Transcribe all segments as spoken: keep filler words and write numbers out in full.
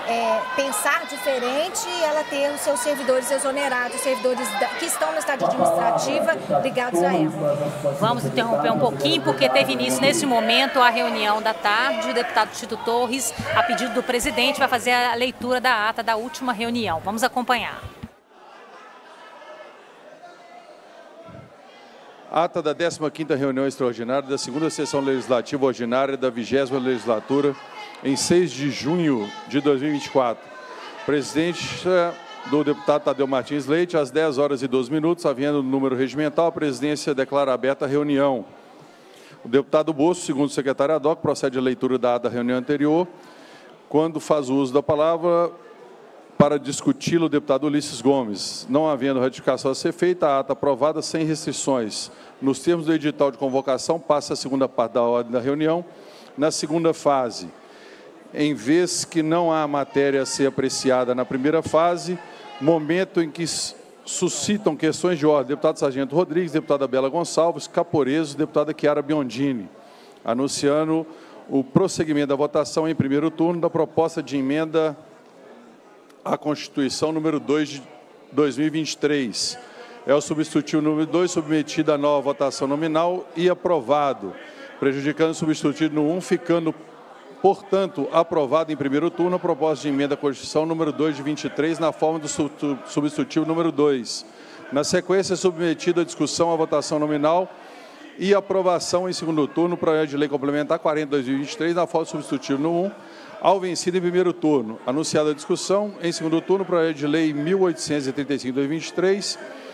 é, pensar diferente e ela ter os seus servidores exonerados, os servidores da, que estão na estádio administrativa ligados a ela. Vamos interromper um pouquinho, porque teve início nesse momento a reunião da tarde. O deputado Tito Torres, a pedido do presidente, vai fazer a leitura da ata da última reunião. Vamos acompanhar. Ata da décima quinta reunião extraordinária da segunda sessão legislativa ordinária da vigésima legislatura, em seis de junho de dois mil e vinte e quatro. Presidência do deputado Tadeu Martins Leite, às dez horas e doze minutos, havendo o número regimental, a presidência declara aberta a reunião. O deputado Bosso, segundo o secretário ad hoc, procede à leitura da ata da reunião anterior, quando faz o uso da palavra para discuti-lo o deputado Ulisses Gomes. Não havendo ratificação a ser feita, a ata aprovada sem restrições. Nos termos do edital de convocação, passa a segunda parte da ordem da reunião. Na segunda fase, em vez que não há matéria a ser apreciada na primeira fase, momento em que suscitam questões de ordem, deputado Sargento Rodrigues, deputada Bela Gonçalves, Caporeso, deputada Chiara Biondini, anunciando o prosseguimento da votação em primeiro turno da proposta de emenda à Constituição número dois de dois mil e vinte e três. É o substitutivo número dois, submetido à nova votação nominal e aprovado, prejudicando o substitutivo no um, ficando, portanto, aprovado em primeiro turno a proposta de emenda à Constituição número dois de vinte e três, na forma do substitutivo número dois. Na sequência, submetido à discussão, à votação nominal e aprovação em segundo turno, projeto de lei complementar quarenta de dois mil e vinte e três, na forma do substitutivo no um, ao vencido em primeiro turno. Anunciada a discussão, em segundo turno, projeto de lei mil oitocentos e trinta e cinco de dois mil e vinte e três,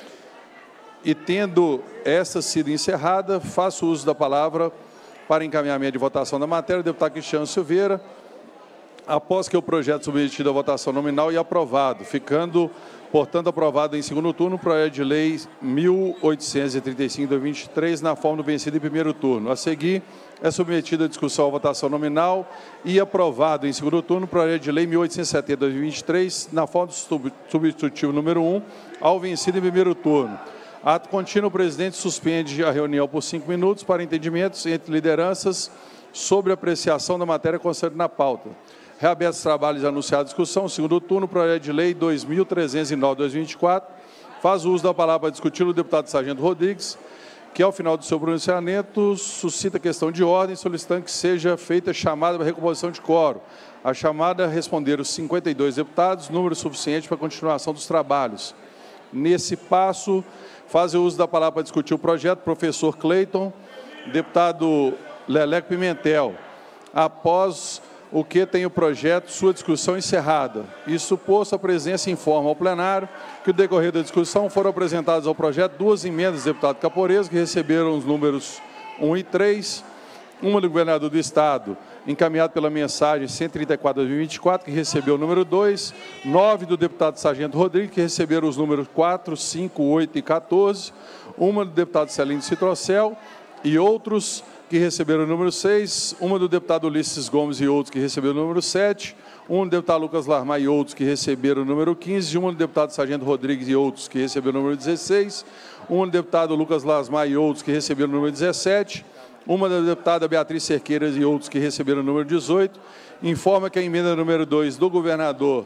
e tendo esta sido encerrada, faço uso da palavra para encaminhamento de votação da matéria, deputado Cristiano Silveira, após que o projeto submetido à votação nominal e aprovado, ficando, portanto, aprovado em segundo turno, o projeto de lei mil oitocentos e trinta e cinco de dois mil e vinte e três, na forma do vencido em primeiro turno. A seguir, é submetido à discussão à votação nominal e aprovado em segundo turno, o projeto de lei mil oitocentos e setenta de dois mil e vinte e três, na forma do substitutivo número um, ao vencido em primeiro turno. Ato contínuo, o presidente suspende a reunião por cinco minutos para entendimentos entre lideranças sobre a apreciação da matéria constante na pauta. Reabertos os trabalhos e anunciada a discussão, segundo turno, projeto de lei dois mil trezentos e nove de dois mil e vinte e quatro, faz uso da palavra para discutir o deputado Sargento Rodrigues, que ao final do seu pronunciamento suscita questão de ordem, solicitando que seja feita chamada para recomposição de quórum. A chamada responderam os cinquenta e dois deputados, número suficiente para a continuação dos trabalhos. Nesse passo, faz uso da palavra para discutir o projeto, professor Cleiton, deputado Leleco Pimentel. Após o que tem o projeto, sua discussão encerrada. Isso posto, a presidência informa ao plenário que, no decorrer da discussão, foram apresentadas ao projeto duas emendas do deputado Caporeso, que receberam os números um e três, uma do governador do Estado, encaminhado pela mensagem cento e trinta e quatro de dois mil e vinte e quatro, que recebeu o número dois, nove do deputado Sargento Rodrigues, que receberam os números quatro, cinco, oito e quatorze, uma do deputado Celino Citrocel e outros que receberam o número seis, uma do deputado Ulisses Gomes e outros que receberam o número sete, uma do deputado Lucas Larmar e outros que receberam o número quinze, uma do deputado Sargento Rodrigues e outros que receberam o número dezesseis, uma do deputado Lucas Larmar e outros que receberam o número dezessete, uma da deputada Beatriz Cerqueiras e outros que receberam o número dezoito, informa que a emenda número dois do governador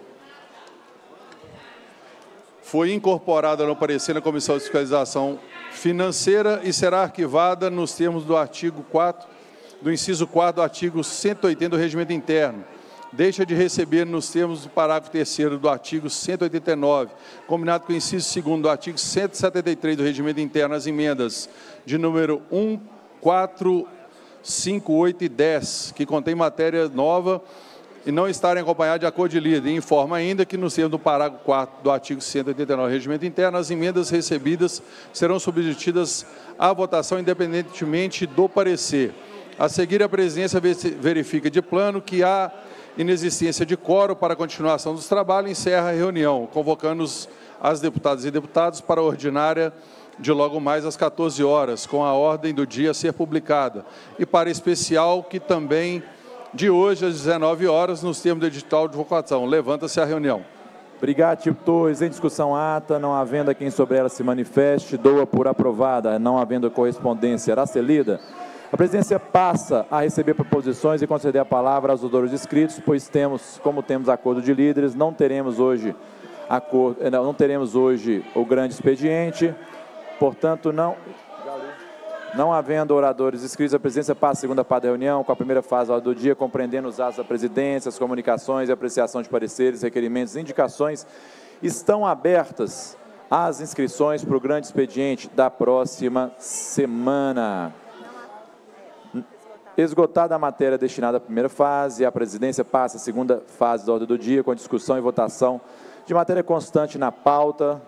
foi incorporada no parecer na Comissão de Fiscalização Financeira e será arquivada nos termos do artigo quatro, do inciso quatro do artigo cento e oitenta do Regimento Interno. Deixa de receber nos termos do parágrafo terceiro do artigo cento e oitenta e nove, combinado com o inciso segundo do artigo cento e setenta e três do Regimento Interno, as emendas de número um, quatro, cinco, oito e dez, que contém matéria nova e não estarem acompanhadas de acordo de líder. E informa ainda que, nos termos do parágrafo quarto do artigo cento e oitenta e nove do Regimento Interno, as emendas recebidas serão submetidas à votação independentemente do parecer. A seguir, a presidência verifica de plano que há inexistência de quórum para a continuação dos trabalhos e encerra a reunião, convocando as deputadas e deputados para a ordinária de logo mais às quatorze horas, com a ordem do dia a ser publicada, e para especial que também de hoje às dezenove horas, nos termos do edital de votação. Levanta-se a reunião. Obrigado, Tito Torres. Em discussão ata, não havendo quem sobre ela se manifeste, doa por aprovada, não havendo correspondência, será selida. A presidência passa a receber proposições e conceder a palavra aos autores inscritos, pois temos, como temos acordo de líderes, não teremos hoje, acordo, não teremos hoje o grande expediente, portanto, não, não havendo oradores inscritos, a presidência passa a segunda parte da reunião, com a primeira fase da ordem do dia, compreendendo os atos da presidência, as comunicações e apreciação de pareceres, requerimentos e indicações. Estão abertas as inscrições para o grande expediente da próxima semana. Esgotada a matéria destinada à primeira fase, a presidência passa a segunda fase da ordem do dia, com discussão e votação de matéria constante na pauta.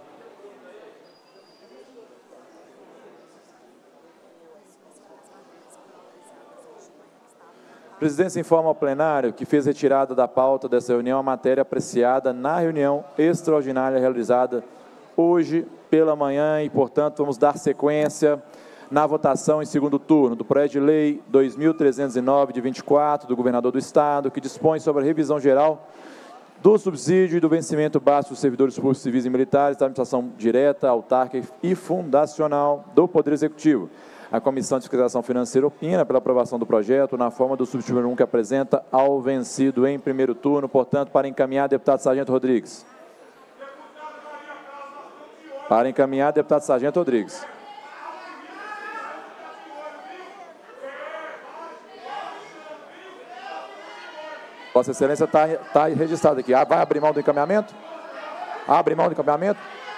A presidência informa ao plenário que fez retirada da pauta dessa reunião a matéria apreciada na reunião extraordinária realizada hoje pela manhã e, portanto, vamos dar sequência na votação em segundo turno do projeto de lei dois mil trezentos e nove, de vinte e quatro, do governador do Estado, que dispõe sobre a revisão geral do subsídio e do vencimento básico dos servidores públicos, civis e militares da administração direta, autárquica e fundacional do Poder Executivo. A Comissão de Fiscalização Financeira opina pela aprovação do projeto na forma do subsídio número um que apresenta ao vencido em primeiro turno. Portanto, para encaminhar, deputado Sargento Rodrigues. Para encaminhar, deputado Sargento Rodrigues. Vossa Excelência está tá registrado aqui. Ah, vai abrir mão do encaminhamento? Abre mão do encaminhamento?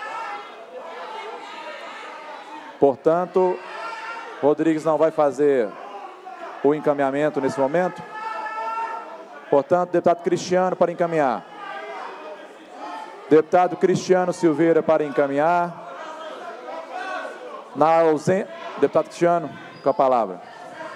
Portanto, Rodrigues não vai fazer o encaminhamento nesse momento. Portanto, deputado Cristiano para encaminhar. Deputado Cristiano Silveira para encaminhar. Na ausência... Deputado Cristiano, com a palavra.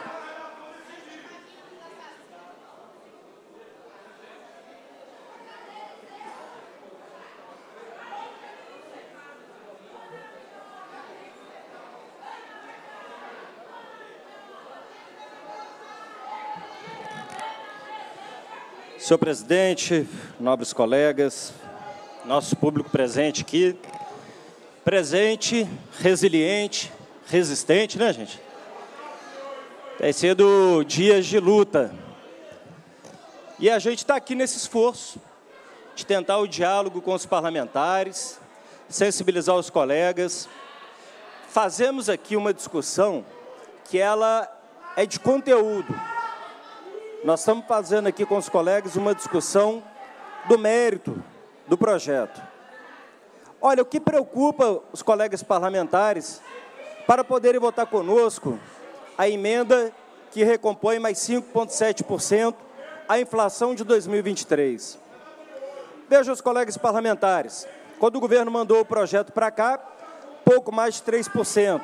Senhor presidente, nobres colegas, nosso público presente aqui, presente, resiliente, resistente, né, gente? Tem sido dias de luta. E a gente está aqui nesse esforço de tentar o diálogo com os parlamentares, sensibilizar os colegas. Fazemos aqui uma discussão que ela é de conteúdo. Nós estamos fazendo aqui com os colegas uma discussão do mérito do projeto. Olha, o que preocupa os colegas parlamentares para poderem votar conosco a emenda que recompõe mais cinco vírgula sete por cento a inflação de dois mil e vinte e três. Vejam os colegas parlamentares, quando o governo mandou o projeto para cá, pouco mais de três por cento.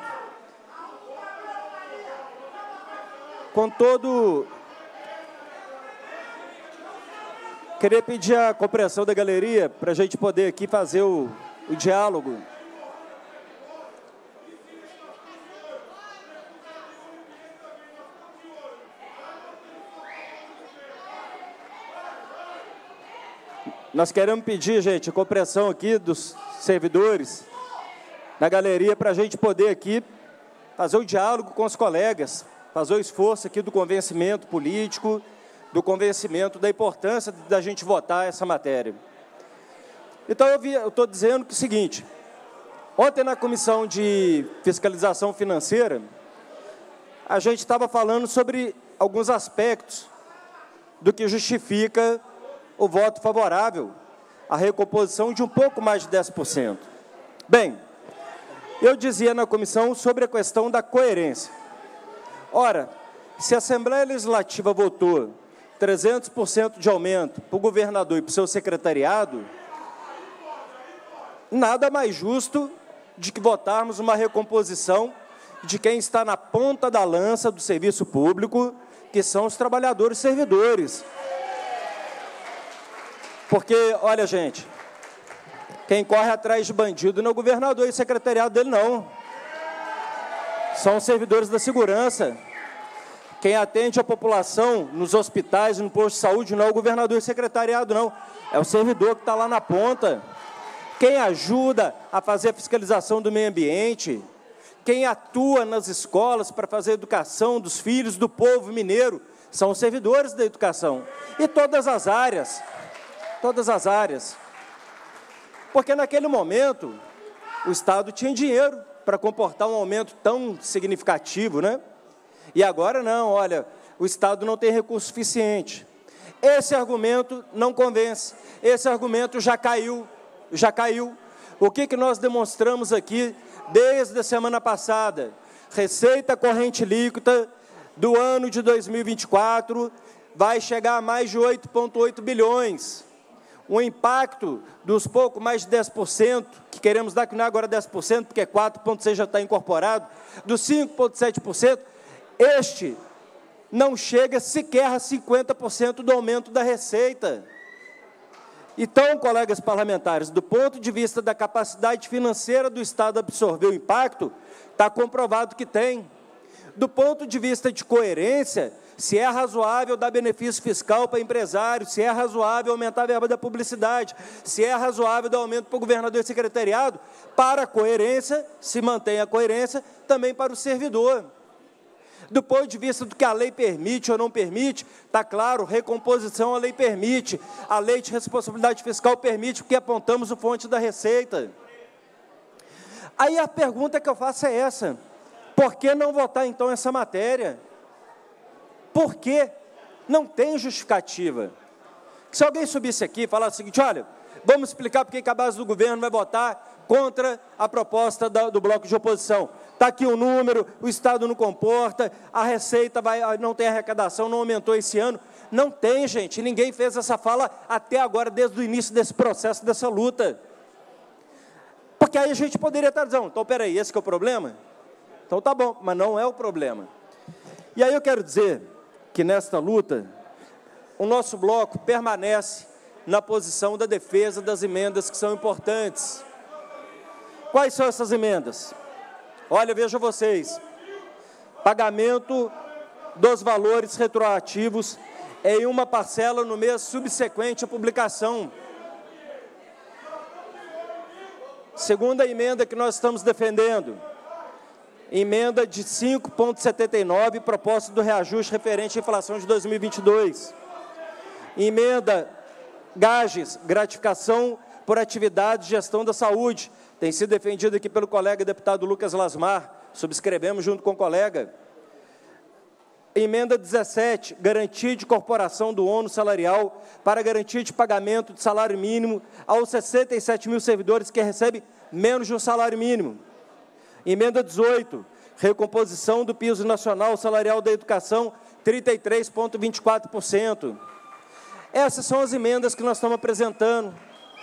Com todo... Queria pedir a compreensão da galeria para a gente poder aqui fazer o, o diálogo. Nós queremos pedir, gente, a compreensão aqui dos servidores na galeria para a gente poder aqui fazer o diálogo com os colegas, fazer o esforço aqui do convencimento político, do convencimento da importância da gente votar essa matéria. Então, eu estou dizendo que é o seguinte, ontem na Comissão de Fiscalização Financeira, a gente estava falando sobre alguns aspectos do que justifica o voto favorável à recomposição de um pouco mais de dez por cento. Bem, eu dizia na comissão sobre a questão da coerência. Ora, se a Assembleia Legislativa votou trezentos por cento de aumento para o governador e para o seu secretariado, nada mais justo de que votarmos uma recomposição de quem está na ponta da lança do serviço público, que são os trabalhadores servidores. Porque, olha, gente, quem corre atrás de bandido não é o governador e o secretariado dele, não. São os servidores da segurança. Quem atende a população nos hospitais, no posto de saúde, não é o governador e o secretariado, não. É o servidor que está lá na ponta. Quem ajuda a fazer a fiscalização do meio ambiente, Quem atua nas escolas para fazer a educação dos filhos do povo mineiro são os servidores da educação. E todas as áreas, todas as áreas. Porque naquele momento, o Estado tinha dinheiro para comportar um aumento tão significativo, né? E agora não, olha, o Estado não tem recurso suficiente. Esse argumento não convence, esse argumento já caiu, já caiu. O que, que nós demonstramos aqui desde a semana passada? Receita corrente líquida do ano de dois mil e vinte e quatro vai chegar a mais de oito vírgula oito bilhões. O impacto dos pouco mais de dez por cento, que queremos dar, que não é agora dez por cento, porque quatro vírgula seis por cento já está incorporado, dos cinco vírgula sete por cento, este não chega sequer a cinquenta por cento do aumento da receita. Então, colegas parlamentares, do ponto de vista da capacidade financeira do Estado absorver o impacto, está comprovado que tem. Do ponto de vista de coerência, se é razoável dar benefício fiscal para empresários, se é razoável aumentar a verba da publicidade, se é razoável dar aumento para o governador e secretariado, para a coerência, se mantém a coerência, também para o servidor. Do ponto de vista do que a lei permite ou não permite, está claro, recomposição a lei permite, a lei de responsabilidade fiscal permite, porque apontamos o fonte da receita. Aí a pergunta que eu faço é essa: por que não votar então essa matéria? Por quê? Não tem justificativa. Se alguém subisse aqui e falasse o seguinte: olha, vamos explicar por que a base do governo vai votar contra a proposta da, do bloco de oposição. Está aqui o número, o Estado não comporta, a receita vai, não tem arrecadação, não aumentou esse ano. Não tem, gente, ninguém fez essa fala até agora, desde o início desse processo, dessa luta. Porque aí a gente poderia estar dizendo, então, peraí, esse que é o problema? Então tá bom, mas não é o problema. E aí eu quero dizer que nesta luta, o nosso bloco permanece na posição da defesa das emendas que são importantes. Quais são essas emendas? Olha, veja vocês, pagamento dos valores retroativos em uma parcela no mês subsequente à publicação. Segunda emenda que nós estamos defendendo, emenda de cinco vírgula setenta e nove, proposta do reajuste referente à inflação de dois mil e vinte e dois. Emenda GAGES, gratificação por atividade de gestão da saúde, tem sido defendido aqui pelo colega deputado Lucas Lasmar, subscrevemos junto com o colega. Emenda dezessete, garantia de corporação do ônus salarial para garantia de pagamento de salário mínimo aos sessenta e sete mil servidores que recebem menos de um salário mínimo. Emenda dezoito, recomposição do piso nacional salarial da educação, trinta e três vírgula vinte e quatro por cento. Essas são as emendas que nós estamos apresentando.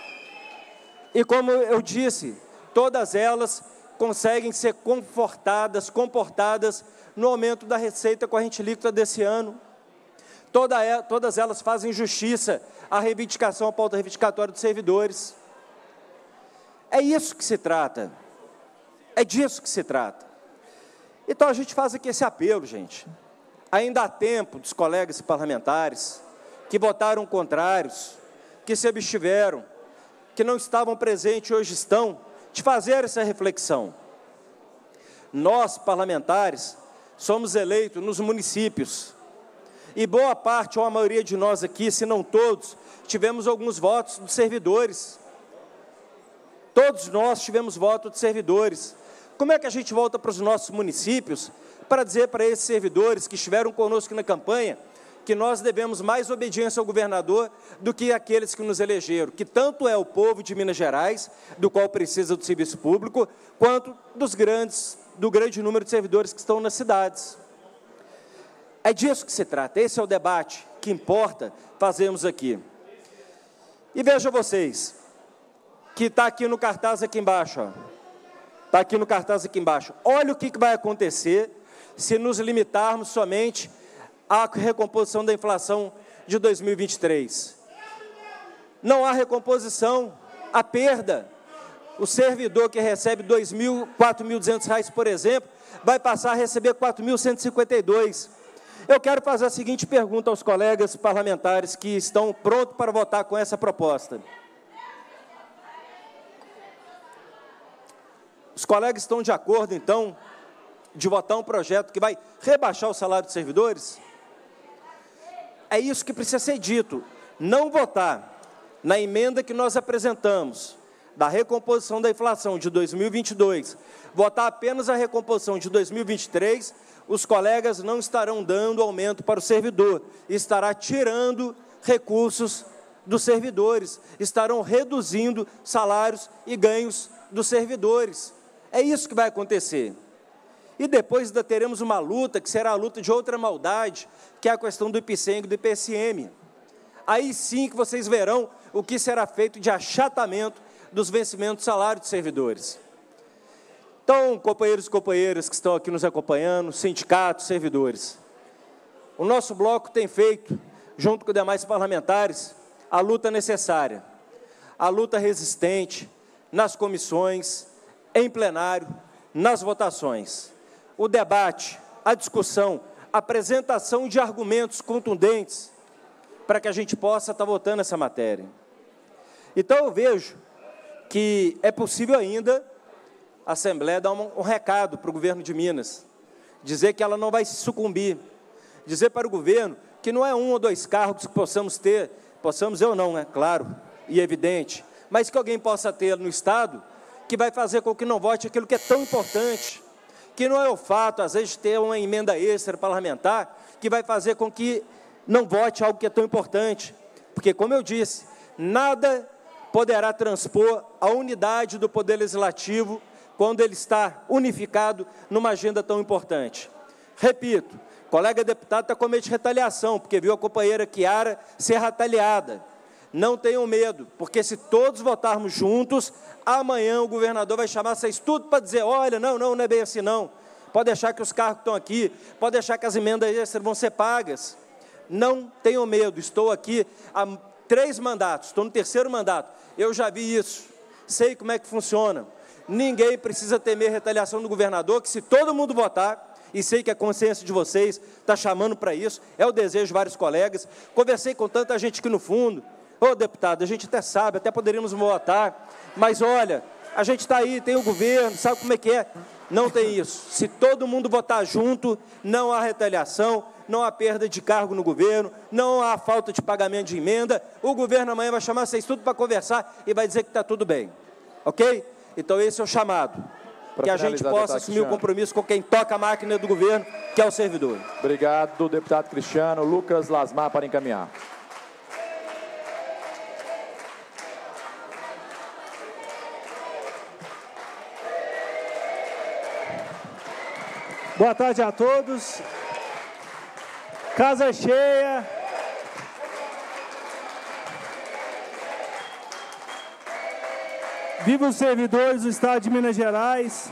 E como eu disse, todas elas conseguem ser confortadas, comportadas no aumento da receita corrente líquida desse ano. Toda, todas elas fazem justiça à reivindicação, à pauta reivindicatória dos servidores. É isso que se trata. É disso que se trata. Então a gente faz aqui esse apelo, gente. Ainda há tempo dos colegas parlamentares que votaram contrários, que se abstiveram, que não estavam presentes e hoje estão, de fazer essa reflexão. Nós, parlamentares, somos eleitos nos municípios, e boa parte, ou a maioria de nós aqui, se não todos, tivemos alguns votos dos servidores. Todos nós tivemos voto de servidores. Como é que a gente volta para os nossos municípios para dizer para esses servidores que estiveram conosco na campanha que nós devemos mais obediência ao governador do que aqueles que nos elegeram, que tanto é o povo de Minas Gerais, do qual precisa do serviço público, quanto dos grandes, do grande número de servidores que estão nas cidades. É disso que se trata, esse é o debate que importa fazermos aqui. E veja vocês, que está aqui no cartaz aqui embaixo, está aqui no cartaz aqui embaixo, olha o que vai acontecer se nos limitarmos somente à recomposição da inflação de dois mil e vinte e três. Não há recomposição, há perda. O servidor que recebe dois mil, quatro mil e duzentos reais, por exemplo, vai passar a receber quatro mil cento e cinquenta e dois. Eu quero fazer a seguinte pergunta aos colegas parlamentares que estão prontos para votar com essa proposta. Os colegas estão de acordo, então, de votar um projeto que vai rebaixar o salário dos servidores? É isso que precisa ser dito. Não votar na emenda que nós apresentamos, da recomposição da inflação de dois mil e vinte e dois, votar apenas a recomposição de dois mil e vinte e três, os colegas não estarão dando aumento para o servidor, estará tirando recursos dos servidores, estarão reduzindo salários e ganhos dos servidores. É isso que vai acontecer. E depois ainda teremos uma luta, que será a luta de outra maldade, que é a questão do I P C E M e do I P S M. Aí sim que vocês verão o que será feito de achatamento dos vencimentos do salário dos servidores. Então, companheiros e companheiras que estão aqui nos acompanhando, sindicatos, servidores, o nosso bloco tem feito, junto com demais parlamentares, a luta necessária, a luta resistente, nas comissões, em plenário, nas votações. O debate, a discussão, a apresentação de argumentos contundentes para que a gente possa estar votando essa matéria. Então, eu vejo que é possível ainda a Assembleia dar um, um recado para o governo de Minas, dizer que ela não vai se sucumbir, dizer para o governo que não é um ou dois cargos que possamos ter, possamos eu não, é claro e evidente, mas que alguém possa ter no Estado, que vai fazer com que não vote aquilo que é tão importante, que não é o fato, às vezes, de ter uma emenda extra parlamentar, que vai fazer com que não vote algo que é tão importante, porque, como eu disse, nada poderá transpor a unidade do Poder Legislativo quando ele está unificado numa agenda tão importante. Repito, o colega deputado está com medo de retaliação, porque viu a companheira Chiara ser retaliada. Não tenham medo, porque se todos votarmos juntos, amanhã o governador vai chamar vocês tudo para dizer, olha, não, não, não é bem assim não. Pode deixar que os cargos estão aqui, pode deixar que as emendas extras vão ser pagas. Não tenham medo, estou aqui há três mandatos, estou no terceiro mandato, eu já vi isso, sei como é que funciona. Ninguém precisa temer retaliação do governador, que se todo mundo votar, e sei que a consciência de vocês está chamando para isso, é o desejo de vários colegas, conversei com tanta gente aqui no fundo, ô deputado, a gente até sabe, até poderíamos votar, mas olha, a gente está aí, tem o governo, sabe como é que é? Não tem isso. Se todo mundo votar junto, não há retaliação, não há perda de cargo no governo, não há falta de pagamento de emenda, o governo amanhã vai chamar vocês tudo para conversar e vai dizer que está tudo bem, ok? Então esse é o chamado, pra que a gente possa assumir Cristiano. o compromisso com quem toca a máquina do governo, que é o servidor. Obrigado, deputado Cristiano. Lucas Lasmar para encaminhar. Boa tarde a todos. Casa cheia. Viva os servidores do Estado de Minas Gerais.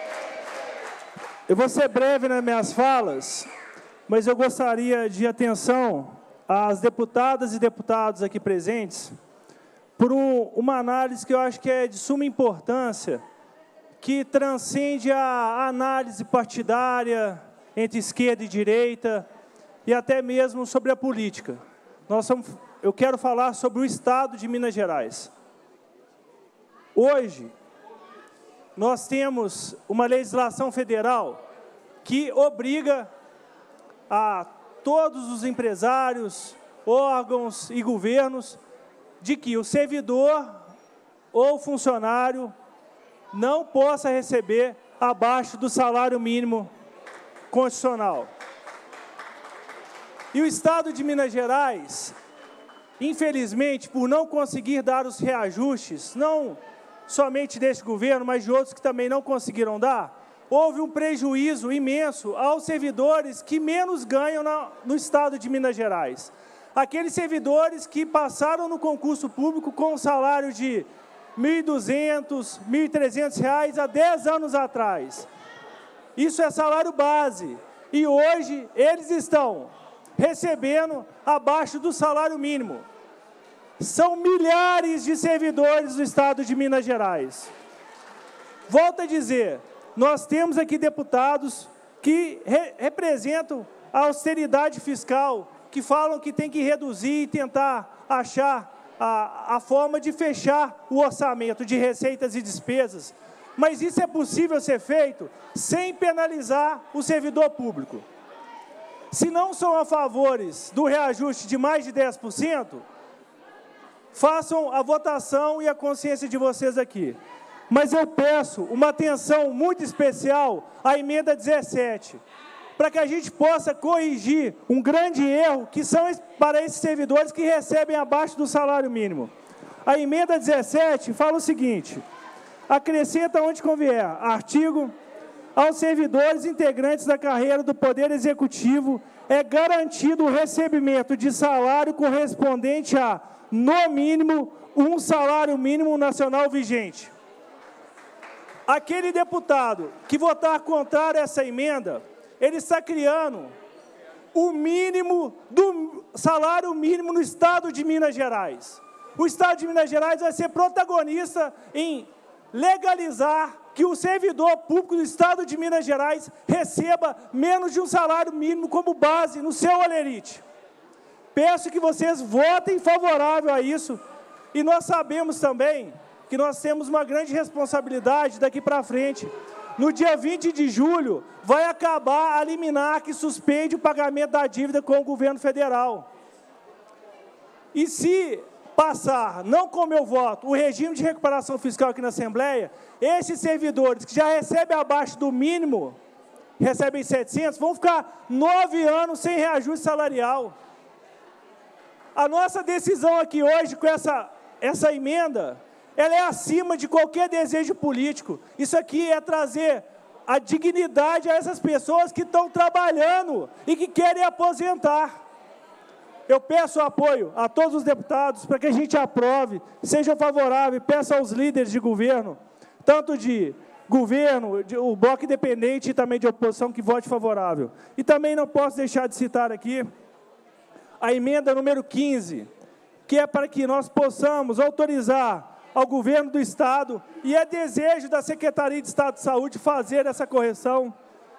Eu vou ser breve nas minhas falas, mas eu gostaria de atenção às deputadas e deputados aqui presentes por um, uma análise que eu acho que é de suma importância, que transcende a análise partidária entre esquerda e direita e até mesmo sobre a política. Nós somos, eu quero falar sobre o Estado de Minas Gerais. Hoje, nós temos uma legislação federal que obriga a todos os empresários, órgãos e governos de que o servidor ou funcionário não possa receber abaixo do salário mínimo constitucional. E o Estado de Minas Gerais, infelizmente, por não conseguir dar os reajustes, não somente deste governo, mas de outros que também não conseguiram dar, houve um prejuízo imenso aos servidores que menos ganham na, no Estado de Minas Gerais. Aqueles servidores que passaram no concurso público com um salário de mil e duzentos, mil e trezentos reais há dez anos atrás. Isso é salário base. E hoje eles estão recebendo abaixo do salário mínimo. São milhares de servidores do Estado de Minas Gerais. Volto a dizer, nós temos aqui deputados que re representam a austeridade fiscal, que falam que tem que reduzir e tentar achar a, a forma de fechar o orçamento de receitas e despesas. mas isso é possível ser feito sem penalizar o servidor público. Se não são a favores do reajuste de mais de dez por cento, façam a votação e a consciência de vocês aqui. Mas eu peço uma atenção muito especial à emenda dezessete, para que a gente possa corrigir um grande erro que são para esses servidores que recebem abaixo do salário mínimo. A emenda dezessete fala o seguinte: acrescenta onde convier, artigo, aos servidores integrantes da carreira do Poder Executivo é garantido o recebimento de salário correspondente a, no mínimo, um salário mínimo nacional vigente. Aquele deputado que votar contrário a essa emenda, ele está criando o mínimo do salário mínimo no Estado de Minas Gerais. O Estado de Minas Gerais vai ser protagonista em legalizar que o servidor público do Estado de Minas Gerais receba menos de um salário mínimo como base no seu olerite. Peço que vocês votem favorável a isso, e nós sabemos também que nós temos uma grande responsabilidade daqui para frente. No dia vinte de julho, vai acabar a liminar que suspende o pagamento da dívida com o governo federal. E se passar, não com meu voto, o regime de recuperação fiscal aqui na Assembleia, esses servidores que já recebem abaixo do mínimo, recebem setecentos, vão ficar nove anos sem reajuste salarial. A nossa decisão aqui hoje, com essa, essa emenda, ela é acima de qualquer desejo político. Isso aqui é trazer a dignidade a essas pessoas que estão trabalhando e que querem aposentar. Eu peço apoio a todos os deputados para que a gente aprove, seja favorável, peço aos líderes de governo, tanto de governo, de, o Bloco Independente e também de oposição, que vote favorável. E também não posso deixar de citar aqui a emenda número quinze, que é para que nós possamos autorizar ao governo do Estado, e é desejo da Secretaria de Estado de Saúde fazer essa correção,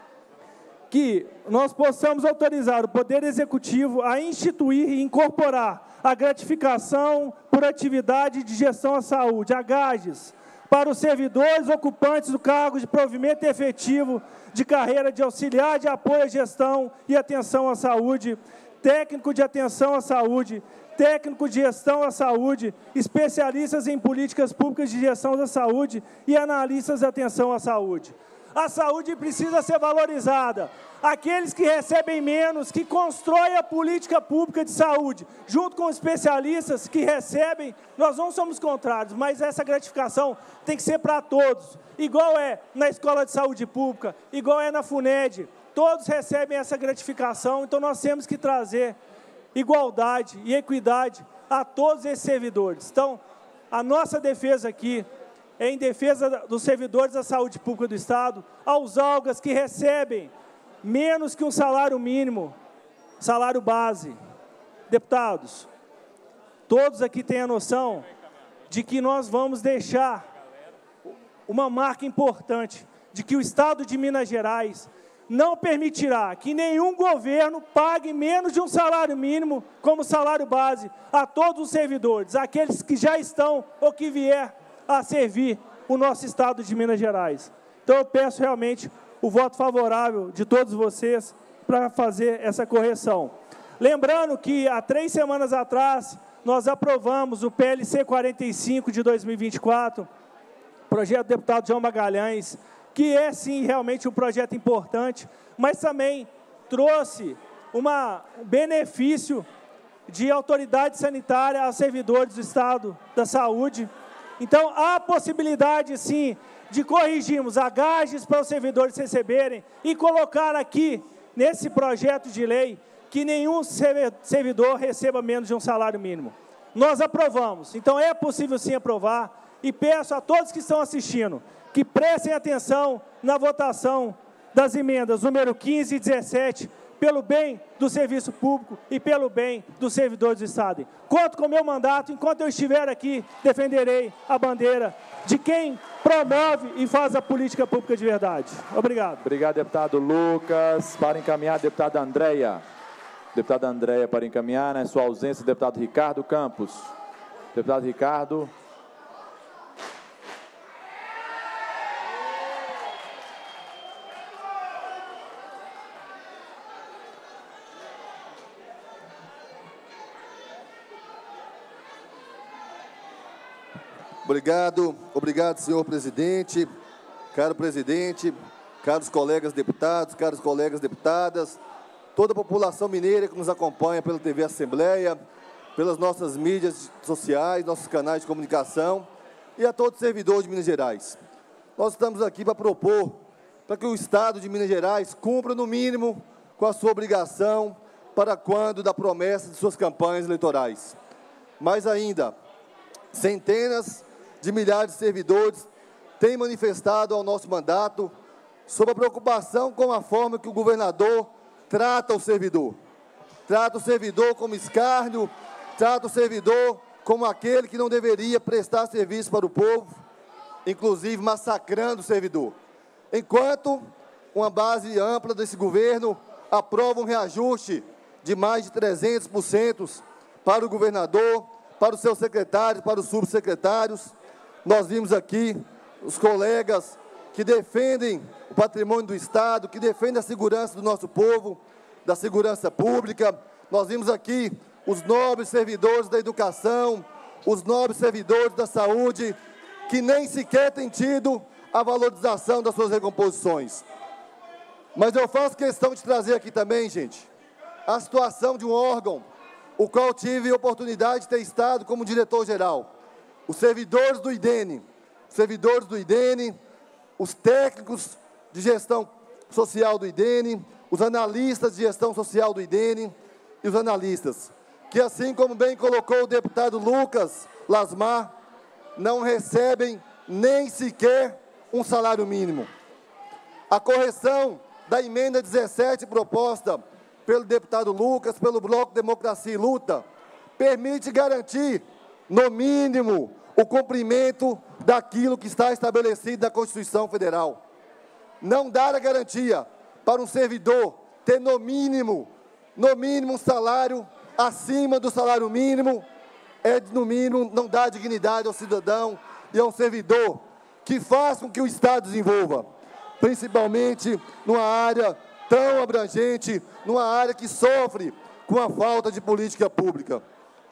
que nós possamos autorizar o Poder Executivo a instituir e incorporar a gratificação por atividade de gestão à saúde, a GAGES, para os servidores ocupantes do cargo de provimento efetivo de carreira de auxiliar de apoio à gestão e atenção à saúde, técnico de atenção à saúde, técnico de gestão à saúde, especialistas em políticas públicas de gestão da saúde e analistas de atenção à saúde. A saúde precisa ser valorizada. Aqueles que recebem menos, que constroem a política pública de saúde, junto com especialistas que recebem, nós não somos contrários, mas essa gratificação tem que ser para todos. Igual é na Escola de Saúde Pública, igual é na FUNED, todos recebem essa gratificação, então nós temos que trazer igualdade e equidade a todos esses servidores. Então, a nossa defesa aqui é em defesa dos servidores da saúde pública do Estado, aos algas que recebem menos que um salário mínimo, salário base. Deputados, todos aqui têm a noção de que nós vamos deixar uma marca importante, de que o Estado de Minas Gerais não permitirá que nenhum governo pague menos de um salário mínimo como salário base a todos os servidores, aqueles que já estão ou que vier a servir o nosso Estado de Minas Gerais. Então eu peço realmente o voto favorável de todos vocês para fazer essa correção. Lembrando que há três semanas atrás nós aprovamos o P L C quarenta e cinco de dois mil e vinte e quatro, projeto do deputado João Magalhães, que é, sim, realmente um projeto importante, mas também trouxe uma, um benefício de autoridade sanitária aos servidores do Estado da Saúde. Então, há possibilidade, sim, de corrigirmos a GAGES para os servidores receberem e colocar aqui, nesse projeto de lei, que nenhum servidor receba menos de um salário mínimo. Nós aprovamos, então é possível, sim, aprovar, e peço a todos que estão assistindo que prestem atenção na votação das emendas número quinze e dezessete, pelo bem do serviço público e pelo bem dos servidores do Estado. Conto com o meu mandato, enquanto eu estiver aqui, defenderei a bandeira de quem promove e faz a política pública de verdade. Obrigado. Obrigado, deputado Lucas. Para encaminhar, deputada Andréia. Deputada Andréia, para encaminhar, na sua ausência, deputado Ricardo Campos. Deputado Ricardo. Obrigado, obrigado, senhor presidente, caro presidente, caros colegas deputados, caros colegas deputadas, toda a população mineira que nos acompanha pela T V Assembleia, pelas nossas mídias sociais, nossos canais de comunicação e a todos os servidores de Minas Gerais. Nós estamos aqui para propor para que o Estado de Minas Gerais cumpra, no mínimo, com a sua obrigação para quando da promessa de suas campanhas eleitorais. Mais ainda, centenas de milhares de servidores têm manifestado ao nosso mandato sobre a preocupação com a forma que o governador trata o servidor. Trata o servidor como escárnio, trata o servidor como aquele que não deveria prestar serviço para o povo, inclusive massacrando o servidor. Enquanto uma base ampla desse governo aprova um reajuste de mais de trezentos por cento para o governador, para os seus secretários, para os subsecretários, nós vimos aqui os colegas que defendem o patrimônio do Estado, que defendem a segurança do nosso povo, da segurança pública. Nós vimos aqui os nobres servidores da educação, os nobres servidores da saúde, que nem sequer têm tido a valorização das suas recomposições. Mas eu faço questão de trazer aqui também, gente, a situação de um órgão, o qual tive a oportunidade de ter estado como diretor-geral. Os servidores do I D E N, os servidores do I D E N, os técnicos de gestão social do I D E N, os analistas de gestão social do I D E N e os analistas, que assim como bem colocou o deputado Lucas Lasmar, não recebem nem sequer um salário mínimo. A correção da emenda dezessete proposta pelo deputado Lucas, pelo Bloco Democracia e Luta, permite garantir, no mínimo, o cumprimento daquilo que está estabelecido na Constituição Federal. Não dar a garantia para um servidor ter, no mínimo, no mínimo um salário acima do salário mínimo, é, no mínimo, não dar dignidade ao cidadão e ao servidor que faz com que o Estado desenvolva, principalmente numa área tão abrangente, numa área que sofre com a falta de política pública.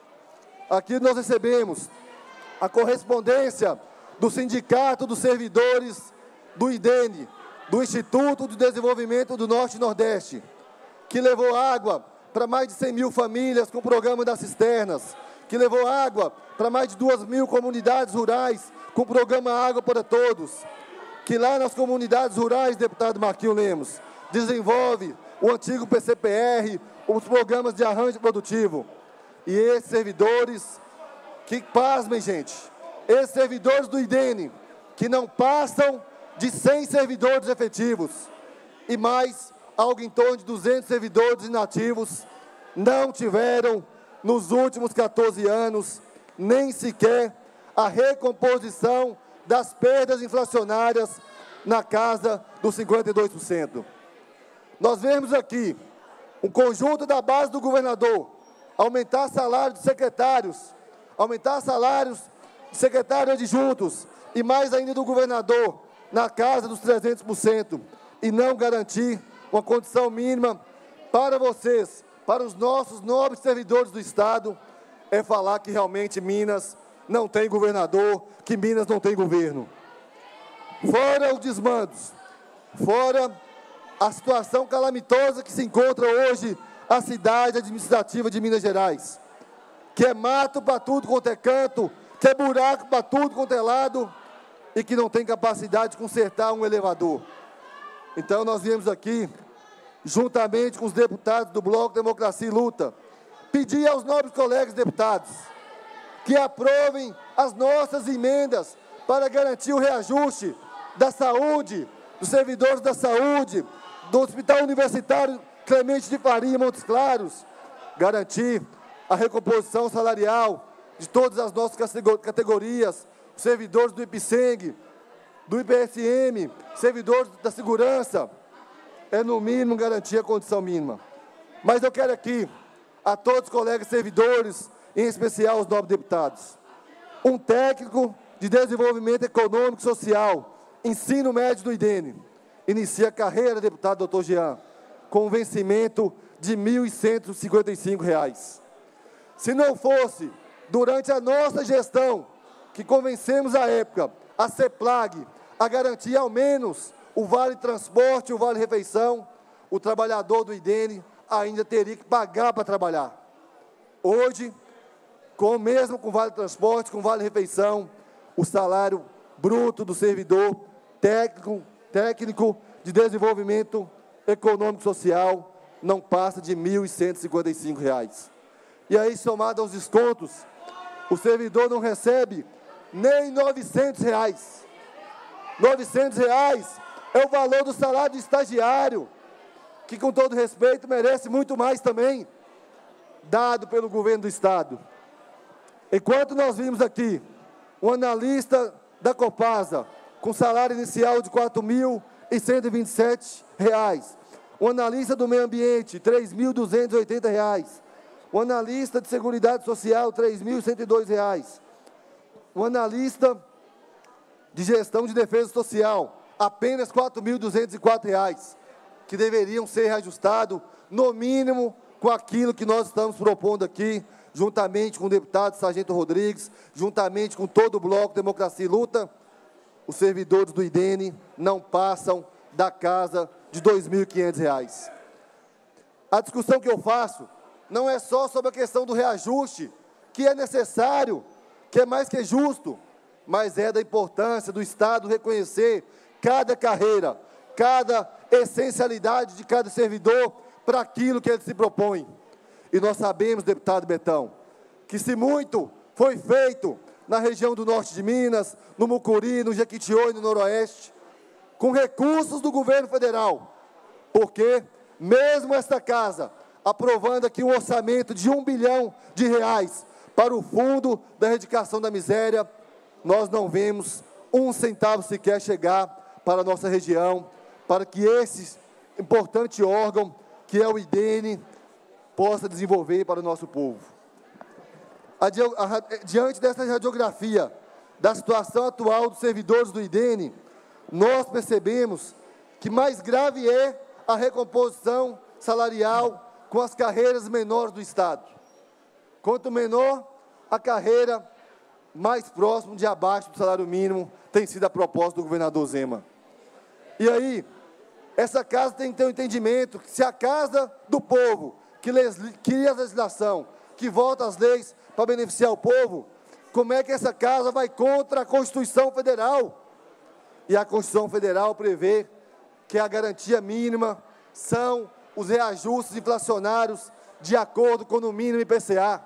Aqui nós recebemos a correspondência do Sindicato dos Servidores do I D E N, do Instituto de Desenvolvimento do Norte e Nordeste, que levou água para mais de cem mil famílias com o programa das cisternas, que levou água para mais de duas mil comunidades rurais com o programa Água para Todos, que lá nas comunidades rurais, deputado Marquinhos Lemos, desenvolve o antigo P C P R, os programas de arranjo produtivo. E esses servidores, que pasmem, gente, esses servidores do I D E N, que não passam de cem servidores efetivos, e mais algo em torno de duzentos servidores inativos, não tiveram, nos últimos quatorze anos, nem sequer a recomposição das perdas inflacionárias na casa dos cinquenta e dois por cento. Nós vemos aqui um conjunto da base do governador aumentar salários de secretários, aumentar salários de secretários adjuntos e mais ainda do governador na casa dos trezentos por cento e não garantir uma condição mínima para vocês, para os nossos nobres servidores do Estado, é falar que realmente Minas não tem governador, que Minas não tem governo. Fora os desmandos, fora a situação calamitosa que se encontra hoje a cidade administrativa de Minas Gerais, que é mato para tudo quanto é canto, que é buraco para tudo quanto é lado e que não tem capacidade de consertar um elevador. Então nós viemos aqui, juntamente com os deputados do Bloco Democracia e Luta, pedir aos nobres colegas deputados que aprovem as nossas emendas para garantir o reajuste da saúde, dos servidores da saúde, do Hospital Universitário Clemente de Faria, Montes Claros, garantir a recomposição salarial de todas as nossas categorias, servidores do IPSENG, do I P S M, servidores da segurança, é no mínimo garantir a condição mínima. Mas eu quero aqui, a todos os colegas servidores, em especial os nobres deputados, um técnico de desenvolvimento econômico e social, ensino médio do I D E N, inicia a carreira, deputado doutor Jean, com um vencimento de mil cento e cinquenta e cinco reais. Se não fosse, durante a nossa gestão, que convencemos à época a CEPLAG a garantir ao menos o vale transporte e o vale refeição, o trabalhador do IDENE ainda teria que pagar para trabalhar. Hoje, com, mesmo com vale transporte, com vale refeição, o salário bruto do servidor técnico, técnico de desenvolvimento econômico e social não passa de mil cento e cinquenta e cinco reais. E aí, somado aos descontos, o servidor não recebe nem novecentos reais. novecentos reais é o valor do salário de estagiário, que, com todo respeito, merece muito mais também, dado pelo governo do Estado. Enquanto nós vimos aqui um analista da Copasa com salário inicial de quatro mil cento e vinte e sete reais, um analista do meio ambiente, três mil duzentos e oitenta reais, um analista de seguridade social, três mil cento e dois reais, um analista de gestão de defesa social, apenas quatro mil duzentos e quatro reais, que deveriam ser reajustados, no mínimo, com aquilo que nós estamos propondo aqui, juntamente com o deputado Sargento Rodrigues, juntamente com todo o Bloco Democracia e Luta. Os servidores do IDENE não passam da casa de dois mil e quinhentos reais. A discussão que eu faço não é só sobre a questão do reajuste, que é necessário, que é mais que justo, mas é da importância do Estado reconhecer cada carreira, cada essencialidade de cada servidor para aquilo que ele se propõe. E nós sabemos, deputado Betão, que se muito foi feito na região do norte de Minas, no Mucuri, no Jequitinhonha e no Noroeste, com recursos do governo federal, porque mesmo esta casa, aprovando aqui um orçamento de um bilhão de reais para o Fundo da Erradicação da Miséria, nós não vemos um centavo sequer chegar para a nossa região, para que esse importante órgão, que é o IDENE, possa desenvolver para o nosso povo. Diante dessa radiografia da situação atual dos servidores do IDENE, nós percebemos que mais grave é a recomposição salarial com as carreiras menores do Estado. Quanto menor a carreira, mais próximo de abaixo do salário mínimo tem sido a proposta do governador Zema. E aí, essa casa tem que ter um entendimento que se a casa do povo, que cria a legislação, que vota as leis para beneficiar o povo, como é que essa casa vai contra a Constituição Federal? E a Constituição Federal prevê que a garantia mínima são os reajustes inflacionários de acordo com o mínimo I P C A.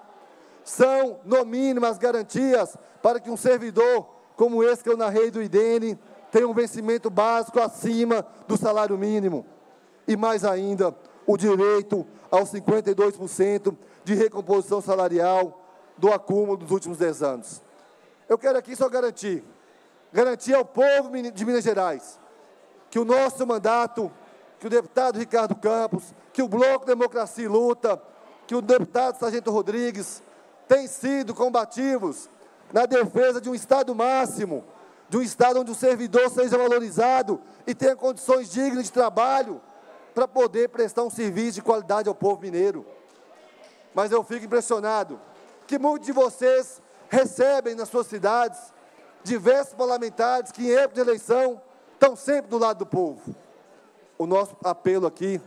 São, no mínimo, as garantias para que um servidor como esse que eu narrei do IDENE tenha um vencimento básico acima do salário mínimo. E mais ainda, o direito aos cinquenta e dois por cento de recomposição salarial do acúmulo dos últimos dez anos. Eu quero aqui só garantir, garantir ao povo de Minas Gerais, que o nosso mandato, que o deputado Ricardo Campos, que o Bloco Democracia e Luta, que o deputado Sargento Rodrigues, têm sido combativos na defesa de um Estado máximo, de um Estado onde o servidor seja valorizado e tenha condições dignas de trabalho para poder prestar um serviço de qualidade ao povo mineiro. Mas eu fico impressionado que muitos de vocês recebem nas suas cidades diversos parlamentares que, em época de eleição, estão sempre do lado do povo. O nosso apelo aqui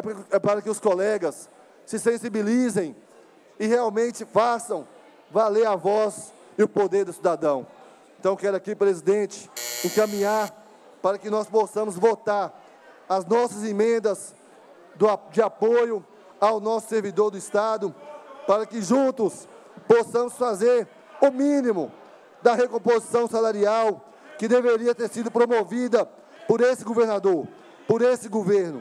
é para que os colegas se sensibilizem e realmente façam valer a voz e o poder do cidadão. Então, quero aqui, presidente, encaminhar para que nós possamos votar as nossas emendas do, de apoio ao nosso servidor do Estado, para que juntos possamos fazer o mínimo da recomposição salarial que deveria ter sido promovida por esse governador, por esse governo.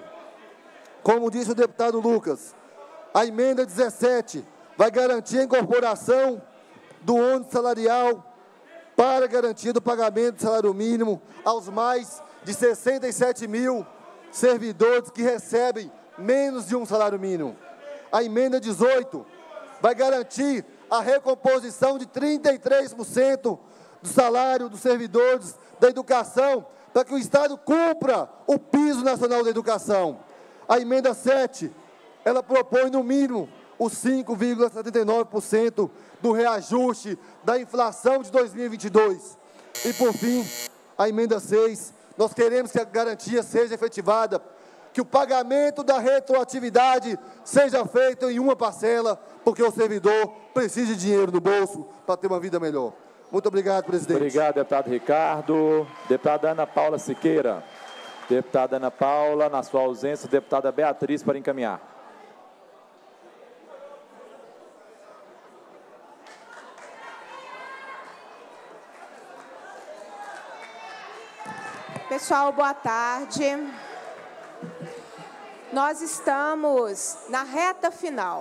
Como disse o deputado Lucas, a emenda dezessete vai garantir a incorporação do ônus salarial para a garantia do pagamento do salário mínimo aos mais de sessenta e sete mil servidores que recebem menos de um salário mínimo. A emenda dezoito vai garantir a recomposição de trinta e três por cento do salário dos servidores da educação, para que o Estado cumpra o piso nacional da educação. A emenda sete, ela propõe, no mínimo, os cinco vírgula setenta e nove por cento do reajuste da inflação de dois mil e vinte e dois. E, por fim, a emenda seis, nós queremos que a garantia seja efetivada, que o pagamento da retroatividade seja feito em uma parcela, porque o servidor precisa de dinheiro no bolso para ter uma vida melhor. Muito obrigado, presidente. Obrigado, deputado Ricardo. Deputada Ana Paula Siqueira. Deputada Ana Paula, na sua ausência, deputada Beatriz para encaminhar. Pessoal, boa tarde. Nós estamos na reta final.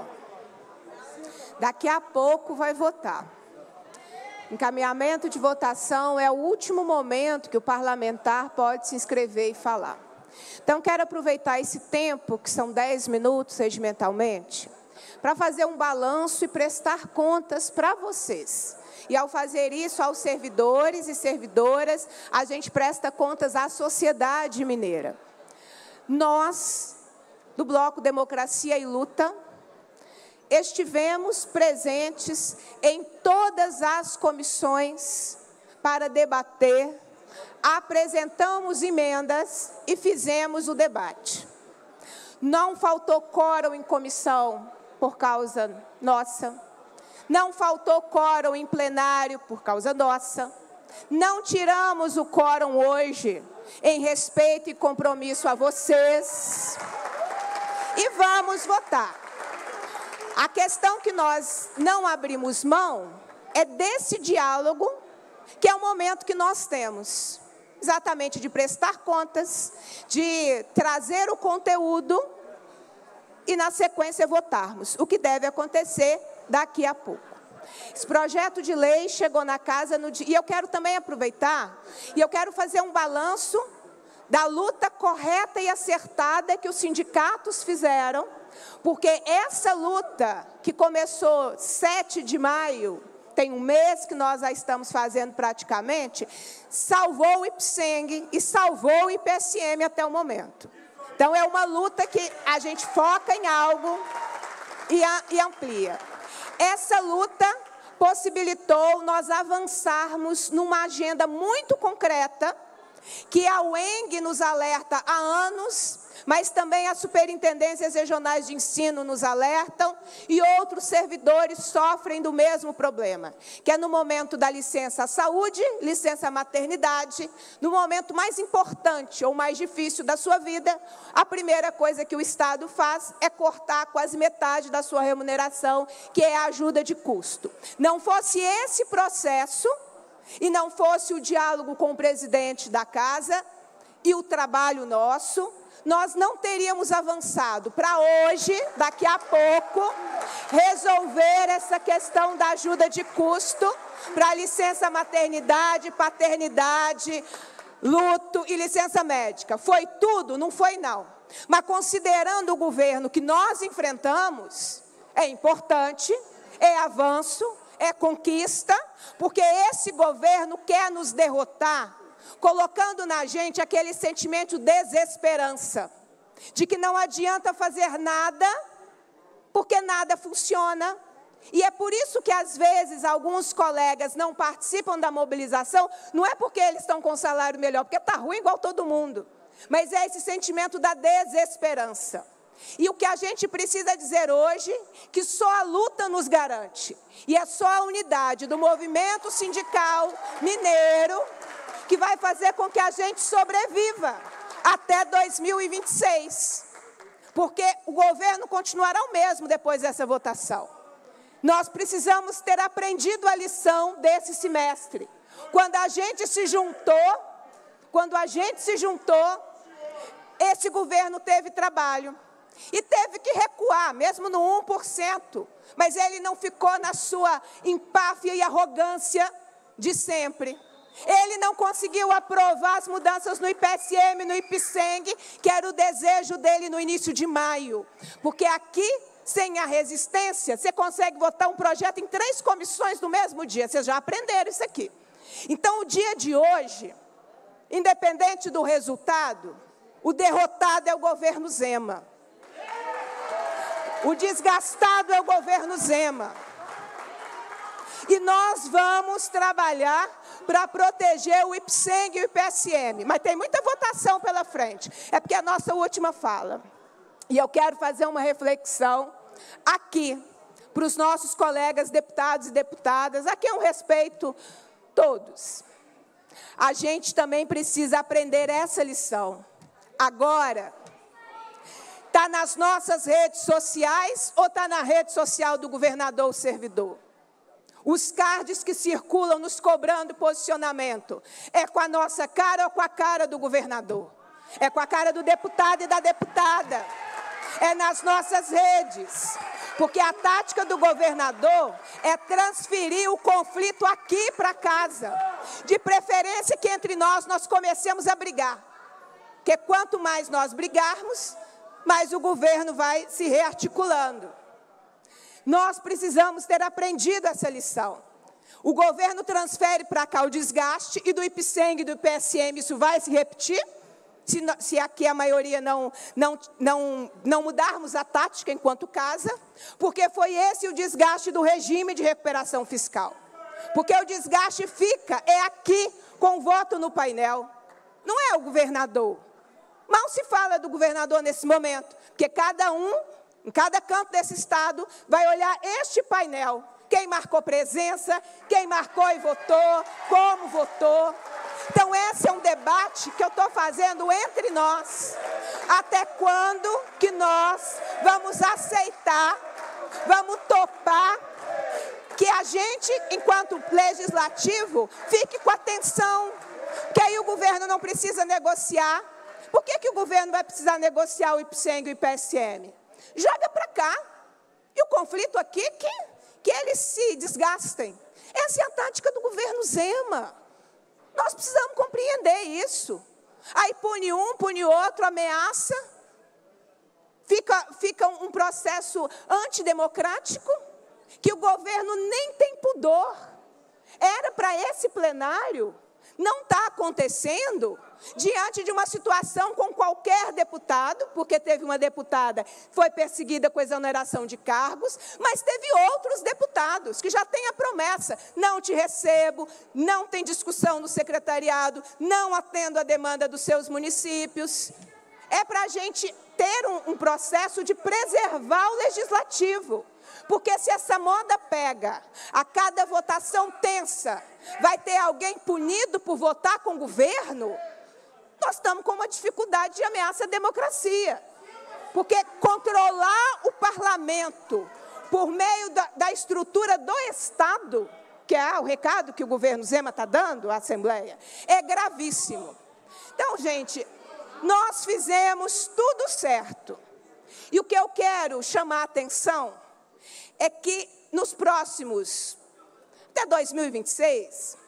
Daqui a pouco vai votar. Encaminhamento de votação é o último momento que o parlamentar pode se inscrever e falar. Então, quero aproveitar esse tempo, que são dez minutos regimentalmente, para fazer um balanço e prestar contas para vocês. E, ao fazer isso, aos servidores e servidoras, a gente presta contas à sociedade mineira. Nós, do Bloco Democracia e Luta, estivemos presentes em todas as comissões para debater, apresentamos emendas e fizemos o debate. Não faltou quórum em comissão por causa nossa. Não faltou quórum em plenário por causa nossa. Não tiramos o quórum hoje em respeito e compromisso a vocês. E vamos votar. A questão que nós não abrimos mão é desse diálogo, que é o momento que nós temos. Exatamente de prestar contas, de trazer o conteúdo e, na sequência, votarmos. O que deve acontecer daqui a pouco. Esse projeto de lei chegou na casa no dia... E eu quero também aproveitar, e eu quero fazer um balanço da luta correta e acertada que os sindicatos fizeram, porque essa luta, que começou sete de maio, tem um mês que nós já estamos fazendo praticamente, salvou o IPSENG e salvou o I P S M até o momento. Então, é uma luta que a gente foca em algo e, a, e amplia. Essa luta possibilitou nós avançarmos numa agenda muito concreta, que a U E N G nos alerta há anos, mas também as superintendências regionais de ensino nos alertam e outros servidores sofrem do mesmo problema, que é no momento da licença saúde, licença maternidade, no momento mais importante ou mais difícil da sua vida, a primeira coisa que o Estado faz é cortar quase metade da sua remuneração, que é a ajuda de custo. Não fosse esse processo e não fosse o diálogo com o presidente da casa e o trabalho nosso, nós não teríamos avançado para hoje, daqui a pouco, resolver essa questão da ajuda de custo para licença maternidade, paternidade, luto e licença médica. Foi tudo? Não foi, não. Mas, considerando o governo que nós enfrentamos, é importante, é avanço, é conquista, porque esse governo quer nos derrotar, colocando na gente aquele sentimento de desesperança, de que não adianta fazer nada, porque nada funciona. E é por isso que, às vezes, alguns colegas não participam da mobilização, não é porque eles estão com salário melhor, porque está ruim igual todo mundo, mas é esse sentimento da desesperança. E o que a gente precisa dizer hoje, que só a luta nos garante, e é só a unidade do movimento sindical mineiro que vai fazer com que a gente sobreviva até dois mil e vinte e seis, porque o governo continuará o mesmo depois dessa votação. Nós precisamos ter aprendido a lição desse semestre. Quando a gente se juntou, quando a gente se juntou, esse governo teve trabalho e teve que recuar, mesmo no um por cento, mas ele não ficou na sua empáfia e arrogância de sempre. Ele não conseguiu aprovar as mudanças no I P S M, no IPSENG, que era o desejo dele no início de maio. Porque aqui, sem a resistência, você consegue votar um projeto em três comissões no mesmo dia. Vocês já aprenderam isso aqui. Então, o dia de hoje, independente do resultado, o derrotado é o governo Zema. O desgastado é o governo Zema. E nós vamos trabalhar para proteger o IPSENG e o I P S M. Mas tem muita votação pela frente. É porque é a nossa última fala. E eu quero fazer uma reflexão aqui para os nossos colegas deputados e deputadas. Aqui é um respeito todos. A gente também precisa aprender essa lição. Agora, está nas nossas redes sociais ou está na rede social do governador ou servidor? Os cards que circulam nos cobrando posicionamento, é com a nossa cara ou com a cara do governador? É com a cara do deputado e da deputada? É nas nossas redes. Porque a tática do governador é transferir o conflito aqui para casa. De preferência que entre nós, nós comecemos a brigar. Porque quanto mais nós brigarmos, mais o governo vai se rearticulando. Nós precisamos ter aprendido essa lição. O governo transfere para cá o desgaste e do IPSENG e do I P S M isso vai se repetir? Se, se aqui a maioria não, não, não, não mudarmos a tática enquanto casa, porque foi esse o desgaste do regime de recuperação fiscal. Porque o desgaste fica, é aqui, com voto no painel. Não é o governador. Mal se fala do governador nesse momento, porque cada um, em cada canto desse estado, vai olhar este painel. Quem marcou presença, quem marcou e votou, como votou. Então, esse é um debate que eu estou fazendo entre nós. Até quando que nós vamos aceitar, vamos topar, que a gente, enquanto legislativo, fique com atenção, que aí o governo não precisa negociar. Por que que o governo vai precisar negociar o IPSENG e o I P S M? Joga para cá. E o conflito aqui, que, que eles se desgastem. Essa é a tática do governo Zema. Nós precisamos compreender isso. Aí pune um, pune outro, ameaça. Fica, fica um processo antidemocrático que o governo nem tem pudor. Era para esse plenário. Não está acontecendo diante de uma situação com qualquer deputado, porque teve uma deputada que foi perseguida com exoneração de cargos, mas teve outros deputados que já têm a promessa, não te recebo, não tem discussão no secretariado, não atendo a demanda dos seus municípios. É para a gente ter um, um processo de preservar o legislativo. Porque se essa moda pega, a cada votação tensa, vai ter alguém punido por votar com o governo, nós estamos com uma dificuldade de ameaça à democracia. Porque controlar o parlamento por meio da, da estrutura do Estado, que é o recado que o governo Zema está dando à Assembleia, é gravíssimo. Então, gente, nós fizemos tudo certo. E o que eu quero chamar a atenção é que nos próximos, até dois mil e vinte e seis,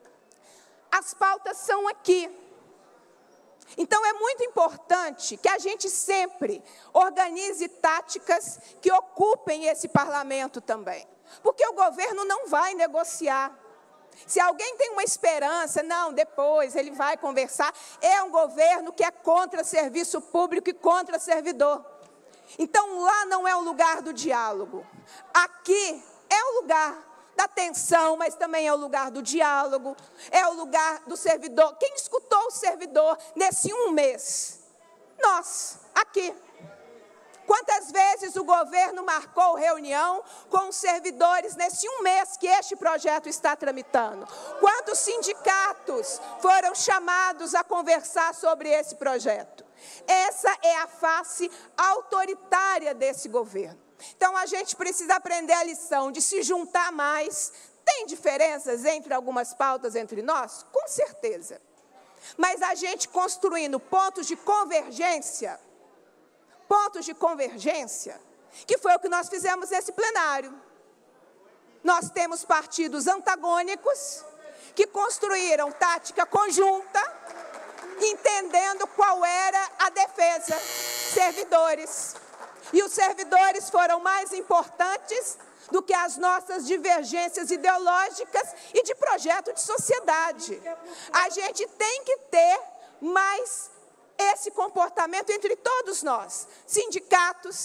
as pautas são aqui. Então, é muito importante que a gente sempre organize táticas que ocupem esse parlamento também. Porque o governo não vai negociar. Se alguém tem uma esperança, não, depois ele vai conversar, é um governo que é contra serviço público e contra servidor. Então, lá não é o lugar do diálogo. Aqui é o lugar da tensão, mas também é o lugar do diálogo, é o lugar do servidor. Quem escutou o servidor nesse um mês? Nós, aqui. Quantas vezes o governo marcou reunião com os servidores nesse um mês que este projeto está tramitando? Quantos sindicatos foram chamados a conversar sobre esse projeto? Essa é a face autoritária desse governo. Então, a gente precisa aprender a lição de se juntar mais. Tem diferenças entre algumas pautas entre nós? Com certeza. Mas a gente construindo pontos de convergência, pontos de convergência, que foi o que nós fizemos nesse plenário. Nós temos partidos antagônicos que construíram tática conjunta, entendendo qual era a defesa. Servidores. E os servidores foram mais importantes do que as nossas divergências ideológicas e de projeto de sociedade. A gente tem que ter mais esse comportamento entre todos nós, sindicatos,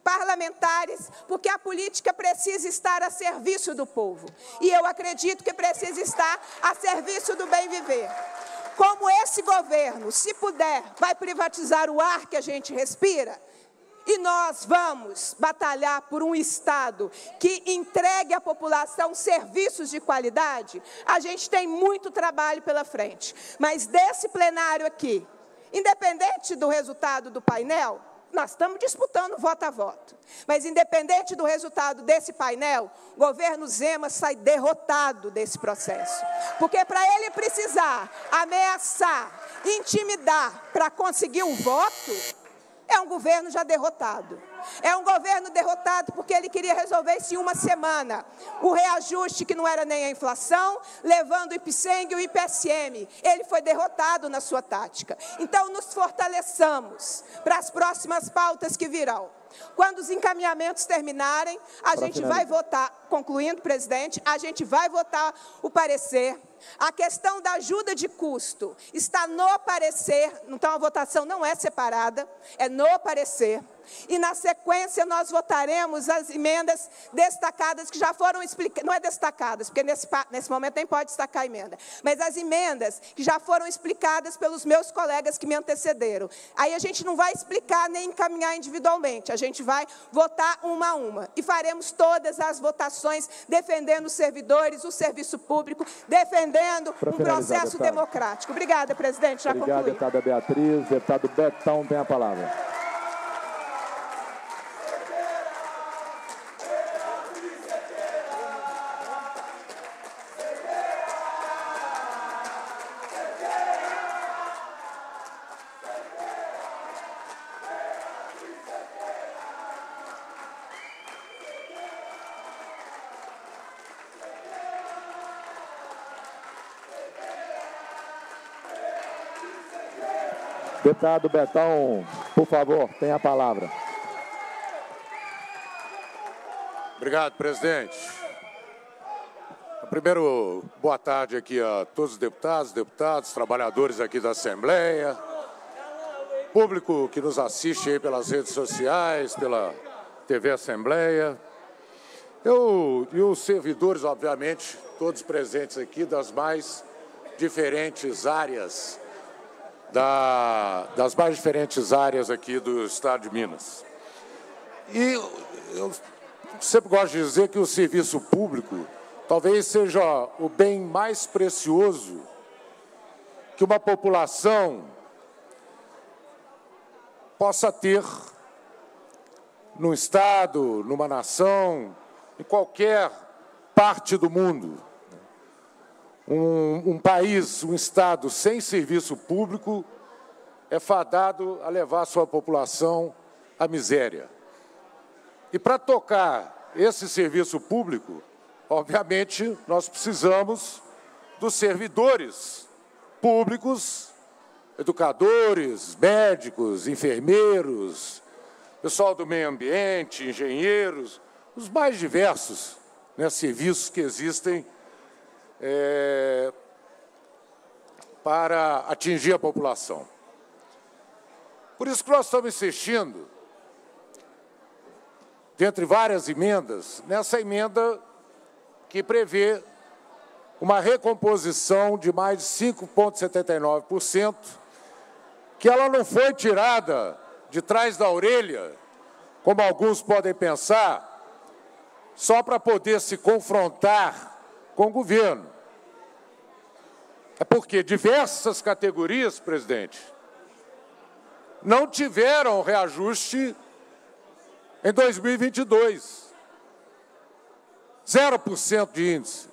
parlamentares, porque a política precisa estar a serviço do povo. E eu acredito que precisa estar a serviço do bem viver. Como esse governo, se puder, vai privatizar o ar que a gente respira, e nós vamos batalhar por um Estado que entregue à população serviços de qualidade, a gente tem muito trabalho pela frente. Mas desse plenário aqui, independente do resultado do painel, nós estamos disputando voto a voto. Mas, independente do resultado desse painel, o governo Zema sai derrotado desse processo. Porque, para ele precisar ameaçar, intimidar para conseguir um voto, é um governo já derrotado. É um governo derrotado porque ele queria resolver isso em uma semana. O reajuste que não era nem a inflação, levando o IPSENG e o I P S M. Ele foi derrotado na sua tática. Então, nos fortaleçamos para as próximas pautas que virão. Quando os encaminhamentos terminarem, a gente vai votar, concluindo, presidente, a gente vai votar o parecer. A questão da ajuda de custo está no parecer, então a votação não é separada, é no parecer. E, na sequência, nós votaremos as emendas destacadas que já foram explicadas, não é destacadas, porque nesse, nesse momento nem pode destacar a emenda, mas as emendas que já foram explicadas pelos meus colegas que me antecederam. Aí a gente não vai explicar nem encaminhar individualmente, a gente vai votar uma a uma. E faremos todas as votações defendendo os servidores, o serviço público, defendendo um processo democrático. Obrigada, presidente. Já concluí. Obrigada, deputada Beatriz. Deputado Betão tem a palavra. Deputado Betão, por favor, tem a palavra. Obrigado, presidente. Primeiro, boa tarde aqui a todos os deputados, deputados, trabalhadores aqui da Assembleia, público que nos assiste aí pelas redes sociais, pela T V Assembleia. Eu e os servidores, obviamente, todos presentes aqui das mais diferentes áreas Da, das mais diferentes áreas aqui do estado de Minas. E eu sempre gosto de dizer que o serviço público talvez seja o bem mais precioso que uma população possa ter num estado, numa nação, em qualquer parte do mundo. Um, um país, um estado sem serviço público é fadado a levar sua população à miséria. E para tocar esse serviço público, obviamente, nós precisamos dos servidores públicos, educadores, médicos, enfermeiros, pessoal do meio ambiente, engenheiros, os mais diversos, né, serviços que existem É, para atingir a população. Por isso que nós estamos insistindo, dentre várias emendas, nessa emenda que prevê uma recomposição de mais de cinco vírgula setenta e nove por cento, que ela não foi tirada de trás da orelha, como alguns podem pensar, só para poder se confrontar com o governo. É porque diversas categorias, presidente, não tiveram reajuste em dois mil e vinte e dois. zero por cento de índice.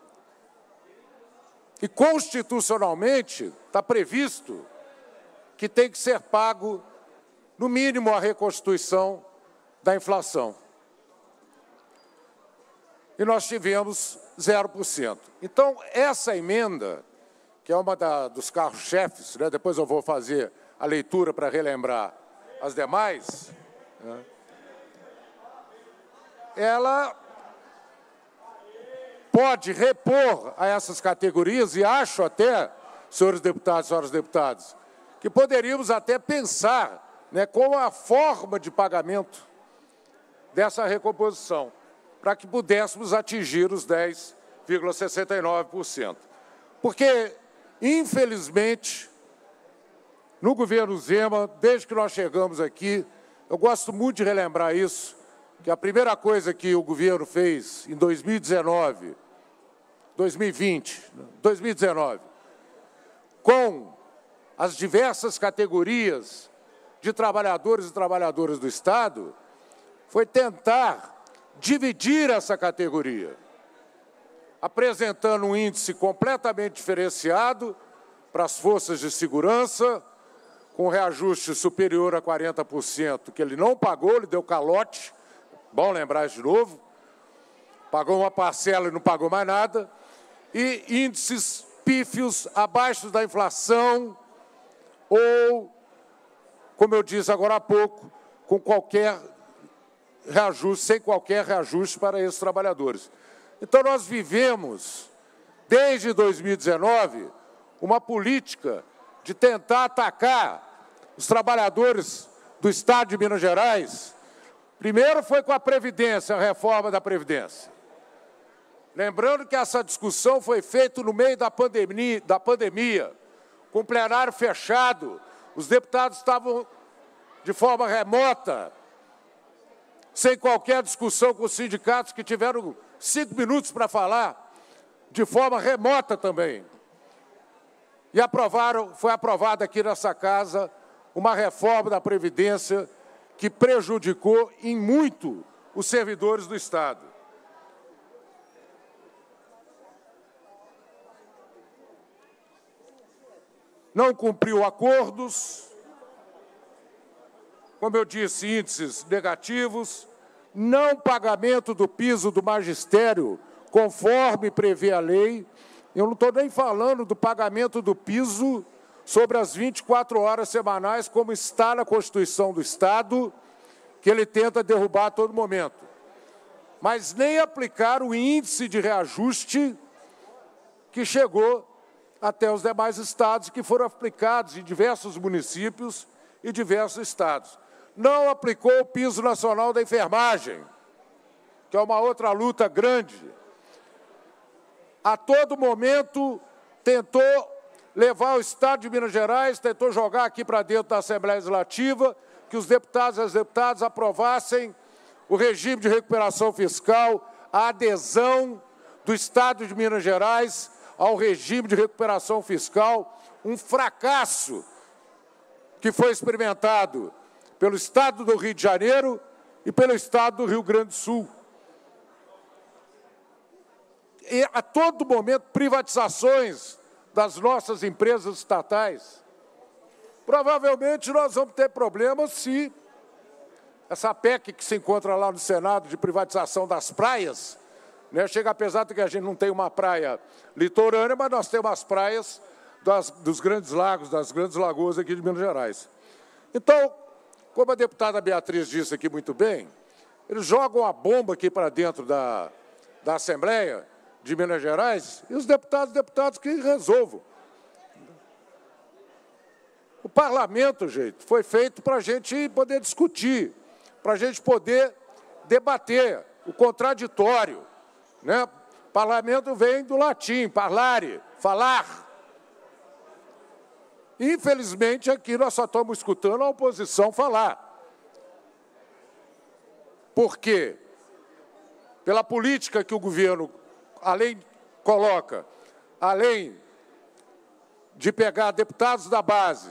E constitucionalmente está previsto que tem que ser pago, no mínimo, a reconstituição da inflação. E nós tivemos zero por cento. Então, essa emenda, que é uma da, dos carros-chefes, né, depois eu vou fazer a leitura para relembrar as demais, né, ela pode repor a essas categorias, e acho até, senhores deputados e senhoras deputadas, que poderíamos até pensar, né, com a forma de pagamento dessa recomposição, para que pudéssemos atingir os dez vírgula sessenta e nove por cento. Porque, infelizmente, no governo Zema, desde que nós chegamos aqui, eu gosto muito de relembrar isso, que a primeira coisa que o governo fez em dois mil e dezenove, dois mil e vinte, dois mil e dezenove, com as diversas categorias de trabalhadores e trabalhadoras do Estado, foi tentar dividir essa categoria, apresentando um índice completamente diferenciado para as forças de segurança, com reajuste superior a quarenta por cento, que ele não pagou, ele deu calote, bom lembrar isso de novo, pagou uma parcela e não pagou mais nada, e índices pífios abaixo da inflação ou, como eu disse agora há pouco, com qualquer reajuste, sem qualquer reajuste para esses trabalhadores. Então, nós vivemos, desde dois mil e dezenove, uma política de tentar atacar os trabalhadores do Estado de Minas Gerais. Primeiro foi com a Previdência, a reforma da Previdência. Lembrando que essa discussão foi feita no meio da pandemia, da pandemia, com o plenário fechado, os deputados estavam de forma remota, sem qualquer discussão com os sindicatos, que tiveram cinco minutos para falar, de forma remota também. E aprovaram, foi aprovada aqui nessa casa uma reforma da Previdência que prejudicou em muito os servidores do Estado. Não cumpriu acordos, como eu disse, índices negativos, não pagamento do piso do magistério, conforme prevê a lei. Eu não estou nem falando do pagamento do piso sobre as vinte e quatro horas semanais, como está na Constituição do Estado, que ele tenta derrubar a todo momento. Mas nem aplicar o índice de reajuste que chegou até os demais estados, que foram aplicados em diversos municípios e diversos estados. Não aplicou o piso nacional da enfermagem, que é uma outra luta grande. A todo momento tentou levar o Estado de Minas Gerais, tentou jogar aqui para dentro da Assembleia Legislativa, que os deputados e as deputadas aprovassem o regime de recuperação fiscal, a adesão do Estado de Minas Gerais ao regime de recuperação fiscal, um fracasso que foi experimentado pelo Estado do Rio de Janeiro e pelo Estado do Rio Grande do Sul. E, a todo momento, privatizações das nossas empresas estatais. Provavelmente nós vamos ter problemas se essa P E C que se encontra lá no Senado de privatização das praias, né, chega, apesar de que a gente não tem uma praia litorânea, mas nós temos as praias das, dos grandes lagos, das grandes lagoas aqui de Minas Gerais. Então, como a deputada Beatriz disse aqui muito bem, eles jogam a bomba aqui para dentro da, da Assembleia de Minas Gerais e os deputados, deputados que resolvam. O parlamento, gente, foi feito para a gente poder discutir, para a gente poder debater o contraditório, né? Parlamento vem do latim, parlare, falar. Infelizmente, aqui nós só estamos escutando a oposição falar. Por quê? Pela política que o governo, além, coloca, além de pegar deputados da base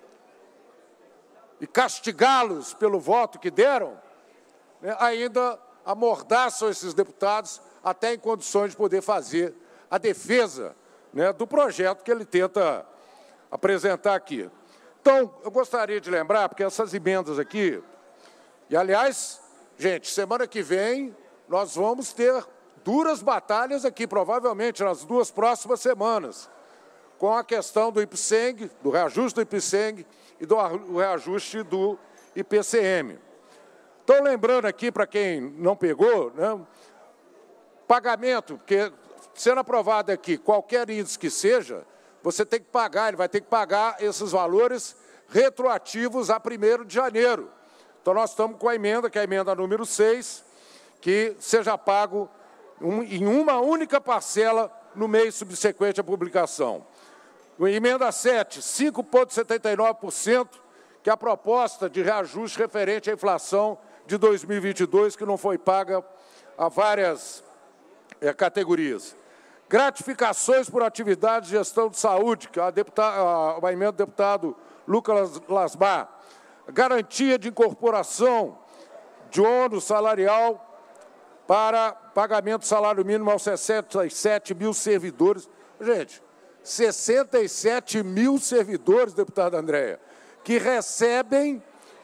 e castigá-los pelo voto que deram, né, ainda amordaçam esses deputados até em condições de poder fazer a defesa, né, do projeto que ele tenta apresentar aqui. Então, eu gostaria de lembrar, porque essas emendas aqui, e aliás, gente, semana que vem nós vamos ter duras batalhas aqui, provavelmente nas duas próximas semanas, com a questão do IPSENG, do reajuste do IPSENG e do reajuste do I P C M. Então, lembrando aqui, para quem não pegou, né, pagamento, porque sendo aprovado aqui qualquer índice que seja, você tem que pagar, ele vai ter que pagar esses valores retroativos a primeiro de janeiro Então, nós estamos com a emenda, que é a emenda número seis, que seja pago um, em uma única parcela no mês subsequente à publicação. Emenda sete, cinco vírgula setenta e nove por cento, que é a proposta de reajuste referente à inflação de dois mil e vinte e dois, que não foi paga a várias é, categorias. Gratificações por atividades de gestão de saúde, que é a, deputada, a emenda do deputado Lucas Lasmar. Garantia de incorporação de ônus salarial para pagamento do salário mínimo aos sessenta e sete mil servidores. Gente, sessenta e sete mil servidores, deputada Andréia, que recebem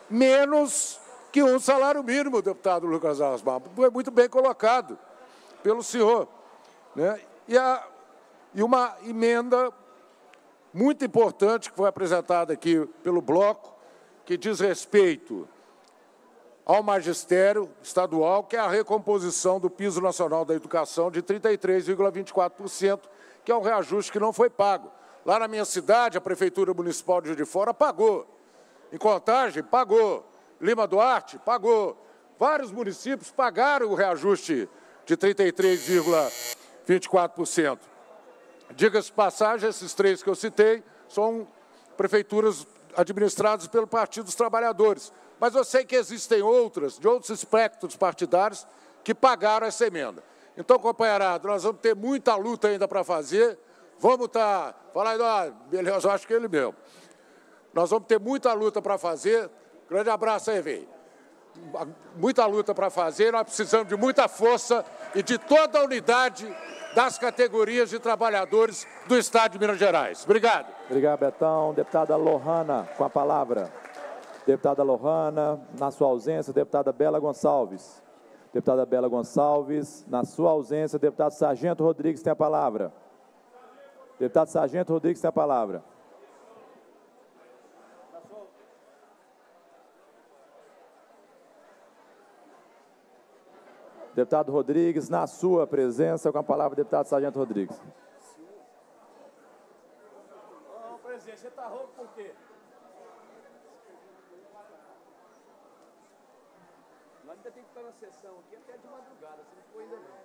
menos que um salário mínimo, deputado Lucas Lasmar. Foi muito bem colocado pelo senhor, né? E, a, e uma emenda muito importante que foi apresentada aqui pelo bloco, que diz respeito ao magistério estadual, que é a recomposição do piso nacional da educação de trinta e três vírgula vinte e quatro por cento, que é um reajuste que não foi pago. Lá na minha cidade, a Prefeitura Municipal de Juiz de Fora pagou. Em Contagem, pagou. Lima Duarte, pagou. Vários municípios pagaram o reajuste de trinta e três vírgula vinte e quatro por cento. Diga-se de passagem, esses três que eu citei são prefeituras administradas pelo Partido dos Trabalhadores. Mas eu sei que existem outras, de outros espectros partidários, que pagaram essa emenda. Então, companheirado, nós vamos ter muita luta ainda para fazer. Vamos estar... Tá, falar, ah, beleza, eu acho que é ele mesmo. Nós vamos ter muita luta para fazer. Grande abraço aí, velho. Muita luta para fazer. Nós precisamos de muita força e de toda a unidade das categorias de trabalhadores do Estado de Minas Gerais. Obrigado. Obrigado, Betão. Deputada Lohana, com a palavra. Deputada Lohana, na sua ausência, deputada Bela Gonçalves. Deputada Bela Gonçalves, na sua ausência, deputado Sargento Rodrigues tem a palavra. Deputado Sargento Rodrigues tem a palavra. Deputado Rodrigues, na sua presença, com a palavra, deputado Sargento Rodrigues. Não, presidente, você está rouco por quê? Nós ainda temos que ficar na sessão aqui até de madrugada, você não foi ainda não.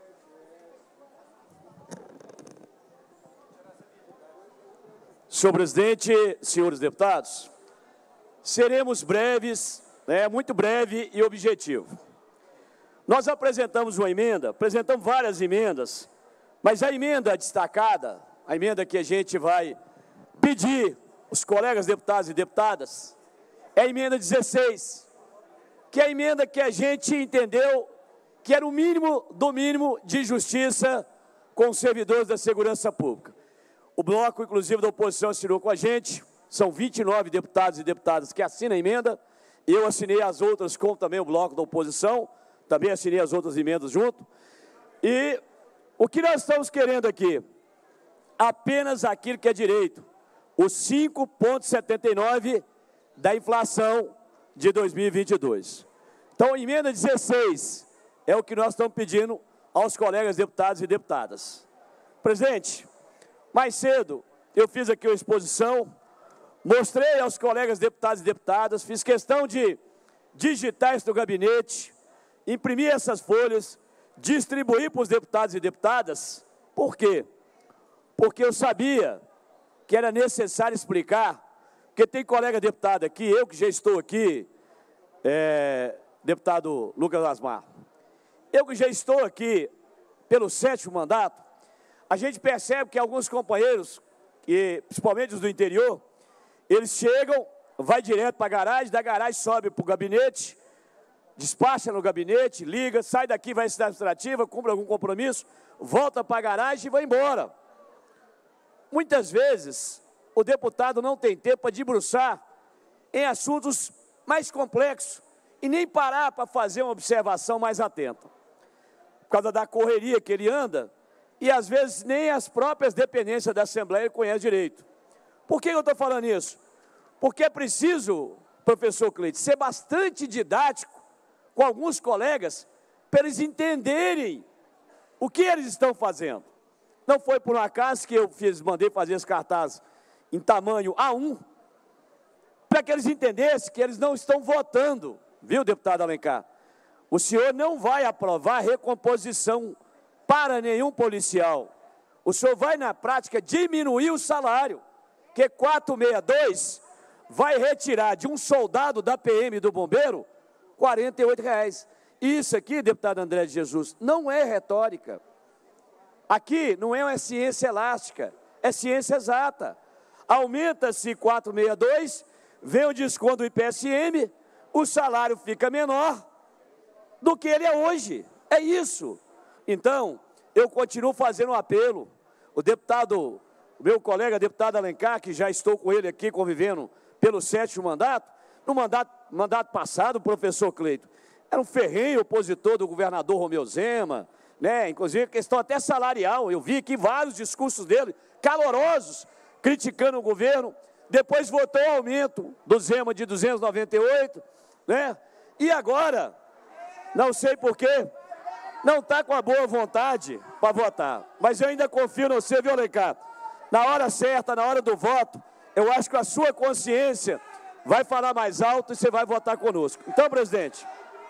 Senhor presidente, senhores deputados, seremos breves, né, muito breve e objetivo. Nós apresentamos uma emenda, apresentamos várias emendas, mas a emenda destacada, a emenda que a gente vai pedir os colegas deputados e deputadas, é a emenda dezesseis, que é a emenda que a gente entendeu que era o mínimo do mínimo de justiça com os servidores da segurança pública. O bloco, inclusive, da oposição assinou com a gente, são vinte e nove deputados e deputadas que assinam a emenda, eu assinei as outras com também o bloco da oposição, também assinei as outras emendas junto. E o que nós estamos querendo aqui? Apenas aquilo que é direito, os cinco vírgula setenta e nove da inflação de dois mil e vinte e dois. Então, a emenda dezesseis é o que nós estamos pedindo aos colegas deputados e deputadas. Presidente, mais cedo eu fiz aqui uma exposição, mostrei aos colegas deputados e deputadas, fiz questão de digitar isso no gabinete, imprimir essas folhas, distribuir para os deputados e deputadas. Por quê? Porque eu sabia que era necessário explicar, porque tem colega deputado aqui, eu que já estou aqui, é, deputado Lucas Lasmar, eu que já estou aqui pelo sétimo mandato, a gente percebe que alguns companheiros, e principalmente os do interior, eles chegam, vai direto para a garagem, da garagem sobe para o gabinete, despacha no gabinete, liga, sai daqui, vai à cidade administrativa, cumpre algum compromisso, volta para a garagem e vai embora. Muitas vezes, o deputado não tem tempo para debruçar em assuntos mais complexos e nem parar para fazer uma observação mais atenta. Por causa da correria que ele anda, e às vezes nem as próprias dependências da Assembleia ele conhece direito. Por que eu estou falando isso? Porque é preciso, professor Cleide, ser bastante didático com alguns colegas para eles entenderem o que eles estão fazendo. Não foi por um acaso que eu fiz, mandei fazer esse cartaz em tamanho A um, para que eles entendessem que eles não estão votando viu, deputado Alencar? O senhor não vai aprovar recomposição para nenhum policial. O senhor vai, na prática, diminuir o salário, que quatrocentos e sessenta e dois vai retirar de um soldado da P M do bombeiro quarenta e oito reais. Isso aqui, deputado André de Jesus, não é retórica. Aqui não é uma ciência elástica, é ciência exata. Aumenta-se quatrocentos e sessenta e dois, vem o desconto do I P S M, o salário fica menor do que ele é hoje. É isso. Então, eu continuo fazendo um apelo. O deputado, o meu colega deputado Alencar, que já estou com ele aqui convivendo pelo sétimo mandato, no mandato, mandato passado, o professor Cleito, era um ferrenho opositor do governador Romeu Zema, né? Inclusive questão até salarial. Eu vi aqui vários discursos dele, calorosos, criticando o governo. Depois votou o aumento do Zema de duzentos e noventa e oito, né? E agora, não sei porquê, não está com a boa vontade para votar. Mas eu ainda confio no você, viu, Alencar? Na hora certa, na hora do voto, eu acho que a sua consciência vai falar mais alto e você vai votar conosco. Então, presidente,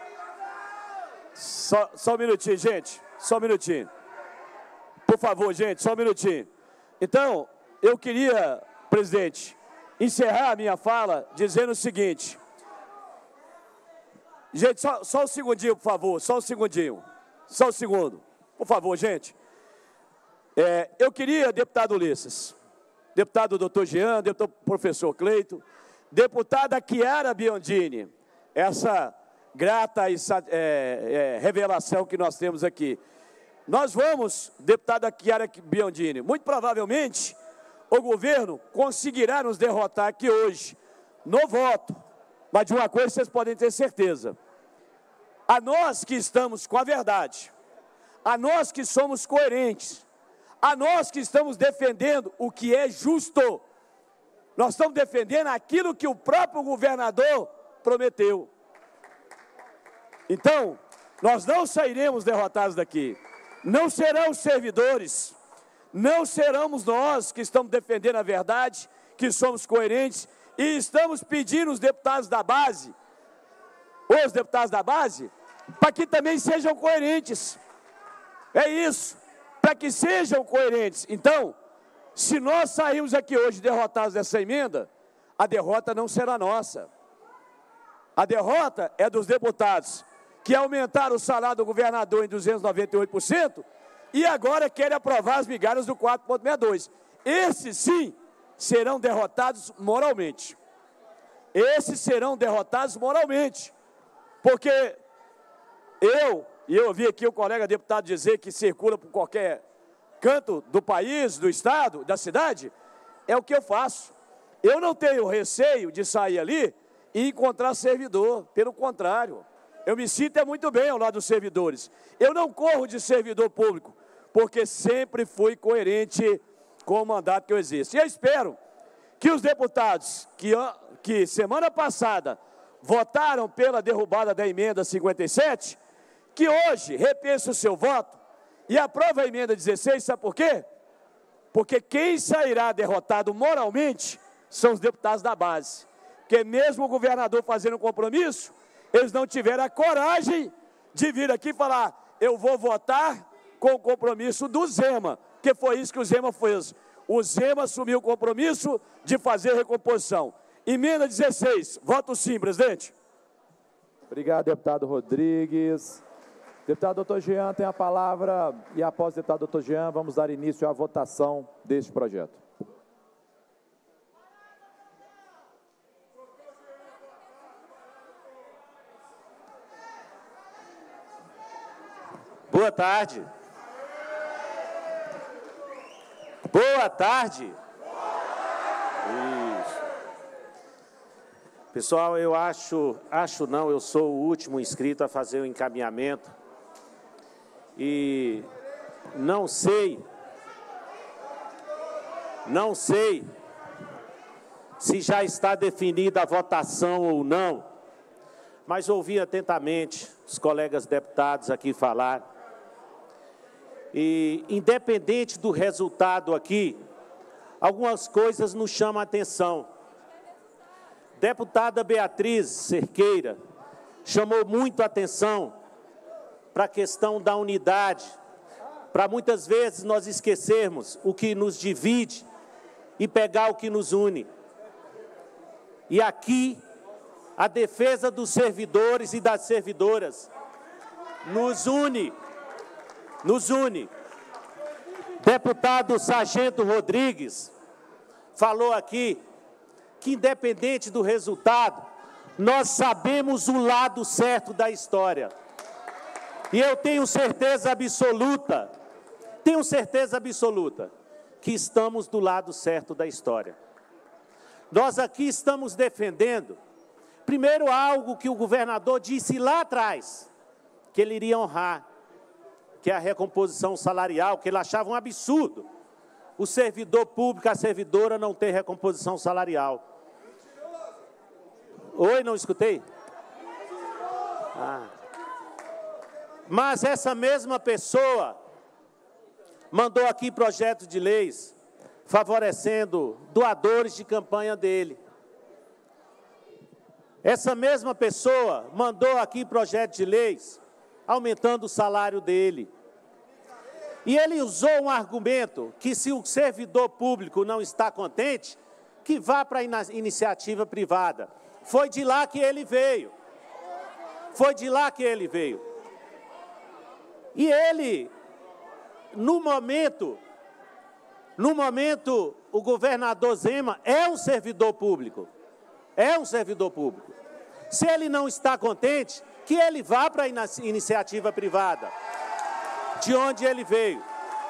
só, só um minutinho, gente, só um minutinho. Por favor, gente, só um minutinho. Então, eu queria, presidente, encerrar a minha fala dizendo o seguinte. Gente, só, só um segundinho, por favor, só um segundinho. Só um segundo, por favor, gente. É, eu queria, deputado Ulisses, deputado doutor Jean, deputado professor Cleito, deputada Chiara Biondini, essa grata e, é, é, revelação que nós temos aqui. Nós vamos, deputada Chiara Biondini, muito provavelmente o governo conseguirá nos derrotar aqui hoje, no voto, mas de uma coisa vocês podem ter certeza. A nós que estamos com a verdade, a nós que somos coerentes, a nós que estamos defendendo o que é justo, nós estamos defendendo aquilo que o próprio governador prometeu. Então, nós não sairemos derrotados daqui, não serão os servidores, não seremos nós que estamos defendendo a verdade, que somos coerentes e estamos pedindo os deputados da base, os deputados da base, para que também sejam coerentes. É isso, para que sejam coerentes. Então, se nós sairmos aqui hoje derrotados dessa emenda, a derrota não será nossa. A derrota é dos deputados que aumentaram o salário do governador em duzentos e noventa e oito por cento e agora querem aprovar as migalhas do quatro ponto sessenta e dois. Esses, sim, serão derrotados moralmente. Esses serão derrotados moralmente. Porque eu, e eu ouvi aqui o colega deputado dizer que circula por qualquer canto do país, do estado, da cidade, é o que eu faço. Eu não tenho receio de sair ali e encontrar servidor, pelo contrário. Eu me sinto é muito bem ao lado dos servidores. Eu não corro de servidor público, porque sempre fui coerente com o mandato que eu exerço. E eu espero que os deputados que, que semana passada votaram pela derrubada da emenda cinquenta e sete, que hoje repensem o seu voto e aprova a emenda dezesseis, sabe por quê? Porque quem sairá derrotado moralmente são os deputados da base. Porque mesmo o governador fazendo um compromisso, eles não tiveram a coragem de vir aqui e falar, eu vou votar com o compromisso do Zema, que foi isso que o Zema fez. O Zema assumiu o compromisso de fazer recomposição. Emenda dezesseis, voto sim, presidente. Obrigado, deputado Rodrigues. Deputado doutor Jean tem a palavra e após o deputado doutor Jean, vamos dar início à votação deste projeto. Boa tarde. Boa tarde. Isso. Pessoal, eu acho, acho não, eu sou o último inscrito a fazer o encaminhamento e não sei, não sei se já está definida a votação ou não, mas ouvi atentamente os colegas deputados aqui falar. E, independente do resultado aqui, algumas coisas nos chamam a atenção. Deputada Beatriz Cerqueira chamou muito a atenção para a questão da unidade, para muitas vezes nós esquecermos o que nos divide e pegar o que nos une. E aqui, a defesa dos servidores e das servidoras nos une, nos une. Deputado Sargento Rodrigues falou aqui que, independente do resultado, nós sabemos o lado certo da história. E eu tenho certeza absoluta, tenho certeza absoluta, que estamos do lado certo da história. Nós aqui estamos defendendo, primeiro, algo que o governador disse lá atrás, que ele iria honrar, que é a recomposição salarial, que ele achava um absurdo o servidor público, a servidora, não ter recomposição salarial. Oi, não escutei? Ah. Mas essa mesma pessoa mandou aqui projetos de leis favorecendo doadores de campanha dele. Essa mesma pessoa mandou aqui projetos de leis aumentando o salário dele. E ele usou um argumento que, se o servidor público não está contente, que vá para a iniciativa privada. Foi de lá que ele veio. Foi de lá que ele veio. E ele, no momento, no momento, o governador Zema é um servidor público. É um servidor público. Se ele não está contente, que ele vá para a iniciativa privada, de onde ele veio.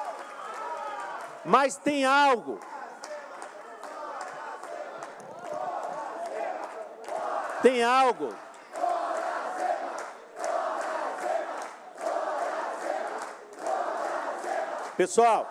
Mas tem algo. Tem algo. Pessoal,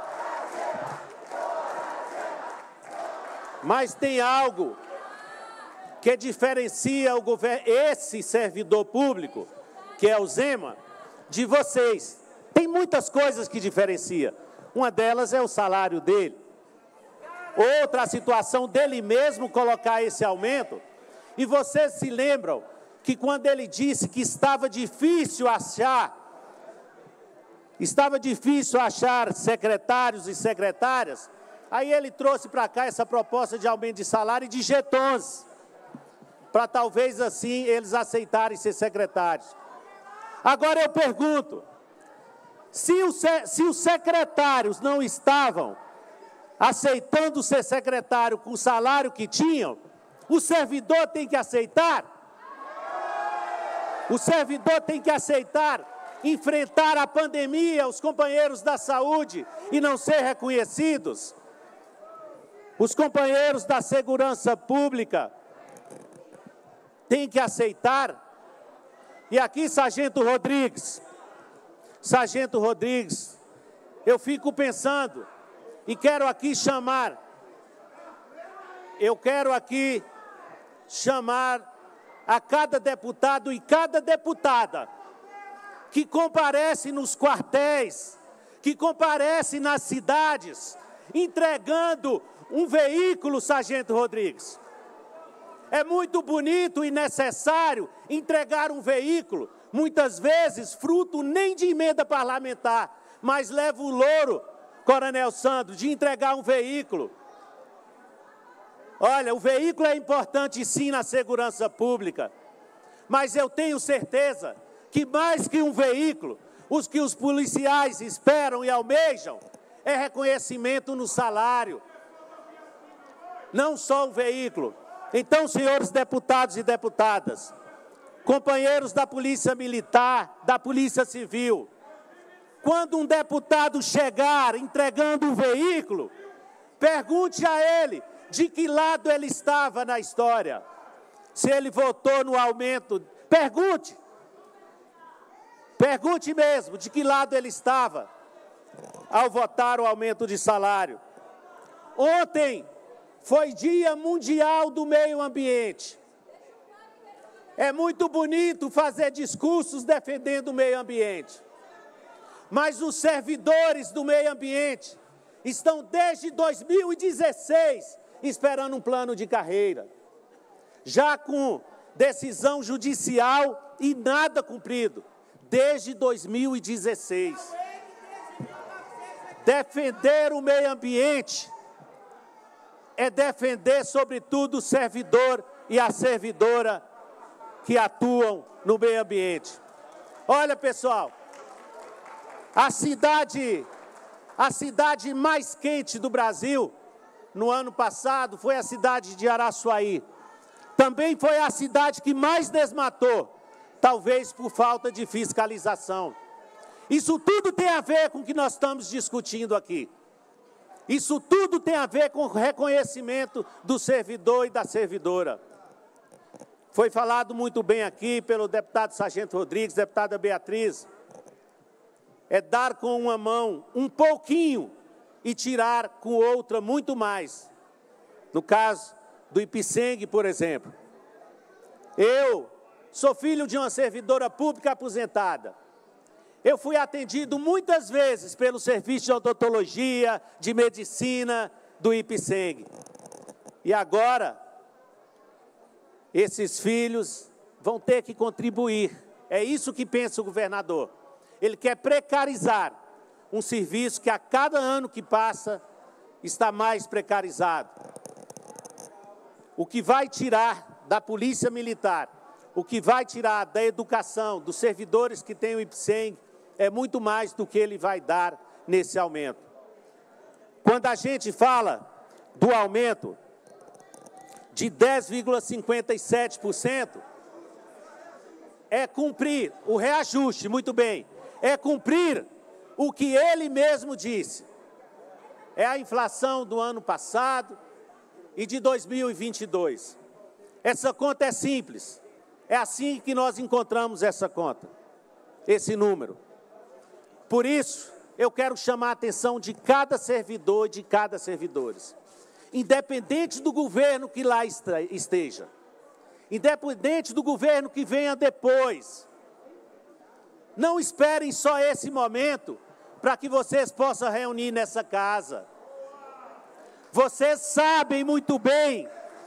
mas tem algo que diferencia o governo, esse servidor público, que é o Zema, de vocês. Tem muitas coisas que diferencia. Uma delas é o salário dele. Outra, a situação dele mesmo colocar esse aumento. E vocês se lembram que quando ele disse que estava difícil achar, estava difícil achar secretários e secretárias, aí ele trouxe para cá essa proposta de aumento de salário de jetons, para talvez assim eles aceitarem ser secretários. Agora eu pergunto, se, o, se os secretários não estavam aceitando ser secretário com o salário que tinham, o servidor tem que aceitar? O servidor tem que aceitar enfrentar a pandemia, os companheiros da saúde e não ser reconhecidos? Os companheiros da segurança pública têm que aceitar? E aqui, Sargento Rodrigues, Sargento Rodrigues, eu fico pensando e quero aqui chamar, eu quero aqui chamar a cada deputado e cada deputada que comparece nos quartéis, que comparece nas cidades, entregando um veículo, Sargento Rodrigues. É muito bonito e necessário entregar um veículo, muitas vezes fruto nem de emenda parlamentar, mas leva o louro, Coronel Sandro, de entregar um veículo. Olha, o veículo é importante sim na segurança pública, mas eu tenho certeza que mais que um veículo, os que os policiais esperam e almejam é reconhecimento no salário, não só um veículo. Então, senhores deputados e deputadas, companheiros da Polícia Militar, da Polícia Civil, quando um deputado chegar entregando um veículo, pergunte a ele de que lado ele estava na história. Se ele votou no aumento, pergunte. Pergunte mesmo de que lado ele estava ao votar o aumento de salário. Ontem foi Dia Mundial do Meio Ambiente. É muito bonito fazer discursos defendendo o meio ambiente, mas os servidores do meio ambiente estão desde dois mil e dezesseis esperando um plano de carreira. Já com decisão judicial e nada cumprido desde dois mil e dezesseis. Defender o meio ambiente é defender, sobretudo, o servidor e a servidora que atuam no meio ambiente. Olha, pessoal, a cidade, a cidade mais quente do Brasil, no ano passado, foi a cidade de Araçuaí. Também foi a cidade que mais desmatou, talvez por falta de fiscalização. Isso tudo tem a ver com o que nós estamos discutindo aqui. Isso tudo tem a ver com o reconhecimento do servidor e da servidora. Foi falado muito bem aqui pelo deputado Sargento Rodrigues, deputada Beatriz. É dar com uma mão um pouquinho e tirar com outra muito mais. No caso do Ipseng, por exemplo. Eu sou filho de uma servidora pública aposentada. Eu fui atendido muitas vezes pelo serviço de odontologia, de medicina do Ipseng. E agora, esses filhos vão ter que contribuir. É isso que pensa o governador. Ele quer precarizar um serviço que a cada ano que passa está mais precarizado. O que vai tirar da Polícia Militar, o que vai tirar da educação, dos servidores que têm o Ipseng, é muito mais do que ele vai dar nesse aumento. Quando a gente fala do aumento de dez vírgula cinquenta e sete por cento, é cumprir o reajuste, muito bem, é cumprir o que ele mesmo disse. É a inflação do ano passado e de dois mil e vinte e dois. Essa conta é simples. É assim que nós encontramos essa conta, esse número. Por isso, eu quero chamar a atenção de cada servidor e de cada servidora. Independente do governo que lá esteja, independente do governo que venha depois, não esperem só esse momento para que vocês possam reunir nessa casa. Vocês sabem muito bem,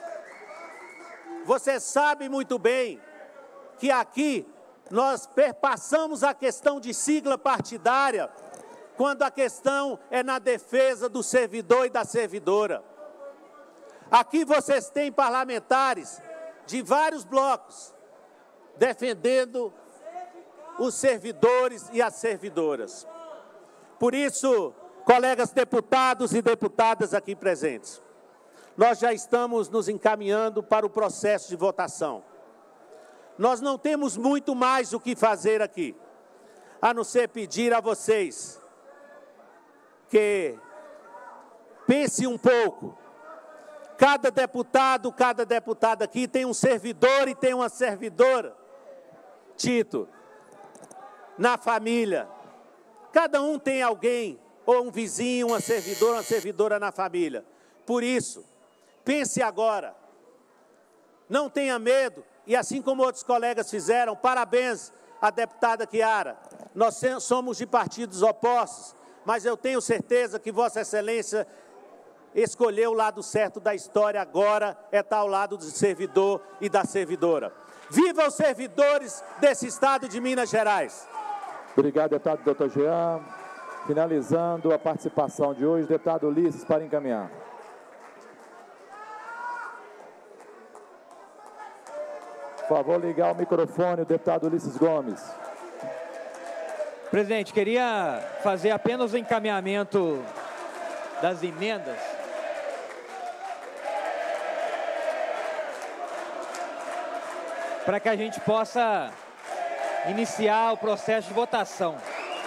vocês sabem muito bem que aqui nós perpassamos a questão de sigla partidária quando a questão é na defesa do servidor e da servidora. Aqui vocês têm parlamentares de vários blocos defendendo os servidores e as servidoras. Por isso, colegas deputados e deputadas aqui presentes, nós já estamos nos encaminhando para o processo de votação. Nós não temos muito mais o que fazer aqui, a não ser pedir a vocês que pense um pouco. Cada deputado, cada deputada aqui tem um servidor e tem uma servidora, Tito, na família. Cada um tem alguém, ou um vizinho, uma servidora, uma servidora na família. Por isso, pense agora, não tenha medo, e assim como outros colegas fizeram, parabéns à deputada Chiara. Nós somos de partidos opostos, mas eu tenho certeza que Vossa Excelência escolheu o lado certo da história, agora é estar ao lado do servidor e da servidora. Viva os servidores desse estado de Minas Gerais! Obrigado, deputado doutor Jean. Finalizando a participação de hoje, deputado Ulisses, para encaminhar. Por favor, ligar o microfone, o deputado Ulisses Gomes. Presidente, queria fazer apenas o encaminhamento das emendas. Para que a gente possa iniciar o processo de votação.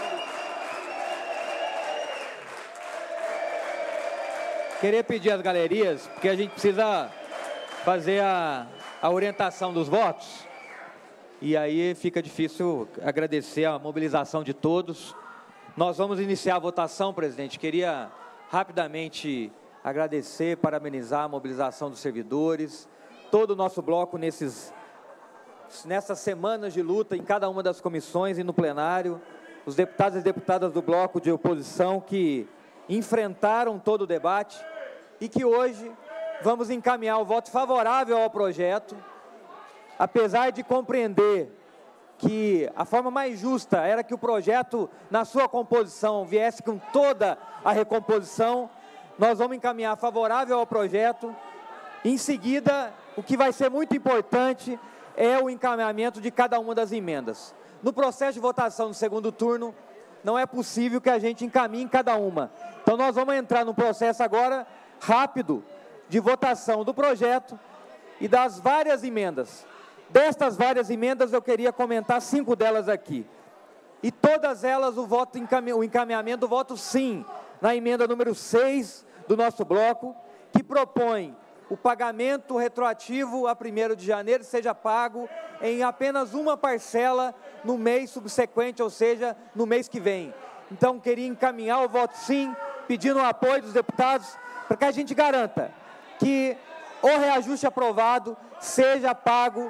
Queria pedir às galerias, porque a gente precisa fazer a, a orientação dos votos, e aí fica difícil agradecer a mobilização de todos. Nós vamos iniciar a votação, presidente. Queria rapidamente agradecer, parabenizar a mobilização dos servidores, todo o nosso bloco nesses, nessas semanas de luta em cada uma das comissões e no plenário, os deputados e deputadas do bloco de oposição que enfrentaram todo o debate e que hoje vamos encaminhar o voto favorável ao projeto, apesar de compreender que a forma mais justa era que o projeto, na sua composição, viesse com toda a recomposição. Nós vamos encaminhar favorável ao projeto. Em seguida, o que vai ser muito importante é o encaminhamento de cada uma das emendas. No processo de votação no segundo turno, não é possível que a gente encaminhe cada uma. Então, nós vamos entrar num processo agora rápido de votação do projeto e das várias emendas. Destas várias emendas, eu queria comentar cinco delas aqui. E todas elas, o, voto encame... o encaminhamento do voto sim, na emenda número seis do nosso bloco, que propõe o pagamento retroativo a primeiro de janeiro seja pago em apenas uma parcela no mês subsequente, ou seja, no mês que vem. Então, queria encaminhar o voto sim, pedindo o apoio dos deputados, para que a gente garanta que o reajuste aprovado seja pago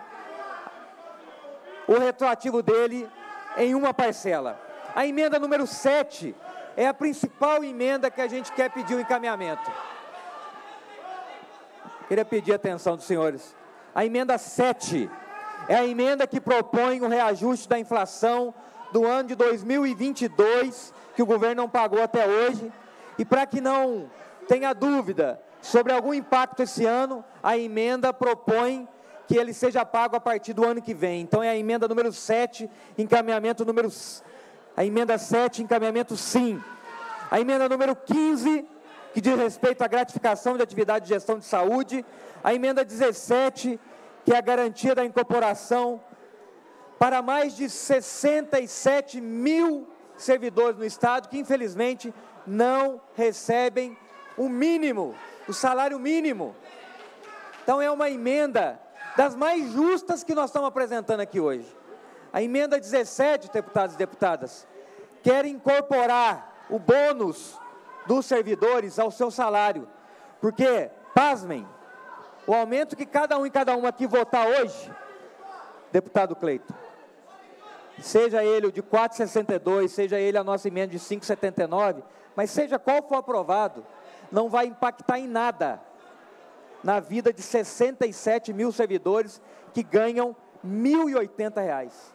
o retroativo dele em uma parcela. A emenda número sete é a principal emenda que a gente quer pedir o encaminhamento. Queria pedir a atenção dos senhores. A emenda sete é a emenda que propõe o reajuste da inflação do ano de dois mil e vinte e dois, que o governo não pagou até hoje. E para que não tenha dúvida sobre algum impacto esse ano, a emenda propõe que ele seja pago a partir do ano que vem. Então, é a emenda número sete, encaminhamento número... A emenda sete, encaminhamento sim. A emenda número quinze, que diz respeito à gratificação de atividade de gestão de saúde. A emenda dezessete, que é a garantia da incorporação para mais de sessenta e sete mil servidores no Estado, que infelizmente não recebem o mínimo, o salário mínimo. Então, é uma emenda das mais justas que nós estamos apresentando aqui hoje. A emenda dezessete, deputados e deputadas, quer incorporar o bônus dos servidores ao seu salário, porque, pasmem, o aumento que cada um e cada uma aqui votar hoje, deputado Cleiton, seja ele o de quatro vírgula sessenta e dois, seja ele a nossa emenda de cinco vírgula setenta e nove, mas seja qual for aprovado, não vai impactar em nada na vida de sessenta e sete mil servidores que ganham mil e oitenta reais.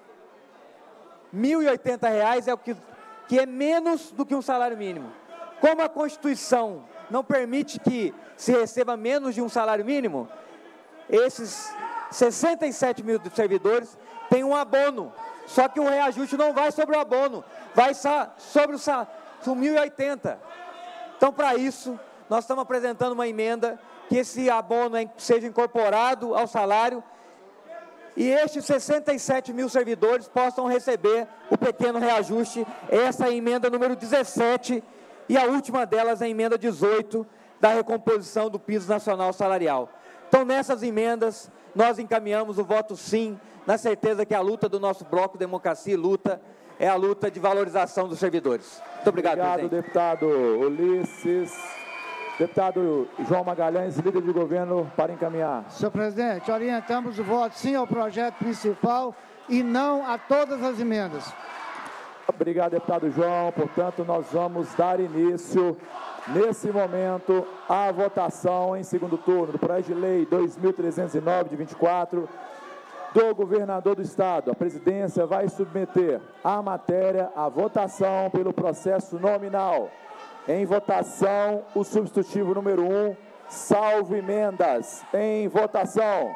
mil e oitenta reais é o que, que é menos do que um salário mínimo. Como a Constituição não permite que se receba menos de um salário mínimo, esses sessenta e sete mil servidores têm um abono, só que o reajuste não vai sobre o abono, vai sobre o mil e oitenta. Então, para isso, nós estamos apresentando uma emenda que esse abono seja incorporado ao salário e estes sessenta e sete mil servidores possam receber o pequeno reajuste. Essa é a emenda número dezessete e a última delas é a emenda dezoito da recomposição do piso nacional salarial. Então, nessas emendas, nós encaminhamos o voto sim, na certeza que a luta do nosso bloco Democracia e Luta é a luta de valorização dos servidores. Muito obrigado, obrigado, presidente. deputado Ulisses. Deputado João Magalhães, líder de governo, para encaminhar. Senhor presidente, orientamos o voto sim ao projeto principal e não a todas as emendas. Obrigado, deputado João. Portanto, nós vamos dar início, nesse momento, à votação em segundo turno do projeto de lei dois mil trezentos e nove, de vinte e quatro, do governador do Estado. A presidência vai submeter a matéria à votação pelo processo nominal. Em votação, o substitutivo número um, salvo emendas. Em votação.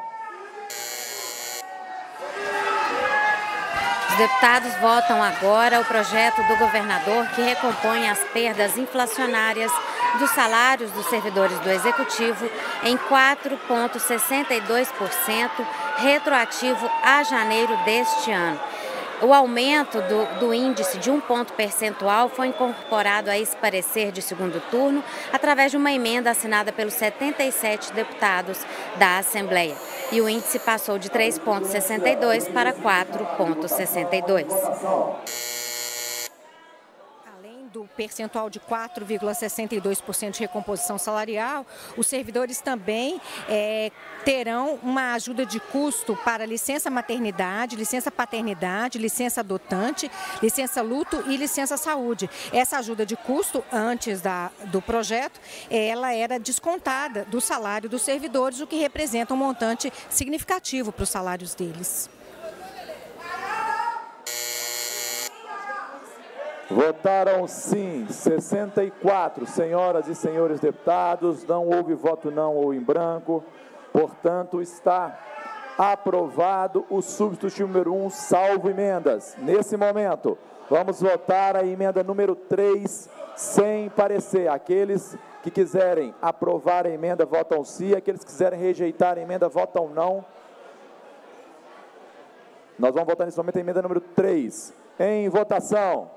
Os deputados votam agora o projeto do governador que recompõe as perdas inflacionárias dos salários dos servidores do Executivo em quatro vírgula sessenta e dois por cento, retroativo a janeiro deste ano. O aumento do, do índice de um ponto percentual foi incorporado a esse parecer de segundo turno através de uma emenda assinada pelos setenta e sete deputados da Assembleia. E o índice passou de três vírgula sessenta e dois para quatro vírgula sessenta e dois. Do percentual de quatro vírgula sessenta e dois por cento de recomposição salarial, os servidores também é, terão uma ajuda de custo para licença maternidade, licença paternidade, licença adotante, licença luto e licença saúde. Essa ajuda de custo, antes da, do projeto, ela era descontada do salário dos servidores, o que representa um montante significativo para os salários deles. Votaram sim sessenta e quatro senhoras e senhores deputados, não houve voto não ou em branco, portanto está aprovado o substitutivo número um, salvo emendas. Nesse momento, vamos votar a emenda número três sem parecer. Aqueles que quiserem aprovar a emenda votam sim, aqueles que quiserem rejeitar a emenda votam não. Nós vamos votar nesse momento a emenda número três. Em votação.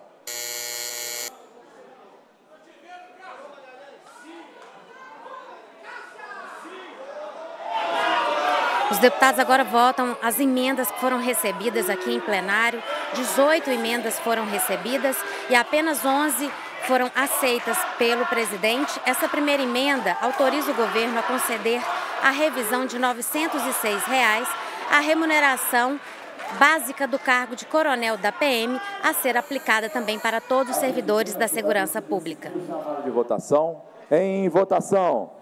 Os deputados agora votam as emendas que foram recebidas aqui em plenário. dezoito emendas foram recebidas e apenas onze foram aceitas pelo presidente. Essa primeira emenda autoriza o governo a conceder a revisão de novecentos e seis reais a remuneração básica do cargo de coronel da P M, a ser aplicada também para todos os servidores da segurança pública. De votação. Em votação.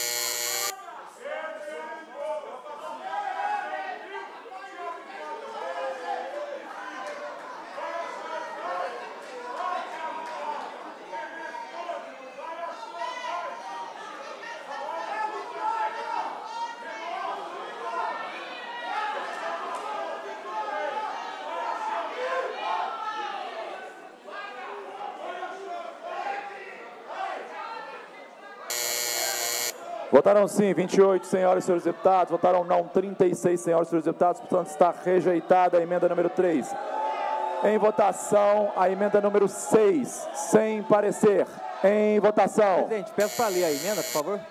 Votaram sim, vinte e oito senhoras e senhores deputados. Votaram não, trinta e seis senhoras e senhores deputados. Portanto, está rejeitada a emenda número três. Em votação, a emenda número seis, sem parecer. Em votação. Presidente, peço para ler a emenda, por favor.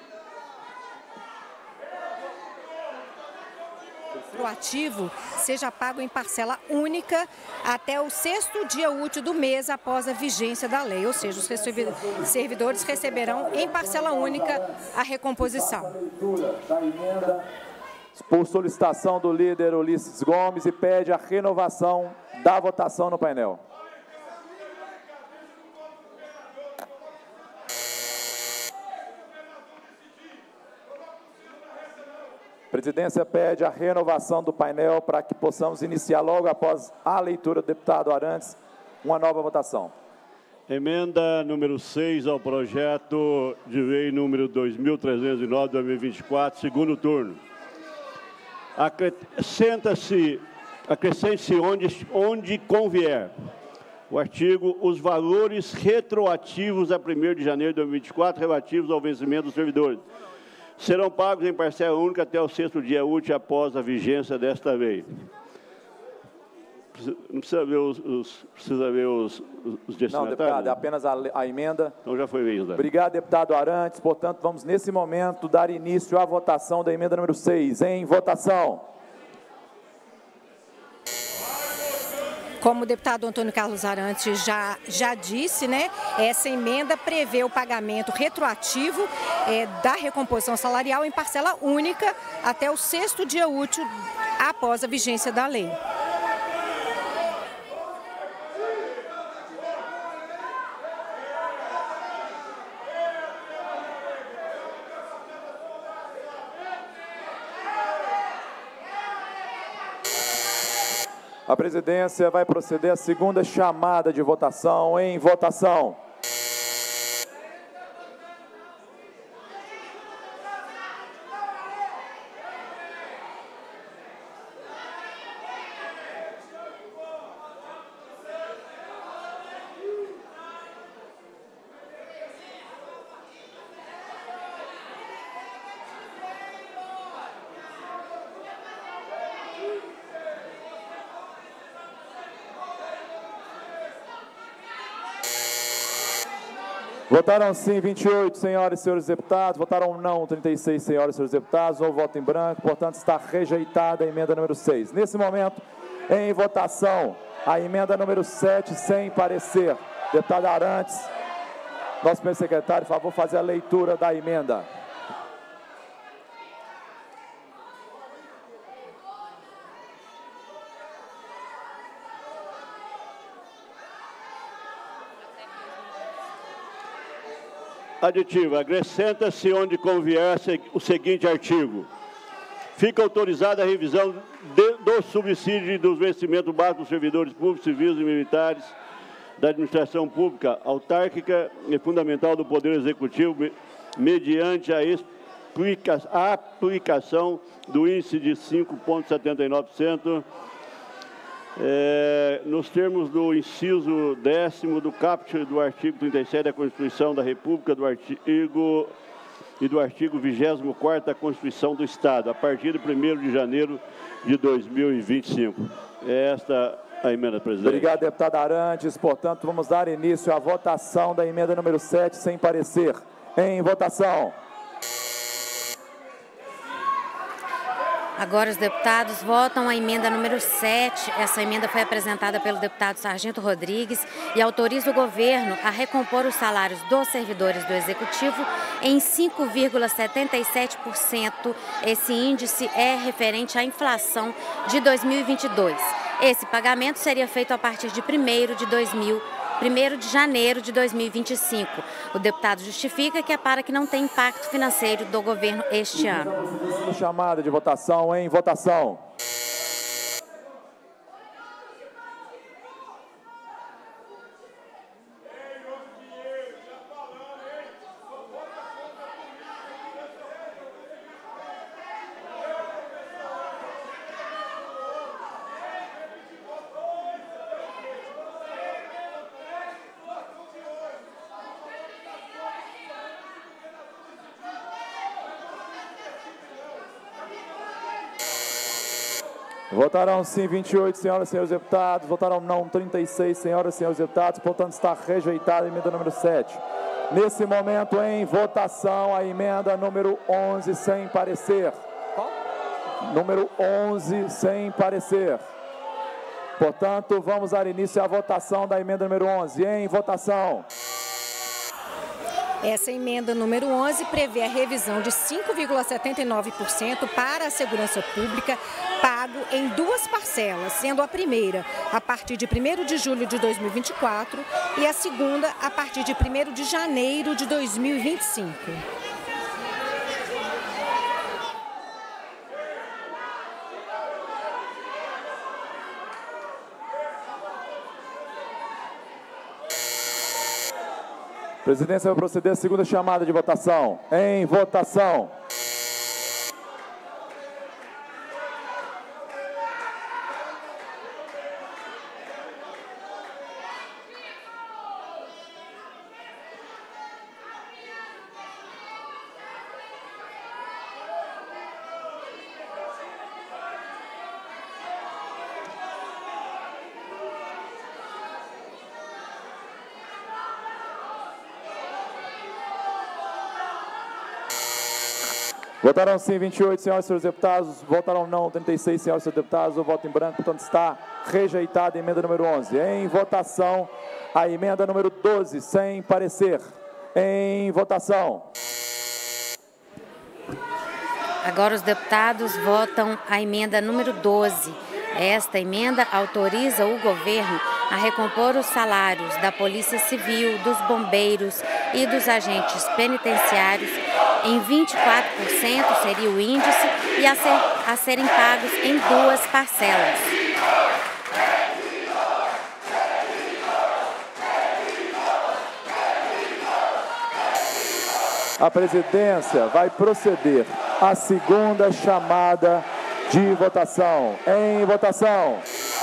O ativo seja pago em parcela única até o sexto dia útil do mês após a vigência da lei, ou seja, os servidores receberão em parcela única a recomposição. Por solicitação do líder Ulisses Gomes, e pede a renovação da votação no painel. A presidência pede a renovação do painel para que possamos iniciar logo após a leitura do deputado Arantes uma nova votação. Emenda número seis ao projeto de lei número dois mil trezentos e nove, dois mil e vinte e quatro, segundo turno. Acrescenta-se, acrescente-se onde, onde convier o artigo, os valores retroativos a primeiro de janeiro de dois mil e vinte e quatro relativos ao vencimento dos servidores serão pagos em parcela única até o sexto dia útil após a vigência desta lei. Não precisa ver os, os, precisa ver os, os destinatários? Não, deputado, é apenas a, a emenda. Então já foi lido. Obrigado, deputado Arantes. Portanto, vamos nesse momento dar início à votação da emenda número seis. Em votação. Como o deputado Antônio Carlos Arantes já, já disse, né, essa emenda prevê o pagamento retroativo é, da recomposição salarial em parcela única até o sexto dia útil após a vigência da lei. A presidência vai proceder à segunda chamada de votação. Em votação. Votaram sim vinte e oito senhoras e senhores deputados, votaram não trinta e seis senhoras e senhores deputados, ou voto em branco, portanto está rejeitada a emenda número seis. Nesse momento, em votação, a emenda número sete, sem parecer. Deputado Arantes, nosso primeiro secretário, por favor, fazer a leitura da emenda. Aditivo, acrescenta-se onde convier o seguinte artigo. Fica autorizada a revisão de, do subsídio dos vencimentos básicos dos servidores públicos, civis e militares da administração pública autárquica e fundamental do Poder Executivo, mediante a, explica, a aplicação do índice de cinco vírgula setenta e nove por cento, é, nos termos do inciso décimo do caput do artigo trinta e sete da Constituição da República do artigo, e do artigo vigésimo quarto da Constituição do Estado, a partir de primeiro de janeiro de dois mil e vinte e cinco. É esta a emenda, presidente. Obrigado, deputado Arantes. Portanto, vamos dar início à votação da emenda número sete, sem parecer. Em votação. Agora os deputados votam a emenda número sete. Essa emenda foi apresentada pelo deputado Sargento Rodrigues e autoriza o governo a recompor os salários dos servidores do Executivo em cinco vírgula setenta e sete por cento. Esse índice é referente à inflação de dois mil e vinte e dois. Esse pagamento seria feito a partir de primeiro de dois mil, primeiro de janeiro de dois mil e vinte e cinco. O deputado justifica que é para que não tenha impacto financeiro do governo este ano. Chamada de votação em votação. Votaram sim vinte e oito, senhoras e senhores deputados. Votaram não trinta e seis, senhoras e senhores deputados. Portanto, está rejeitada a emenda número sete. Nesse momento, em votação, a emenda número onze, sem parecer. Qual? Número onze, sem parecer. Portanto, vamos dar início à votação da emenda número onze. Em votação. Essa emenda número onze prevê a revisão de cinco vírgula setenta e nove por cento para a segurança pública, pago em duas parcelas, sendo a primeira a partir de primeiro de julho de dois mil e vinte e quatro e a segunda a partir de primeiro de janeiro de dois mil e vinte e cinco. A presidência vai proceder à segunda chamada de votação. Em votação. Votaram sim vinte e oito, senhoras e senhores deputados. Votaram não trinta e seis, senhoras e senhores deputados. O voto em branco, portanto, está rejeitada a emenda número onze. Em votação, a emenda número doze, sem parecer. Em votação. Agora os deputados votam a emenda número doze. Esta emenda autoriza o governo a recompor os salários da Polícia Civil, dos bombeiros e dos agentes penitenciários em vinte e quatro por cento, seria o índice, e a, ser, a serem pagos em duas parcelas. A presidência vai proceder à segunda chamada de votação. Em votação.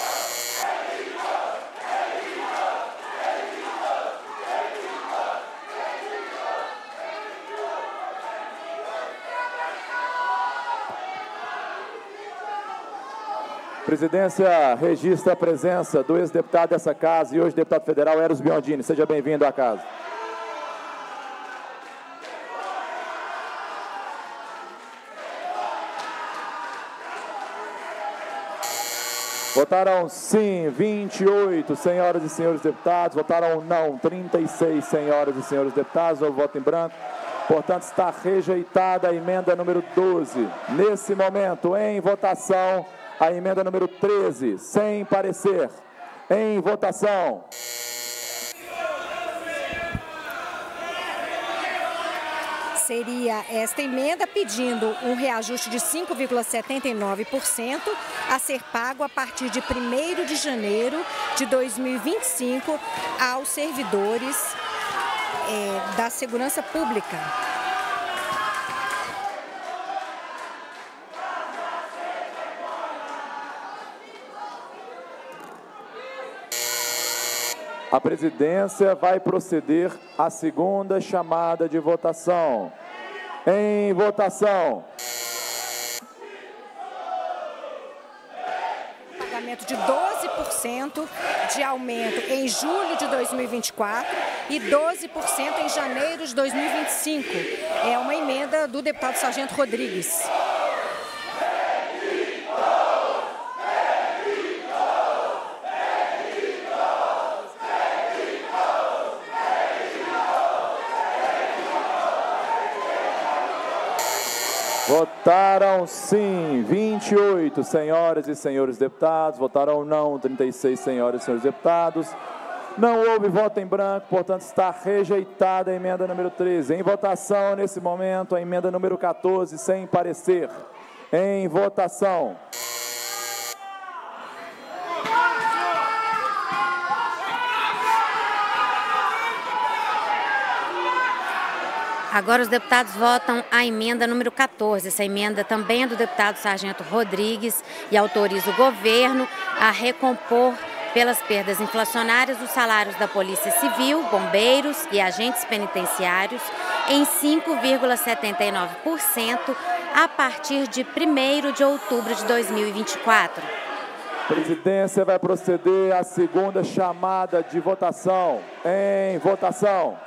A presidência registra a presença do ex-deputado dessa casa e hoje deputado federal Eros Biondini. Seja bem-vindo à casa. Votaram sim vinte e oito, senhoras e senhores deputados. Votaram não trinta e seis, senhoras e senhores deputados. Houve voto em branco. Portanto, está rejeitada a emenda número doze. Nesse momento, em votação, a emenda número treze, sem parecer. Em votação. seria esta emenda pedindo um reajuste de cinco vírgula setenta e nove por cento a ser pago a partir de primeiro de janeiro de dois mil e vinte e cinco aos servidores é, da segurança pública. A presidência vai proceder à segunda chamada de votação. Em votação. Pagamento de doze por cento de aumento em julho de dois mil e vinte e quatro e doze por cento em janeiro de dois mil e vinte e cinco. É uma emenda do deputado Sargento Rodrigues. Votaram sim, vinte e oito senhoras e senhores deputados. Votaram não, trinta e seis senhoras e senhores deputados. Não houve voto em branco, portanto está rejeitada a emenda número treze. Em votação, nesse momento, a emenda número quatorze, sem parecer. Em votação. Agora os deputados votam a emenda número quatorze. Essa emenda também é do deputado Sargento Rodrigues e autoriza o governo a recompor pelas perdas inflacionárias os salários da Polícia Civil, bombeiros e agentes penitenciários em cinco vírgula setenta e nove por cento a partir de primeiro de outubro de dois mil e vinte e quatro. A presidência vai proceder à segunda chamada de votação. Em votação.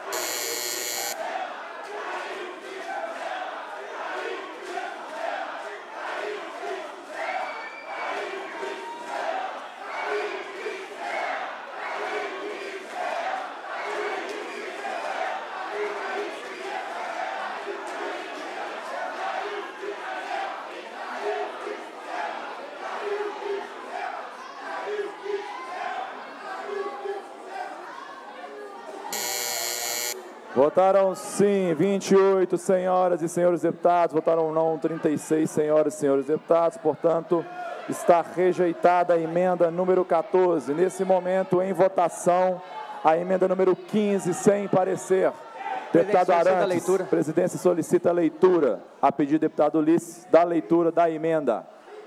Votaram sim, vinte e oito senhoras e senhores deputados. Votaram não, trinta e seis senhoras e senhores deputados. Portanto, está rejeitada a emenda número quatorze. Nesse momento, em votação, a emenda número quinze, sem parecer. Deputado Arantes, presidência solicita a leitura. A pedido do deputado Ulisses, da leitura da emenda.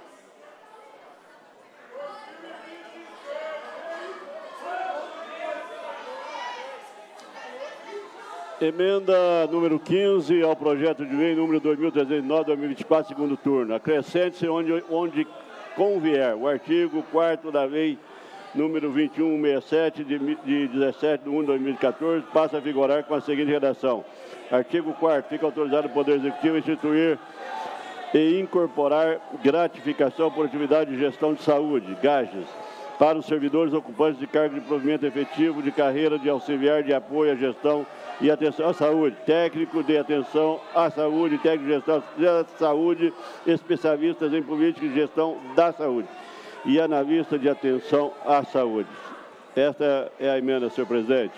Emenda número quinze ao projeto de lei número dois mil trezentos e nove, dois mil e vinte e quatro, segundo turno. Acrescente-se onde, onde convier o artigo quarto da lei número vinte e um sessenta e sete, de, de dezessete de um de dois mil e quatorze, passa a vigorar com a seguinte redação. Artigo quarto. Fica autorizado o Poder Executivo a instituir e incorporar gratificação por atividade de gestão de saúde, gajes, para os servidores ocupantes de cargo de provimento efetivo de carreira de auxiliar de apoio à gestão e atenção à saúde, técnico de atenção à saúde, técnico de gestão da saúde, especialistas em política de gestão da saúde e analista de atenção à saúde. Esta é a emenda, senhor presidente.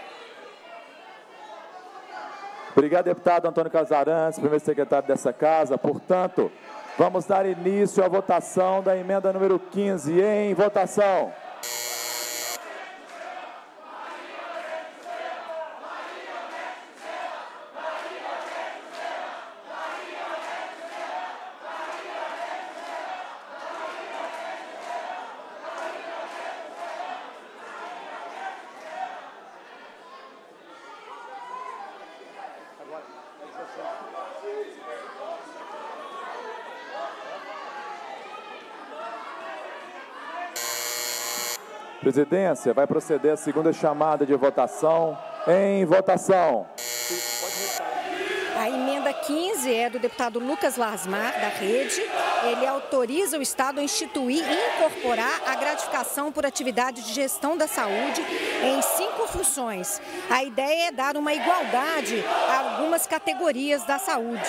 Obrigado, deputado Antônio Carlos Arantes, primeiro secretário dessa casa. Portanto, vamos dar início à votação da emenda número quinze. Em votação. Presidência vai proceder à segunda chamada de votação. Em votação. A emenda quinze é do deputado Lucas Lasmar, da Rede. Ele autoriza o Estado a instituir e incorporar a gratificação por atividade de gestão da saúde em cinco funções. A ideia é dar uma igualdade a algumas categorias da saúde.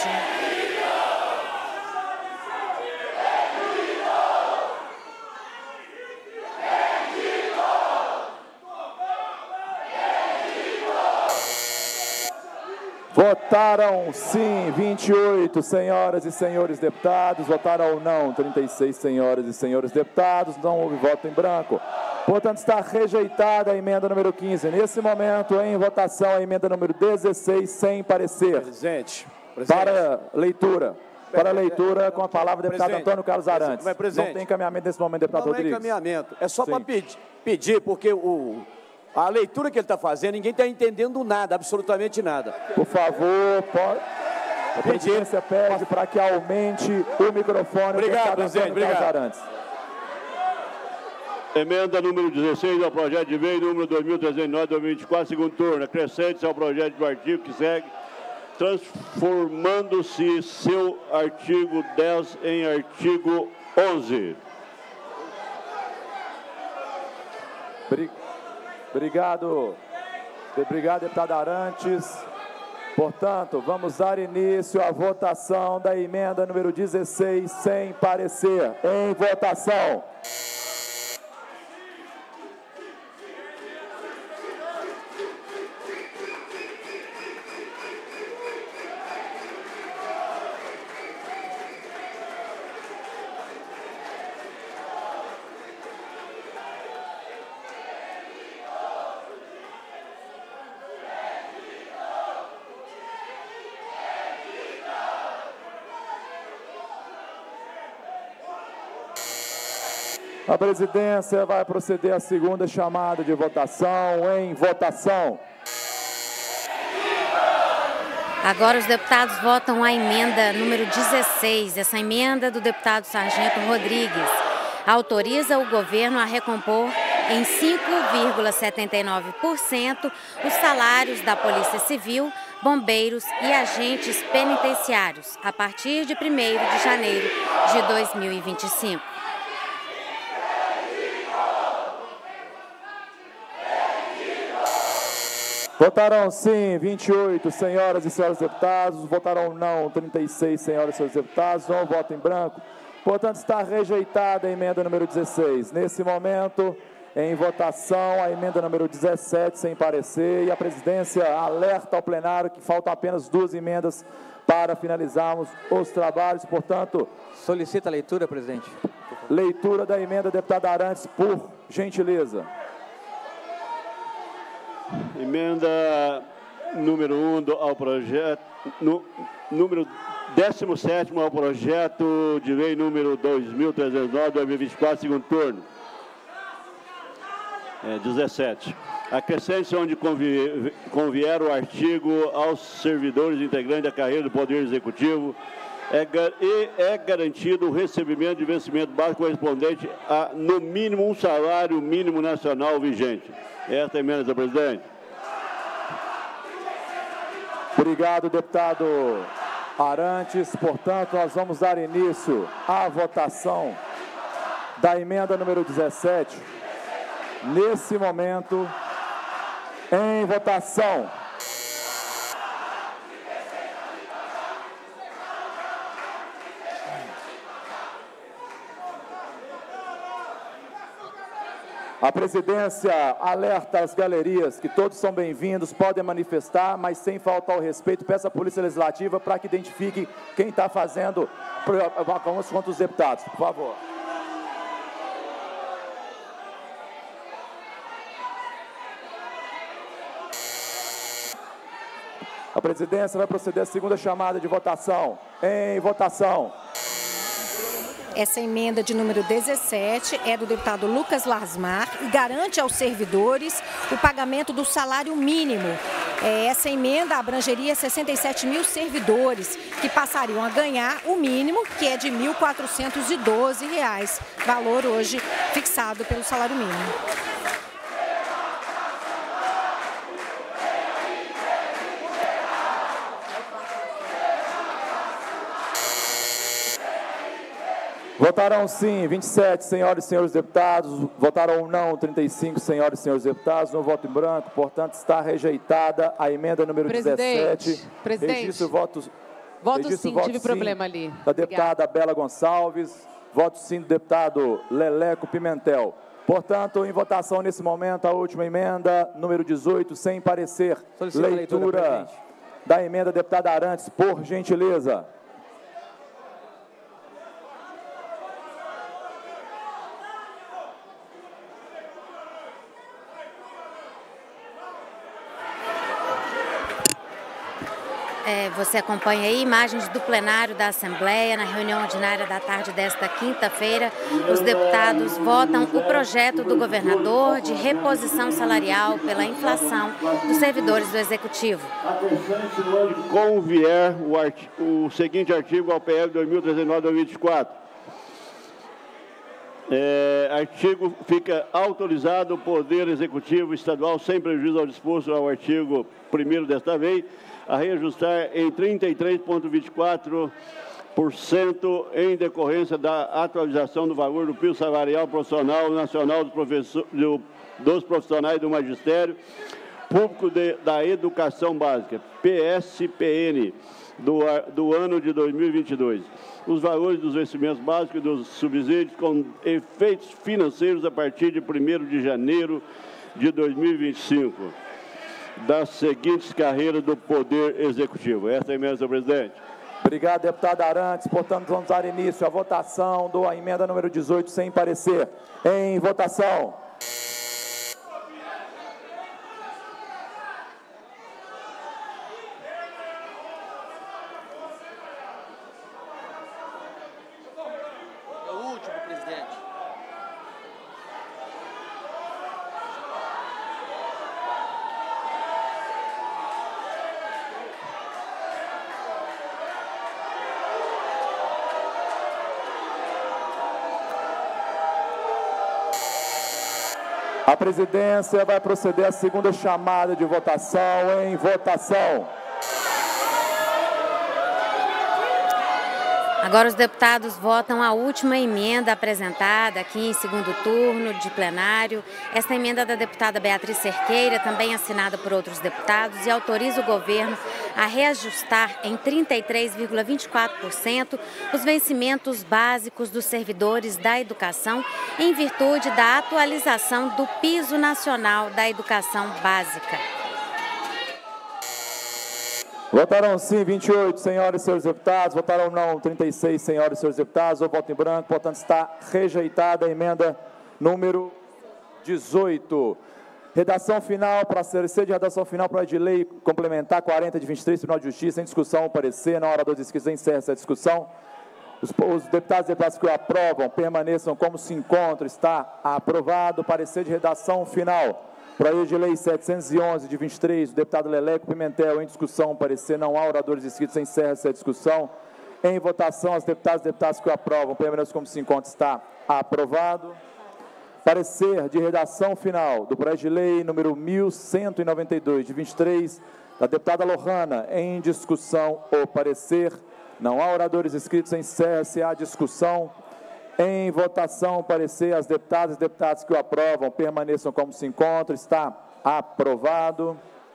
Votaram sim, vinte e oito senhoras e senhores deputados. Votaram não, trinta e seis senhoras e senhores deputados. Não houve voto em branco. Portanto, está rejeitada a emenda número quinze. Nesse momento, em votação, a emenda número dezesseis, sem parecer. Presidente. presidente. Para leitura. Para leitura, com a palavra, o deputado Presidente, Antônio Carlos Arantes. Mas, presidente, não tem encaminhamento nesse momento, deputado não Rodrigues. Não é encaminhamento. É só Sim. para pedir, pedir, porque o, a leitura que ele está fazendo, ninguém está entendendo nada, absolutamente nada. Por favor, pode... A presidência pede para que aumente o microfone. Obrigado, presidente. Obrigado. Arantes. Emenda número dezesseis ao projeto de lei número dois mil trezentos e nove, dois mil e vinte e quatro, segundo turno. Acrescente-se ao projeto do artigo que segue, transformando-se seu artigo dez em artigo onze. Obrigado. Obrigado, deputado Arantes. Portanto, vamos dar início à votação da emenda número dezesseis, sem parecer. Em votação. A presidência vai proceder à segunda chamada de votação. Em votação. Agora os deputados votam a emenda número dezesseis. Essa emenda do deputado Sargento Rodrigues autoriza o governo a recompor em cinco vírgula setenta e nove por cento os salários da Polícia Civil, bombeiros e agentes penitenciários a partir de primeiro de janeiro de dois mil e vinte e cinco. Votaram sim, vinte e oito senhoras e senhores deputados. Votaram não, trinta e seis senhoras e senhores deputados. Não voto em branco. Portanto, está rejeitada a emenda número dezesseis. Nesse momento, em votação, a emenda número dezessete, sem parecer. E a presidência alerta ao plenário que faltam apenas duas emendas para finalizarmos os trabalhos. Portanto, solicita a leitura, presidente. Leitura da emenda, deputado Arantes, por gentileza. Emenda número um do, ao projeto, no, número décimo sétimo ao projeto de lei número dois mil trezentos e nove, dois mil e vinte e quatro, segundo turno. É, dezessete. Acrescente-se onde convier, convier o artigo aos servidores integrantes da carreira do Poder Executivo é, e é garantido o recebimento de vencimento básico correspondente a, no mínimo, um salário mínimo nacional vigente. Esta é a emenda, senhor presidente. Obrigado, deputado Arantes. Portanto, nós vamos dar início à votação da emenda número dezessete. Nesse momento, em votação. A presidência alerta as galerias que todos são bem-vindos, podem manifestar, mas sem faltar ao respeito, peça à Polícia Legislativa para que identifique quem está fazendo bagunça contra os deputados. Por favor. A presidência vai proceder à segunda chamada de votação. Em votação. Essa emenda de número dezessete é do deputado Lucas Lasmar e garante aos servidores o pagamento do salário mínimo. Essa emenda abrangeria sessenta e sete mil servidores que passariam a ganhar o mínimo, que é de mil quatrocentos e doze reais, valor hoje fixado pelo salário mínimo. Votaram sim, vinte e sete senhoras e senhores deputados. Votaram não, trinta e cinco senhoras e senhores deputados. No voto em branco, portanto, está rejeitada a emenda número dezessete. Presidente, registro voto, voto registro sim, voto tive sim problema ali. Da deputada Obrigada. Bela Gonçalves. Voto sim do deputado Leleco Pimentel. Portanto, em votação nesse momento, a última emenda, número dezoito, sem parecer. Solicito leitura, leitura da emenda, deputada Arantes, por gentileza. É, você acompanha aí imagens do plenário da Assembleia na reunião ordinária da tarde desta quinta-feira. Os deputados votam o projeto do governador de reposição salarial pela inflação dos servidores do Executivo. Convier o, artigo, o seguinte artigo ao P L dois mil trezentos e nove barra dois mil e vinte e quatro. É, artigo fica autorizado o Poder Executivo Estadual, sem prejuízo ao disposto ao artigo primeiro desta lei, a reajustar em trinta e três vírgula vinte e quatro por cento em decorrência da atualização do valor do piso salarial profissional nacional dos, professor, do, dos profissionais do magistério público de, da educação básica, P S P N, do, do ano de dois mil e vinte e dois. Os valores dos vencimentos básicos e dos subsídios com efeitos financeiros a partir de primeiro de janeiro de dois mil e vinte e cinco. Das seguintes carreiras do Poder Executivo. Essa é a emenda, senhor presidente. Obrigado, deputada Arantes. Portanto, vamos dar início à votação da emenda número dezoito, sem parecer. Em votação. É o último, presidente. A presidência vai proceder à segunda chamada de votação. Em votação. Agora os deputados votam a última emenda apresentada aqui em segundo turno de plenário. Esta emenda é da deputada Beatriz Cerqueira, também assinada por outros deputados, e autoriza o governo a reajustar em trinta e três vírgula vinte e quatro por cento os vencimentos básicos dos servidores da educação em virtude da atualização do piso nacional da educação básica. Votaram sim vinte e oito, senhoras e senhores deputados. Votaram não trinta e seis, senhoras e senhores deputados. Ou voto em branco. Portanto, está rejeitada a emenda número dezoito. Redação final, para ser de redação final, projeto de lei complementar quarenta de vinte e três, Tribunal de Justiça, em discussão, o parecer. Na hora dos inscritos, encerra essa discussão. Os, os deputados e deputadas que o aprovam permaneçam como se encontram. Está aprovado. Parecer de redação final. Projeto de lei setecentos e onze, de vinte e três, do deputado Leleco Pimentel, em discussão, parecer, não há oradores inscritos, encerra essa discussão. Em votação, as deputadas e deputados que o aprovam, permaneçam como se encontra, está aprovado. Parecer de redação final do projeto de lei número mil cento e noventa e dois, de vinte e três, da deputada Lohana, em discussão, o parecer, não há oradores inscritos, encerra-se a discussão. Em votação, parecer, as deputadas e deputados que o aprovam permaneçam como se encontram. Está aprovado.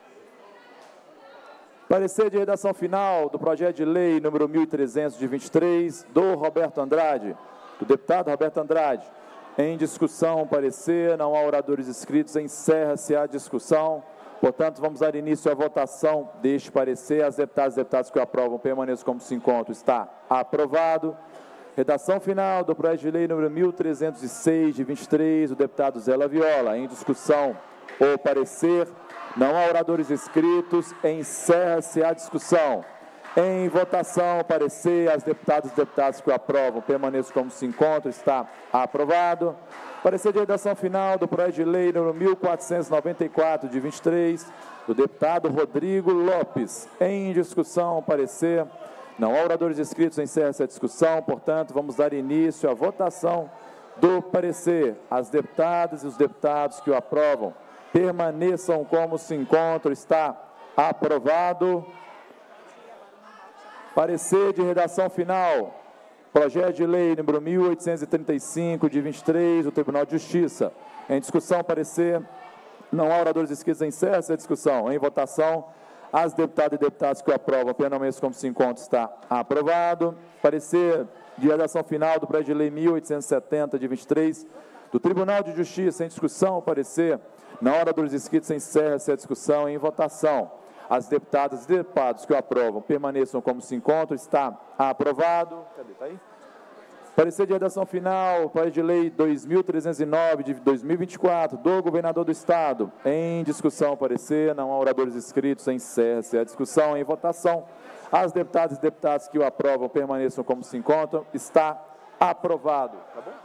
Parecer de redação final do projeto de lei número mil e trezentos, de vinte e três, do Roberto Andrade, do deputado Roberto Andrade. Em discussão, parecer, não há oradores inscritos, encerra-se a discussão. Portanto, vamos dar início à votação deste parecer. As deputadas e deputados que o aprovam permaneçam como se encontram. Está aprovado. Redação final do projeto de lei número mil trezentos e seis, de vinte e três, do deputado Zé Laviola. Em discussão, o parecer. Não há oradores inscritos. Encerra-se a discussão. Em votação, o parecer. As deputadas e deputados que o aprovam permaneçam como se encontram. Está aprovado. Parecer de redação final do projeto de lei número mil quatrocentos e noventa e quatro, de vinte e três, do deputado Rodrigo Lopes. Em discussão, o parecer. Não há oradores inscritos, encerra essa discussão. Portanto, vamos dar início à votação do parecer. As deputadas e os deputados que o aprovam permaneçam como se encontram. Está aprovado. Parecer de redação final. Projeto de lei número mil oitocentos e trinta e cinco, de vinte e três, do Tribunal de Justiça. Em discussão, parecer. Não há oradores inscritos, encerra essa discussão. Em votação. As deputadas e deputados que o aprovam, permaneçam como se encontra, está aprovado. Parecer de redação final do projeto de lei mil oitocentos e setenta, de vinte e três, do Tribunal de Justiça, em discussão, parecer. Na hora dos inscritos, encerra-se a discussão. Em votação. As deputadas e deputados que o aprovam permaneçam como se encontram. Está aprovado. Cadê? Está aí? Parecer de redação final, projeto de lei dois mil trezentos e nove de dois mil e vinte e quatro, do governador do Estado. Em discussão, parecer, não há oradores inscritos, encerra-se a discussão. Em votação, as deputadas e deputados que o aprovam permaneçam como se encontram. Está aprovado. Tá bom?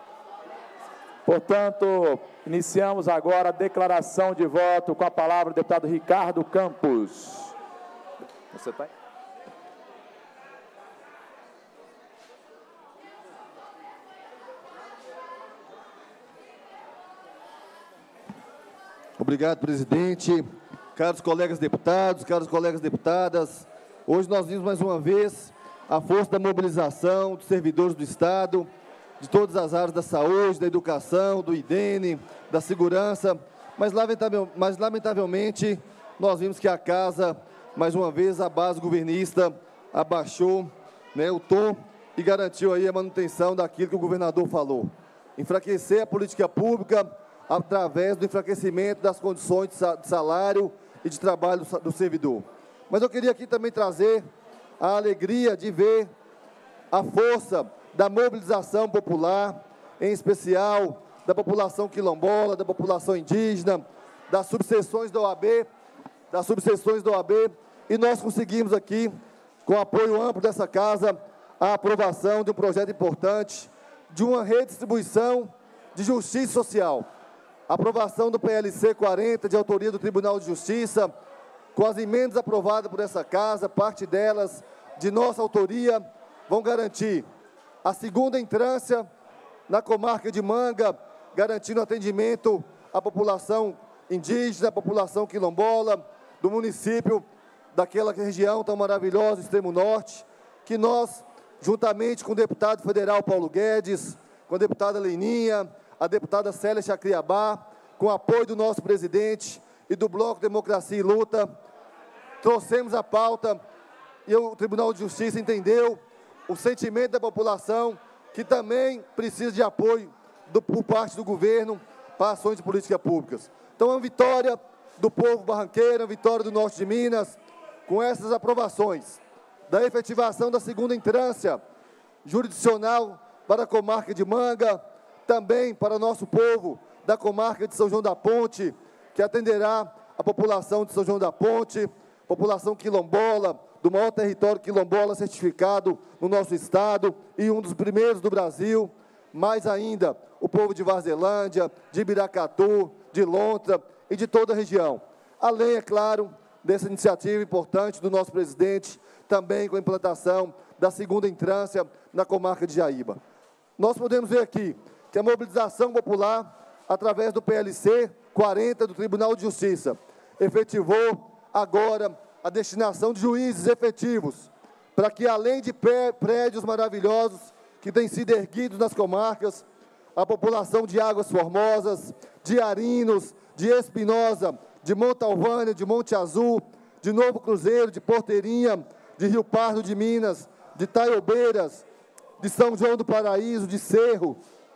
Portanto, iniciamos agora a declaração de voto com a palavra o deputado Ricardo Campos. Você está aí? Obrigado, presidente. Caros colegas deputados, caros colegas deputadas, hoje nós vimos mais uma vez a força da mobilização dos servidores do Estado, de todas as áreas da saúde, da educação, do I D N, da segurança, mas, lamentavel, mas lamentavelmente nós vimos que a casa, mais uma vez, a base governista abaixou, né, o tom e garantiu aí a manutenção daquilo que o governador falou. Enfraquecer a política pública através do enfraquecimento das condições de salário e de trabalho do servidor. Mas eu queria aqui também trazer a alegria de ver a força da mobilização popular, em especial da população quilombola, da população indígena, das subseções da O A B, das subseções da O A B, e nós conseguimos aqui, com apoio amplo dessa casa, a aprovação de um projeto importante, de uma redistribuição de justiça social. A aprovação do P L C quarenta, de autoria do Tribunal de Justiça, com as emendas aprovadas por essa casa, parte delas de nossa autoria, vão garantir a segunda entrância na comarca de Manga, garantindo atendimento à população indígena, à população quilombola, do município, daquela região tão maravilhosa, extremo norte, que nós, juntamente com o deputado federal Paulo Guedes, com a deputada Leninha, a deputada Célia Chacriabá, com o apoio do nosso presidente e do Bloco Democracia e Luta, trouxemos a pauta e o Tribunal de Justiça entendeu o sentimento da população que também precisa de apoio do, por parte do governo para ações de políticas públicas. Então, é uma vitória do povo barranqueiro, uma vitória do norte de Minas, com essas aprovações da efetivação da segunda entrância jurisdicional para a comarca de Manga, também para o nosso povo da comarca de São João da Ponte, que atenderá a população de São João da Ponte, população quilombola, do maior território quilombola certificado no nosso estado e um dos primeiros do Brasil, mais ainda o povo de Varzelândia, de Ibiracatu, de Lontra e de toda a região. Além, é claro, dessa iniciativa importante do nosso presidente, também com a implantação da segunda entrância na comarca de Jaíba. Nós podemos ver aqui que a mobilização popular, através do P L C quarenta do Tribunal de Justiça, efetivou agora a destinação de juízes efetivos, para que, além de prédios maravilhosos que têm sido erguidos nas comarcas, a população de Águas Formosas, de Arinos, de Espinosa, de Montalvânia, de Monte Azul, de Novo Cruzeiro, de Porteirinha, de Rio Pardo de Minas, de Taiobeiras, de São João do Paraíso, de Cerro,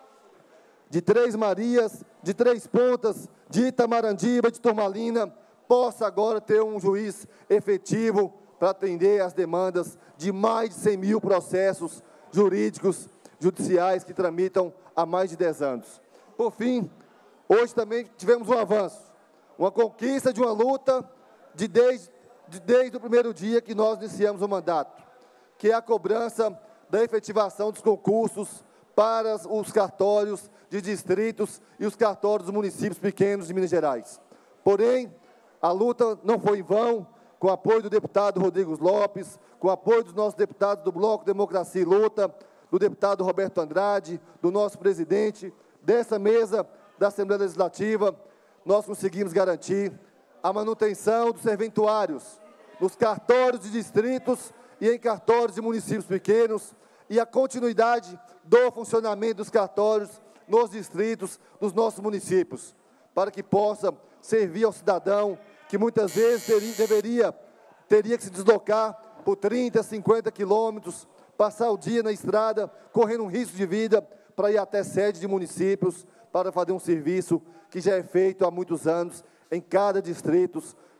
de Três Marias, de Três Pontas, de Itamarandiba, de Turmalina, possa agora ter um juiz efetivo para atender às demandas de mais de cem mil processos jurídicos, judiciais que tramitam há mais de dez anos. Por fim, hoje também tivemos um avanço, uma conquista de uma luta de desde, de, desde o primeiro dia que nós iniciamos o mandato, que é a cobrança da efetivação dos concursos para os cartórios de distritos e os cartórios dos municípios pequenos de Minas Gerais. Porém, a luta não foi em vão, com o apoio do deputado Rodrigo Lopes, com o apoio dos nossos deputados do Bloco Democracia e Luta, do deputado Roberto Andrade, do nosso presidente, dessa mesa da Assembleia Legislativa, nós conseguimos garantir a manutenção dos serventuários nos cartórios de distritos e em cartórios de municípios pequenos e a continuidade do funcionamento dos cartórios nos distritos dos nossos municípios, para que possa servir ao cidadão que muitas vezes teria, deveria, teria que se deslocar por trinta, cinquenta quilômetros, passar o dia na estrada, correndo um risco de vida para ir até sede de municípios, para fazer um serviço que já é feito há muitos anos em cada distrito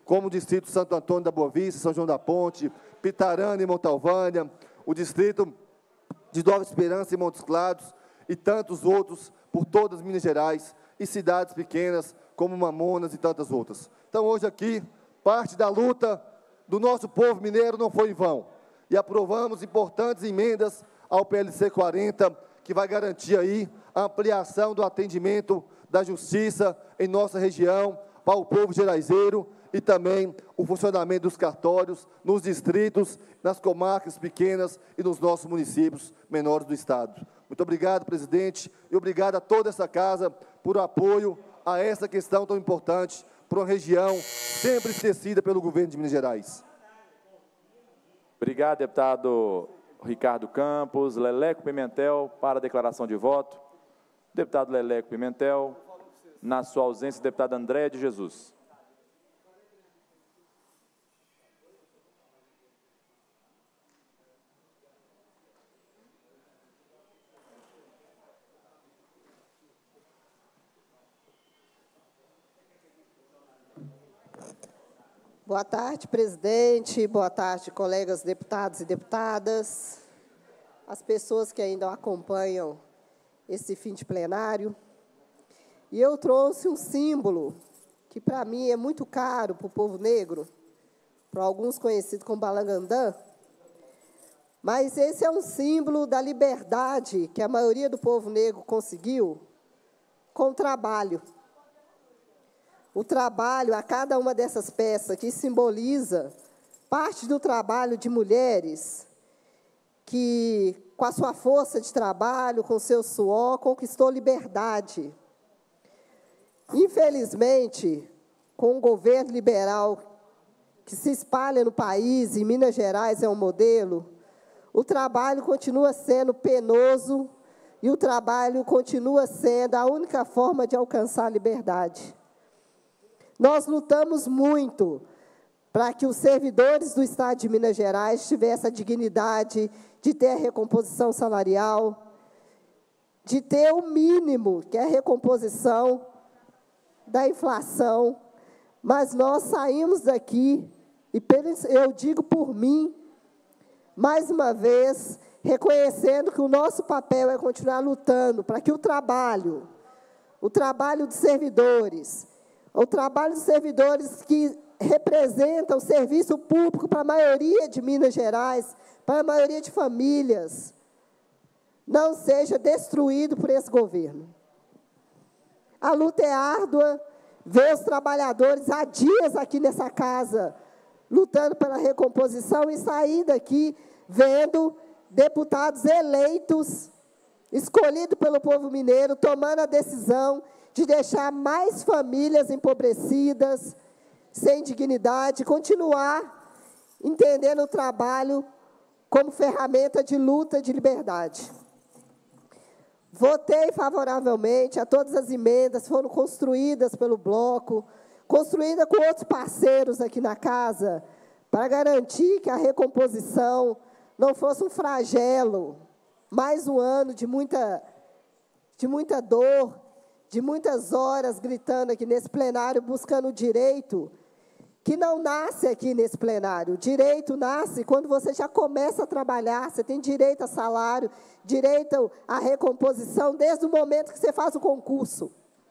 como o distrito Santo Antônio da Boa Vista, São João da Ponte, Pitarana e Montalvânia, o distrito de Nova Esperança e Montes Claros e tantos outros por todas Minas Gerais e cidades pequenas como Mamonas e tantas outras. Então, hoje aqui, parte da luta do nosso povo mineiro não foi em vão. E aprovamos importantes emendas ao P L C quarenta, que vai garantir aí a ampliação do atendimento da justiça em nossa região para o povo geraizeiro e também o funcionamento dos cartórios nos distritos, nas comarcas pequenas e nos nossos municípios menores do Estado. Muito obrigado, presidente, e obrigado a toda essa casa por apoio a essa questão tão importante para uma região sempre esquecida pelo governo de Minas Gerais. Obrigado, deputado Ricardo Campos. Leleco Pimentel, para a declaração de voto. Deputado Leleco Pimentel. Na sua ausência, deputado André de Jesus. Boa tarde, presidente. Boa tarde, colegas deputados e deputadas, as pessoas que ainda acompanham esse fim de plenário. E eu trouxe um símbolo que, para mim, é muito caro para o povo negro, para alguns conhecido como balangandã, mas esse é um símbolo da liberdade que a maioria do povo negro conseguiu com o trabalho. O trabalho, a cada uma dessas peças, que simboliza parte do trabalho de mulheres que, com a sua força de trabalho, com o seu suor, conquistou liberdade. Infelizmente, com o governo liberal que se espalha no país, e Minas Gerais é um modelo, o trabalho continua sendo penoso e o trabalho continua sendo a única forma de alcançar a liberdade. Nós lutamos muito para que os servidores do Estado de Minas Gerais tivessem a dignidade de ter a recomposição salarial, de ter o mínimo, que é a recomposição da inflação, mas nós saímos daqui, e eu digo por mim, mais uma vez, reconhecendo que o nosso papel é continuar lutando para que o trabalho, o trabalho dos servidores, o trabalho dos servidores que representam o serviço público para a maioria de Minas Gerais, para a maioria de famílias, não seja destruído por esse governo. A luta é árdua, ver os trabalhadores há dias aqui nessa casa, lutando pela recomposição e sair daqui vendo deputados eleitos, escolhidos pelo povo mineiro, tomando a decisão de deixar mais famílias empobrecidas, sem dignidade, continuar entendendo o trabalho como ferramenta de luta de liberdade. Votei favoravelmente a todas as emendas, foram construídas pelo bloco, construídas com outros parceiros aqui na casa, para garantir que a recomposição não fosse um flagelo, mais um ano de muita, de muita dor, de muitas horas gritando aqui nesse plenário, buscando o direito, que não nasce aqui nesse plenário. O direito nasce quando você já começa a trabalhar, você tem direito a salário, direito à recomposição, desde o momento que você faz o concurso.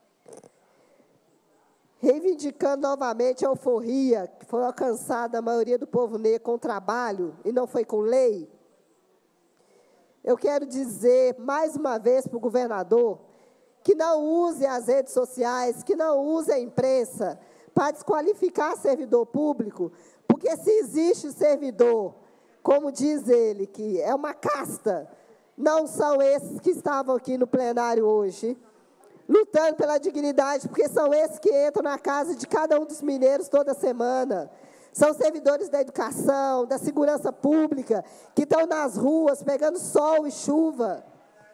Reivindicando novamente a euforia que foi alcançada a maioria do povo negro com trabalho, e não foi com lei, eu quero dizer, mais uma vez, para o governador, que não use as redes sociais, que não use a imprensa para desqualificar servidor público, porque se existe servidor, como diz ele, que é uma casta, não são esses que estavam aqui no plenário hoje, lutando pela dignidade, porque são esses que entram na casa de cada um dos mineiros toda semana. São servidores da educação, da segurança pública, que estão nas ruas pegando sol e chuva.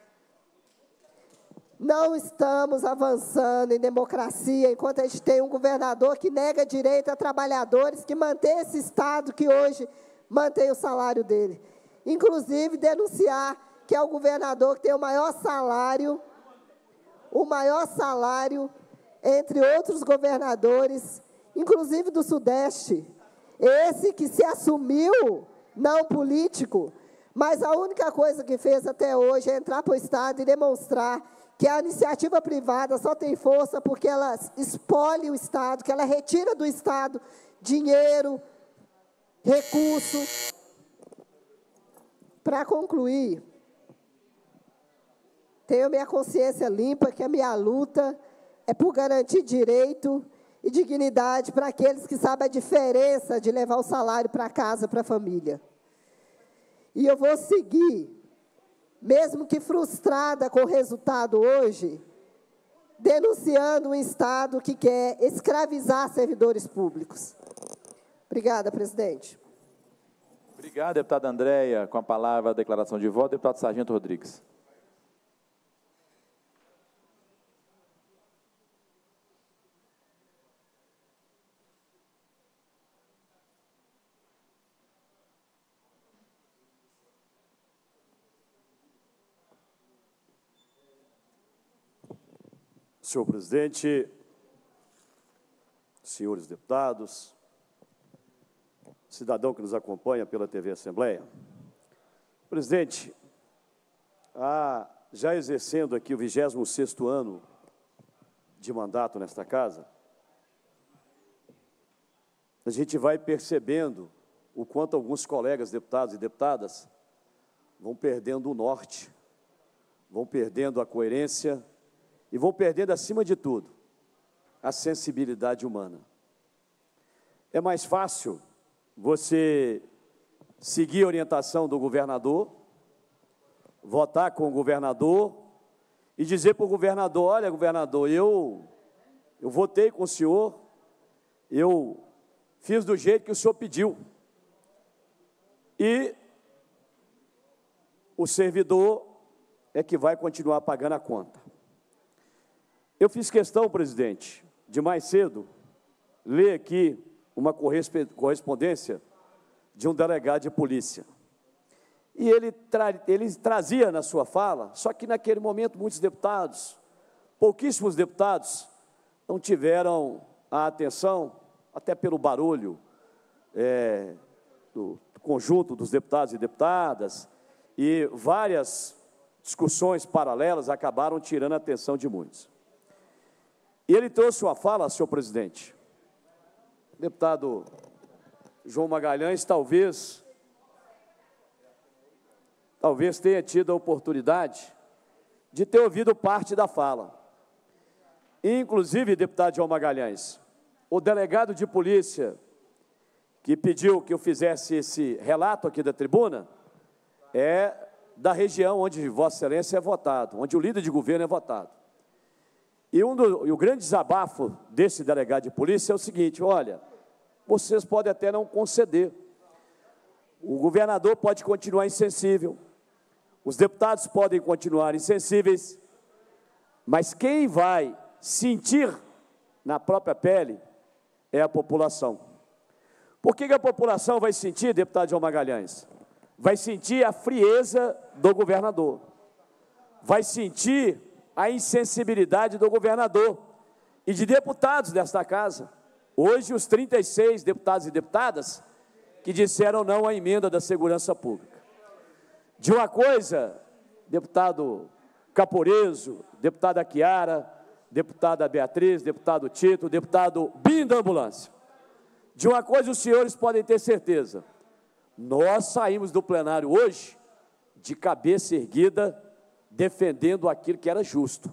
Não estamos avançando em democracia enquanto a gente tem um governador que nega direito a trabalhadores, que mantém esse Estado que hoje mantém o salário dele. Inclusive, denunciar que é o governador que tem o maior salário, o maior salário entre outros governadores, inclusive do Sudeste, esse que se assumiu não político, mas a única coisa que fez até hoje é entrar para o Estado e demonstrar que a iniciativa privada só tem força porque ela espolha o Estado, que ela retira do Estado dinheiro, recurso. Para concluir, tenho minha consciência limpa que a minha luta é por garantir direito e dignidade para aqueles que sabem a diferença de levar o salário para casa, para a família. E eu vou seguir, mesmo que frustrada com o resultado hoje, denunciando um Estado que quer escravizar servidores públicos. Obrigada, presidente. Obrigado, deputada Andréia. Com a palavra, a declaração de voto, deputado Sargento Rodrigues. Senhor presidente, senhores deputados, cidadão que nos acompanha pela T V Assembleia. Presidente, ah, já exercendo aqui o vigésimo sexto ano de mandato nesta casa, a gente vai percebendo o quanto alguns colegas deputados e deputadas vão perdendo o norte, vão perdendo a coerência e vão perdendo, acima de tudo, a sensibilidade humana. É mais fácil você seguir a orientação do governador, votar com o governador e dizer para o governador, olha, governador, eu, eu votei com o senhor, eu fiz do jeito que o senhor pediu. E o servidor é que vai continuar pagando a conta. Eu fiz questão, presidente, de mais cedo, ler aqui uma correspondência de um delegado de polícia. E ele, tra ele trazia na sua fala, só que naquele momento muitos deputados, pouquíssimos deputados, não tiveram a atenção, até pelo barulho é, do conjunto dos deputados e deputadas, e várias discussões paralelas acabaram tirando a atenção de muitos. E ele trouxe uma fala, senhor presidente. O deputado João Magalhães talvez, talvez tenha tido a oportunidade de ter ouvido parte da fala. Inclusive, deputado João Magalhães, o delegado de polícia que pediu que eu fizesse esse relato aqui da tribuna é da região onde Vossa Excelência é votado, onde o líder de governo é votado. E, um do, e o grande desabafo desse delegado de polícia é o seguinte, olha, vocês podem até não conceder, o governador pode continuar insensível, os deputados podem continuar insensíveis, mas quem vai sentir na própria pele é a população. Por que que a população vai sentir, deputado João Magalhães? Vai sentir a frieza do governador, vai sentir a insensibilidade do governador e de deputados desta casa. Hoje, os trinta e seis deputados e deputadas que disseram não à emenda da segurança pública. De uma coisa, deputado Caporeso, deputada Chiara, deputada Beatriz, deputado Tito, deputado Bim da Ambulância. De uma coisa os senhores podem ter certeza, nós saímos do plenário hoje de cabeça erguida, defendendo aquilo que era justo.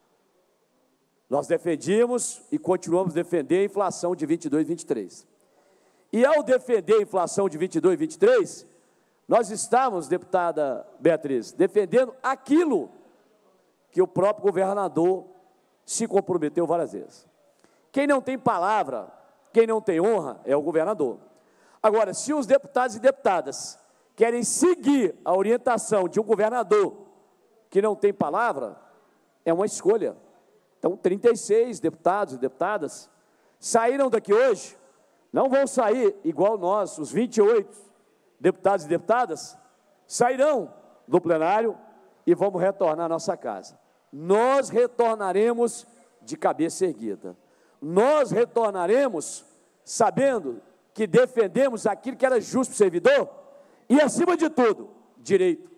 Nós defendíamos e continuamos a defender a inflação de vinte e dois e vinte e três. E ao defender a inflação de vinte e dois e vinte e três, nós estávamos, deputada Beatriz, defendendo aquilo que o próprio governador se comprometeu várias vezes. Quem não tem palavra, quem não tem honra, é o governador. Agora, se os deputados e deputadas querem seguir a orientação de um governador que não tem palavra, é uma escolha. Então, trinta e seis deputados e deputadas saíram daqui hoje, não vão sair igual nós, os vinte e oito deputados e deputadas, sairão do plenário e vamos retornar à nossa casa. Nós retornaremos de cabeça erguida. Nós retornaremos sabendo que defendemos aquilo que era justo para o servidor e, acima de tudo, direito.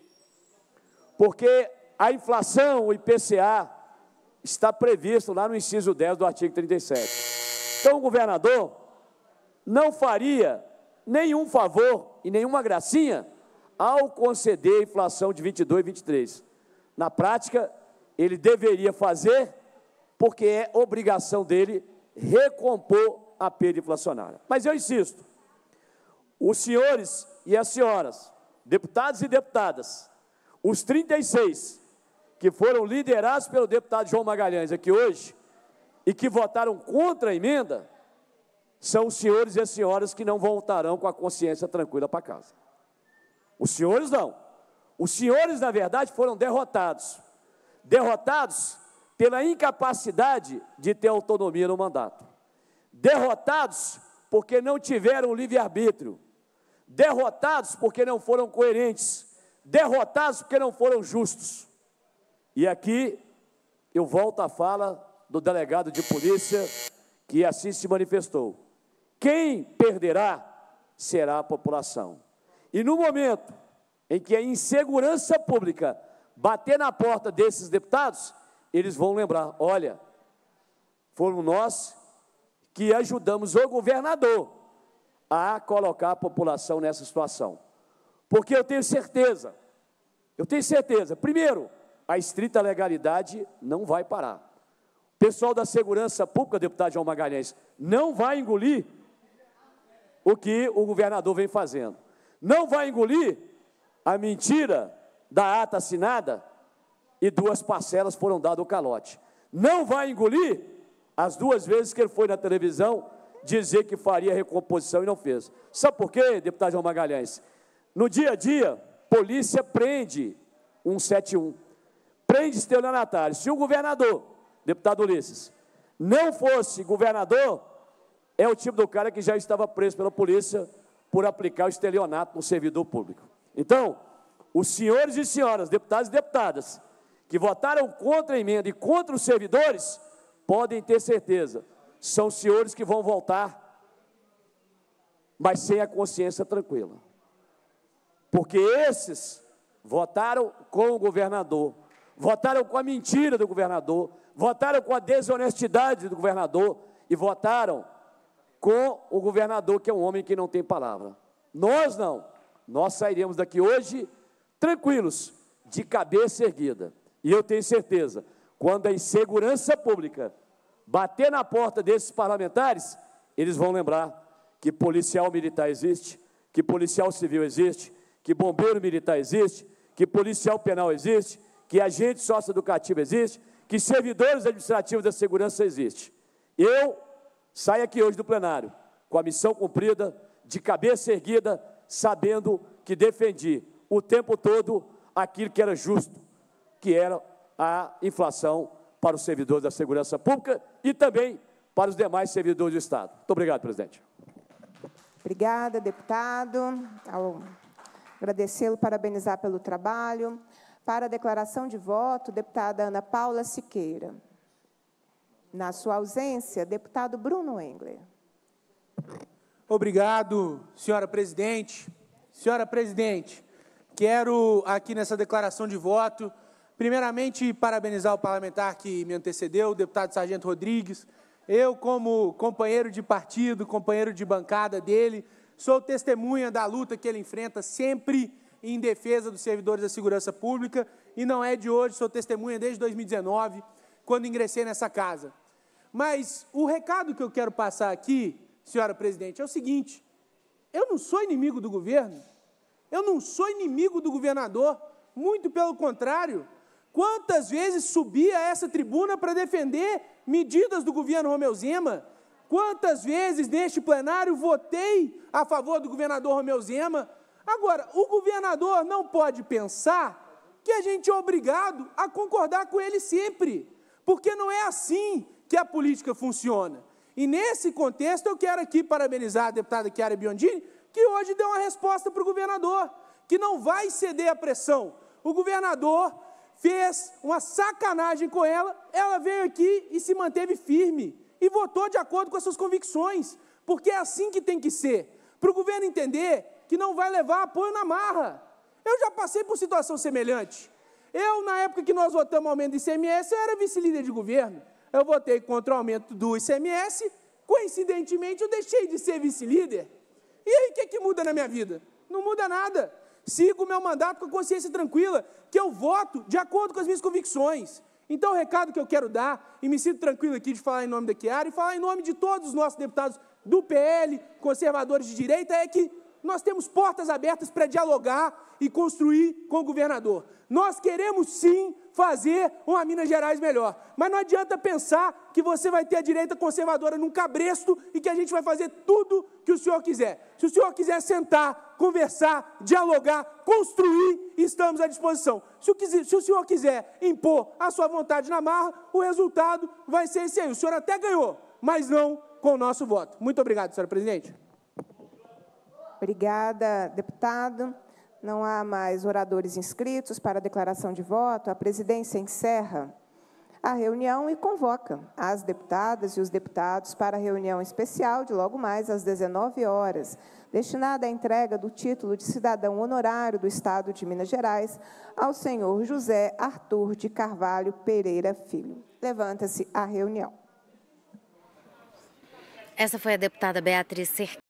Porque a inflação, o I P C A, está previsto lá no inciso dez do artigo trinta e sete. Então, o governador não faria nenhum favor e nenhuma gracinha ao conceder a inflação de vinte e dois e vinte e três. Na prática, ele deveria fazer, porque é obrigação dele recompor a perda inflacionária. Mas eu insisto, os senhores e as senhoras, deputados e deputadas, os trinta e seis que foram liderados pelo deputado João Magalhães aqui hoje e que votaram contra a emenda, são os senhores e as senhoras que não voltarão com a consciência tranquila para casa. Os senhores não. Os senhores, na verdade, foram derrotados. Derrotados pela incapacidade de ter autonomia no mandato. Derrotados porque não tiveram livre-arbítrio. Derrotados porque não foram coerentes. Derrotados porque não foram justos. E aqui eu volto à fala do delegado de polícia que assim se manifestou. Quem perderá será a população. E no momento em que a insegurança pública bater na porta desses deputados, eles vão lembrar, olha, foram nós que ajudamos o governador a colocar a população nessa situação. Porque eu tenho certeza, eu tenho certeza, primeiro, a estrita legalidade não vai parar. O pessoal da segurança pública, deputado João Magalhães, não vai engolir o que o governador vem fazendo. Não vai engolir a mentira da ata assinada e duas parcelas foram dadas ao calote. Não vai engolir as duas vezes que ele foi na televisão dizer que faria recomposição e não fez. Sabe por quê, deputado João Magalhães? No dia a dia, polícia prende cento e setenta e um, prende estelionatário. Se o governador, deputado Ulisses, não fosse governador, é o tipo do cara que já estava preso pela polícia por aplicar o estelionato no servidor público. Então, os senhores e senhoras, deputados e deputadas, que votaram contra a emenda e contra os servidores, podem ter certeza, são os senhores que vão voltar, mas sem a consciência tranquila. Porque esses votaram com o governador, votaram com a mentira do governador, votaram com a desonestidade do governador e votaram com o governador, que é um homem que não tem palavra. Nós não. Nós sairemos daqui hoje tranquilos, de cabeça erguida. E eu tenho certeza, quando a insegurança pública bater na porta desses parlamentares, eles vão lembrar que policial militar existe, que policial civil existe, que bombeiro militar existe, que policial penal existe, que agente socioeducativo existe, que servidores administrativos da segurança existe. Eu saio aqui hoje do plenário com a missão cumprida, de cabeça erguida, sabendo que defendi o tempo todo aquilo que era justo, que era a inflação para os servidores da segurança pública e também para os demais servidores do Estado. Muito obrigado, presidente. Obrigada, deputado. Ao agradecê-lo, parabenizar pelo trabalho. Para a declaração de voto, deputada Ana Paula Siqueira. Na sua ausência, deputado Bruno Engler. Obrigado, senhora presidente. Senhora presidente, quero aqui nessa declaração de voto, primeiramente parabenizar o parlamentar que me antecedeu, o deputado Sargento Rodrigues. Eu, como companheiro de partido, companheiro de bancada dele, sou testemunha da luta que ele enfrenta sempre em defesa dos servidores da segurança pública, e não é de hoje, sou testemunha desde dois mil e dezenove, quando ingressei nessa casa. Mas o recado que eu quero passar aqui, senhora presidente, é o seguinte: eu não sou inimigo do governo, eu não sou inimigo do governador, muito pelo contrário. Quantas vezes subi a essa tribuna para defender medidas do governo Romeu Zema? Quantas vezes neste plenário votei a favor do governador Romeu Zema? Agora, o governador não pode pensar que a gente é obrigado a concordar com ele sempre, porque não é assim que a política funciona. E nesse contexto eu quero aqui parabenizar a deputada Chiara Biondini, que hoje deu uma resposta para o governador, que não vai ceder à pressão. O governador fez uma sacanagem com ela, ela veio aqui e se manteve firme, e votou de acordo com as suas convicções. porque é assim que tem que ser, para o governo entender que não vai levar apoio na marra. Eu já passei por situação semelhante. Eu, na época que nós votamos o aumento do I C M S, eu era vice-líder de governo. Eu votei contra o aumento do I C M S, coincidentemente eu deixei de ser vice-líder. E aí, o que, que muda na minha vida? Não muda nada. Sigo o meu mandato com a consciência tranquila, que eu voto de acordo com as minhas convicções. Então, o recado que eu quero dar, e me sinto tranquilo aqui de falar em nome da Chiara, e falar em nome de todos os nossos deputados do P L, conservadores de direita, é que nós temos portas abertas para dialogar e construir com o governador. Nós queremos, sim, fazer uma Minas Gerais melhor. Mas não adianta pensar que você vai ter a direita conservadora num cabresto e que a gente vai fazer tudo que o senhor quiser. Se o senhor quiser sentar, conversar, dialogar, construir, estamos à disposição. Se o, se o senhor quiser impor a sua vontade na marra, o resultado vai ser esse aí. O senhor até ganhou, mas não com o nosso voto. Muito obrigado, senhora presidente. Obrigada, deputado. Não há mais oradores inscritos para a declaração de voto. A presidência encerra a reunião e convoca as deputadas e os deputados para a reunião especial de logo mais às dezenove horas, destinada à entrega do título de cidadão honorário do Estado de Minas Gerais ao senhor José Arthur de Carvalho Pereira Filho. Levanta-se a reunião. Essa foi a deputada Beatriz Cerqueira.